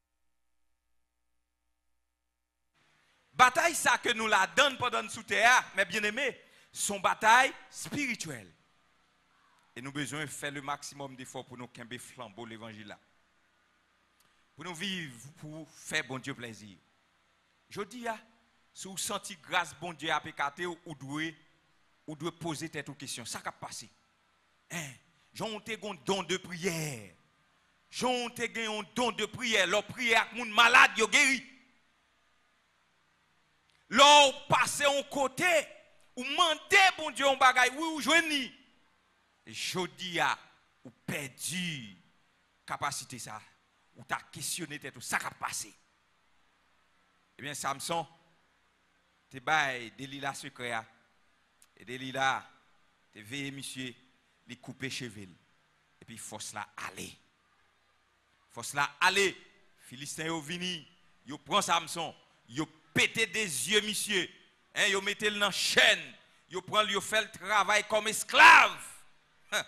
Bataille ça que nous la donne pendant sous terre, mais bien aimé, son bataille spirituelle. Et nous avons besoin de faire le maximum d'efforts pour nous camber flambeau l'évangile là. Pour nous vivre, pour faire bon Dieu plaisir. Je dis, si vous sentez grâce bon Dieu à pécater, ou doit ou doit poser tête aux questions. Ça qui a passé. Hein? J'ont te un don de prière. J'ont te un don de prière. Leur prière avec moun malade, yo guéri. Leur passer en côté, ou mandé bon Dieu en bagaille, oui ou joigni. Et je dis, ou perdu capacité ça. Ou t'as questionné tête, ça qui a passé. Eh bien, Samson, te bail Delilah secret. Et Delilah, te veille, monsieur, les couper cheveux. Et puis, force là, aller. Force là, aller. Philistin yo vini, yo prend Samson, yo pété des yeux, monsieur. Hein, yo mettez le dans chaîne. Yo prend, yo fait le travail comme esclave. Hein.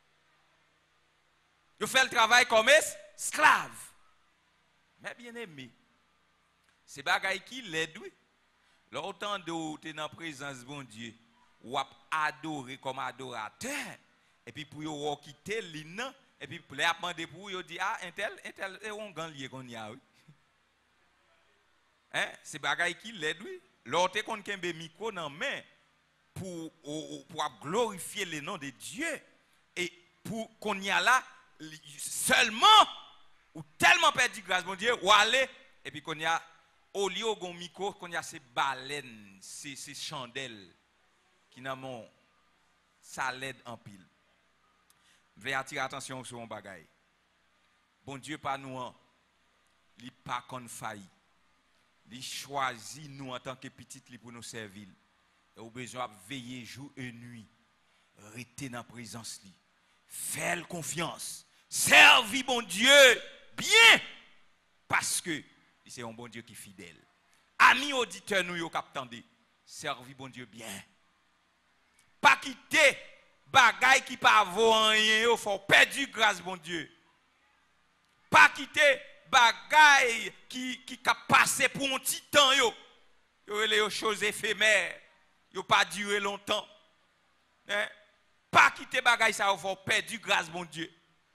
Yo fait le travail comme esclave. Mais bien aimé, c'est bagaille qui l'aide, oui. L'autant de tu es dans la présence de bon Dieu, ou adoré comme adorateur, Et puis pour yo quitter l'in et puis pour les demander pour yo dit ah un tel un tel et on gan lié qu'on y a oui. Hein, c'est bagay qui l'aide oui. L'autre qu'on kembe micro dans main pour pour glorifier le nom de Dieu et pour qu'on y a là seulement ou tellement perdu grâce mon Dieu ou aller et puis qu'on y a au lieu au micro qu'on y a ces baleines ces ces chandelles qui n'a mon ça l'aide en pile. Je vais attirer attention sur un bagay. Bon Dieu pas nous il pas qu'on faillit. Il choisit nous en tant que petites pour nous servir. Et au besoin de veiller jour et nuit, rester dans la présence li. Faire confiance, servir bon Dieu bien parce que c'est un bon Dieu qui est fidèle. Amis auditeurs nous yo captandé, servir bon Dieu bien. Pas quitter bagay qui pas vaut rien, il faut perdre grâce bon Dieu. Pas quitter bagay qui qui a passé pour un petit temps yo. Yo les choses éphémères, yo pas durer longtemps. Hein? Pas quitter bagay ça, il faut perdre grâce bon Dieu.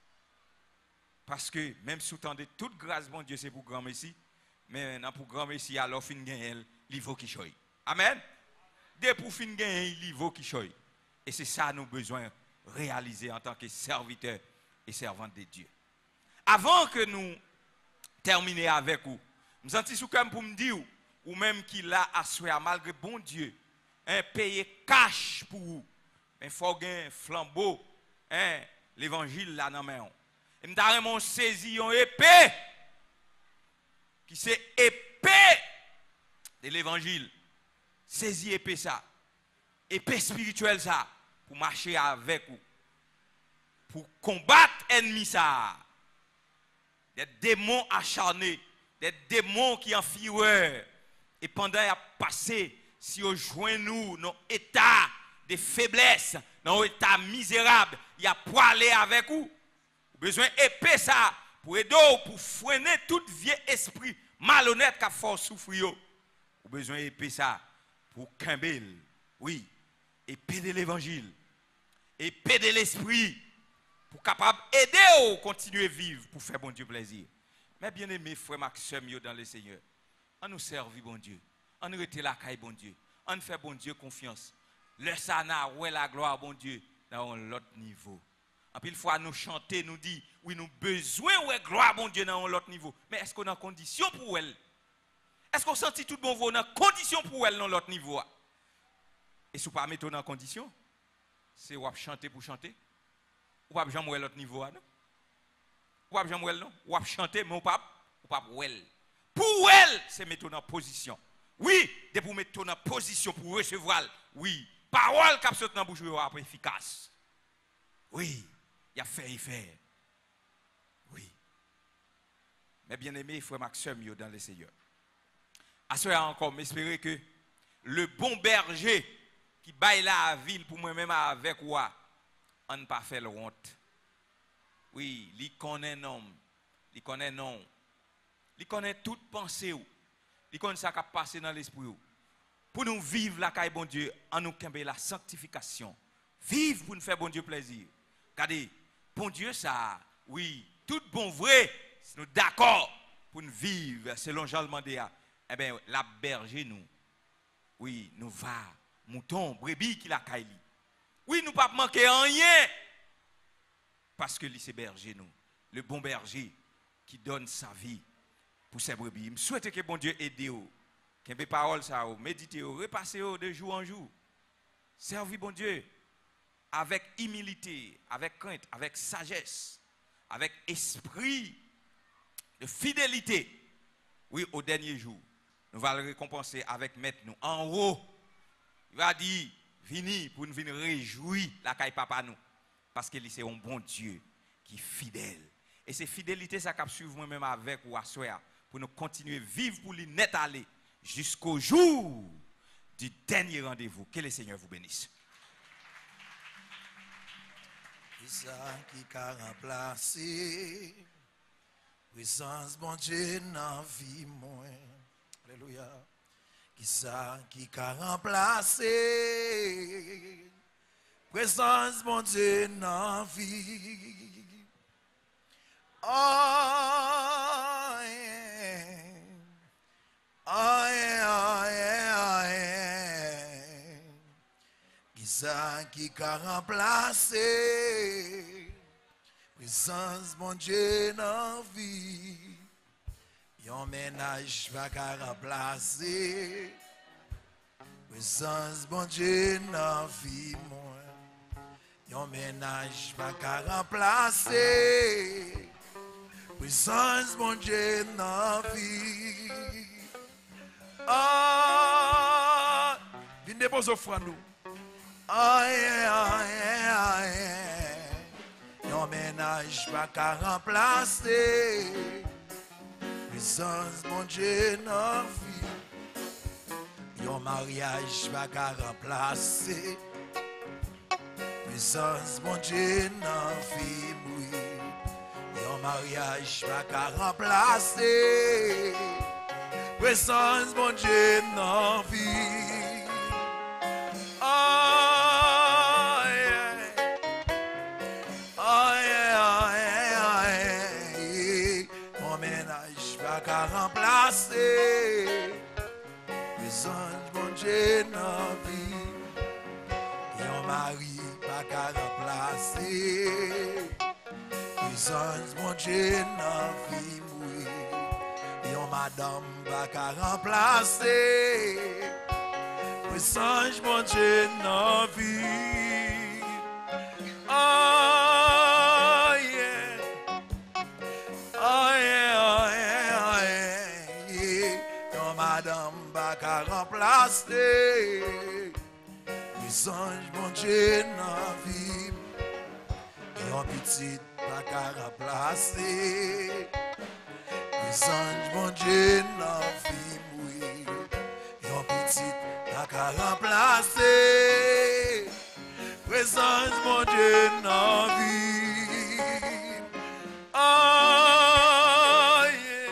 Parce que même sous temps de toute grâce bon Dieu c'est pour grand messie, mais dans pour grand messie alors fin gagne il faut qui choy. Amen. Dès pour fin gagne il faut qui choy. Et c'est ça nous besoin réaliser en tant que serviteurs et servantes de Dieu. Avant que nous terminer avec vous, je me sens sous comme pour me dire ou même qu'il a assuré malgré bon Dieu, hein, payer cash pour vous. Mais il faut gagner flambeau, hein, l'évangile là dans main. Et m'ta mon saisi une épée qui c'est épée de l'évangile. Saisi épée ça. Épée spirituelle ça pour marcher avec vous. Pour combattre ennemi ça. Des démons acharnés, des démons qui en fureur. Et pendant qu'il a passé, si vous joignez nous dans état de faiblesse, dans état misérable, il a poilé avec vous. Vous avez besoin d'épée ça pour aider pour freiner tout vieux esprit malhonnête qui a fort souffrir. Vous avez besoin d'épée ça pour Kimbel. Oui, épée de l'évangile, épée de l'esprit. Pour capable aider ou continuer à vivre pour faire bon Dieu plaisir. Mais bien aimé frère Maxime dans le Seigneur, on nous servir bon Dieu, on nous rester la caille bon Dieu, on fait bon Dieu confiance. Le sana ouais la gloire bon Dieu dans l'autre niveau. En pile fois nous chanter nous dit oui nous besoin ouais gloire bon Dieu dans l'autre niveau. Mais est-ce qu'on a condition pour elle? Est-ce qu'on sentit tout bon vous dans condition pour elle dans l'autre niveau? Et si vous pas mettre en condition, c'est ou chanter pour chanter. Ou pas jamais l'autre niveau non? Ou pas jamais non? Ou chanter mais ou pas ou pas well. Pour elle, c'est mettre en position. Oui, de pour mettre en position pour recevoir. Oui, parole qui saute dans bouche après efficace. Oui, il y a fait et fait. Oui. Mais bien aimé frère Maxime dans le Seigneur. À ce encore m'espérer que le bon berger qui baille la ville pour moi-même avec moi on ne pas fait le honte. Oui, il connaît nom, il connaît nom, il connaît toute pensée, il connaît ça qui a passé dans l'esprit. Pour nous vivre la caille bon Dieu, en nous camber la sanctification. Vivre pour nous faire bon Dieu plaisir. Regardez, bon Dieu ça, oui, tout bon vrai, si nous d'accord pour nous vivre selon Jean le Mandéa, eh bien, la berger nous, oui, nous va, mouton, brebis qui la caille. Oui, nous ne pas manquer rien. Parce que c'est berger, nous. Le bon berger qui donne sa vie pour ses brebis. Je souhaite que bon Dieu aide vous. Que mes paroles, ça, méditez, repassez de jour en jour. Servez bon Dieu avec humilité, avec crainte, avec sagesse, avec esprit de fidélité. Oui, au dernier jour, nous allons le récompenser avec maître nous en haut. Il va dire, vini pour nous venir réjouir la caille papa nous. Parce que c'est un bon Dieu qui est fidèle. Et c'est fidélité ça qui suivre moi-même avec ou à soi pour nous continuer à vivre pour lui net aller jusqu'au jour du dernier rendez-vous. Que le Seigneur vous bénisse. Qui ça qui a remplacé présence bon Dieu dans vie moi. Alléluia. Qui ça qui a remplacé Présence, mon Dieu, dans la vie. Oh, yeah. Oh, yeah, oh, yeah, oh, yeah. Qui ça qui a remplacé? Présence, mon Dieu, dans la vie. Yon ménage pas qu'à remplacer. Présence, bon Dieu, dans la vie, moi. Yon ménage pas qu'à remplacer. Présence, bon Dieu, dans la vie. Ah, viens déposer offrande nous. Ah, yeah, yeah, yeah. Yon ménage pas qu'à remplacer. Présence, mon Dieu, dans la vie. Yon mariage va qu'à remplacer. Présence, mon Dieu, dans la vie. Yon mariage va qu'à remplacer. Présence, mon Dieu, dans la vie. Oh, yeah. Oh, yeah, oh, yeah, oh, yeah. Mon ménage va qu'à remplacer. Présence, mon Dieu, dans la vie. Yon mari va qu'à remplacer. Présence, mon Dieu, dans la vie. Yon madame va qu'à remplacer. Présence, mon Dieu, dans la vie. Oh, yeah. Oh, yeah, oh, yeah, oh, yeah. Yon madame va qu'à remplacer. Présence, mon Dieu, dans la vie. Yon petit va qu'à remplacer. Présence, mon Dieu, dans la vie, oui. Yon petit n'a qu'à remplacer. Présence, mon Dieu, dans la vie. Oh, yeah.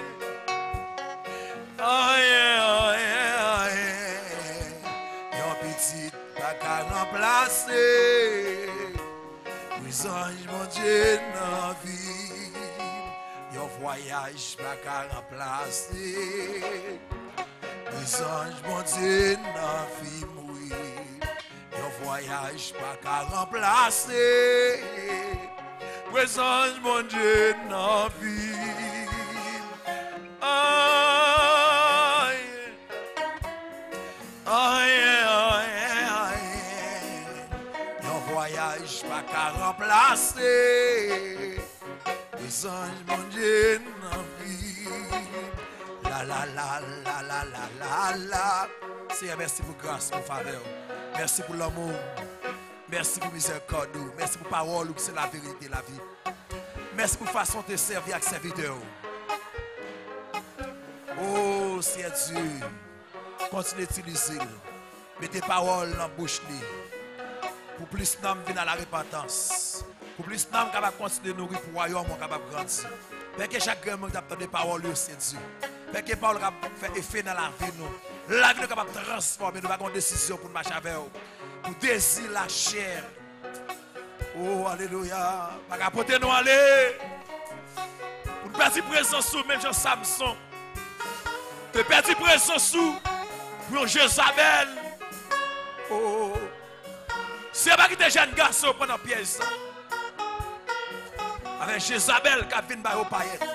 Oh, yeah, oh, yeah, oh, yeah. Yon petit n'a qu'à remplacer. Présence, mon Dieu, dans la vie. Yon voyage pas qu'à remplacer. Présence, mon Dieu, dans la vie, oui. Yon voyage pas qu'à remplacer. Présence, mon Dieu, dans la vie. Oh, yeah. Oh, yeah, oh, yeah, oh, yeah. Yon voyage pas qu'à remplacer. Présence, mon Dieu, dans la vie. La la la la la la la la. Seigneur, merci pour grâce, pour faveur. Merci pour l'amour. Merci pour miséricorde. Merci pour parole, c'est la vérité, la vie. Merci pour façon de servir avec serviteur. Oh, Seigneur Dieu, continue d'utiliser. Mettez paroles dans la bouche. Pour plus d'âmes viennent à la repentance. Pour plus d'âmes capables de continuer de nourrir pour le royaume capable de grandir. Parce que chaque grain qui a des paroles, c'est Dieu. Parce que les paroles fait effet dans la vie. Nous. La vie est capable de transformer. Nous avons une décision pour marcher avec vous. Pour désirer la chair. Oh, alléluia. Pour apporter nous aller. Pour nous perdre présence sous même Jean Samson. De perdre présence sous pour Jézabel. Oh. C'est pas qui des jeunes garçons pendant pièce. Avec Jézabel qui a venu par aux paillettes.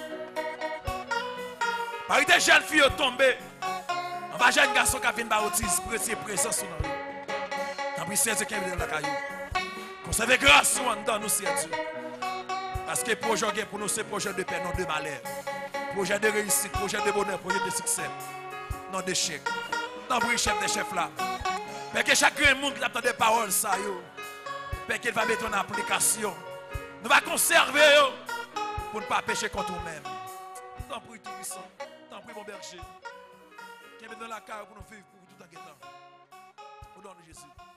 Par des jeunes filles tombées. On va jeune garçon qui a venu par aux tises pour essayer présence sur nous. T'as pris Saint-Dieu qui est venu dans la caillou. Conservez grâce dans nous, Saint-Dieu. Parce que le projet pour nous, c'est projet de paix, non de malheur. Projet de réussite, projet de bonheur, projet de succès. Non d'échec. Non pour le chef des chefs là. Parce que chaque monde qui attend des paroles, ça, parce qu'il va mettre en application. Nous allons conserver pour ne pas pécher contre nous-mêmes. Tant pis, tout puissant. Tant pis, mon berger. Qui est dans la carte pour nous vivre pour tout en guettant. Au nom de Jésus.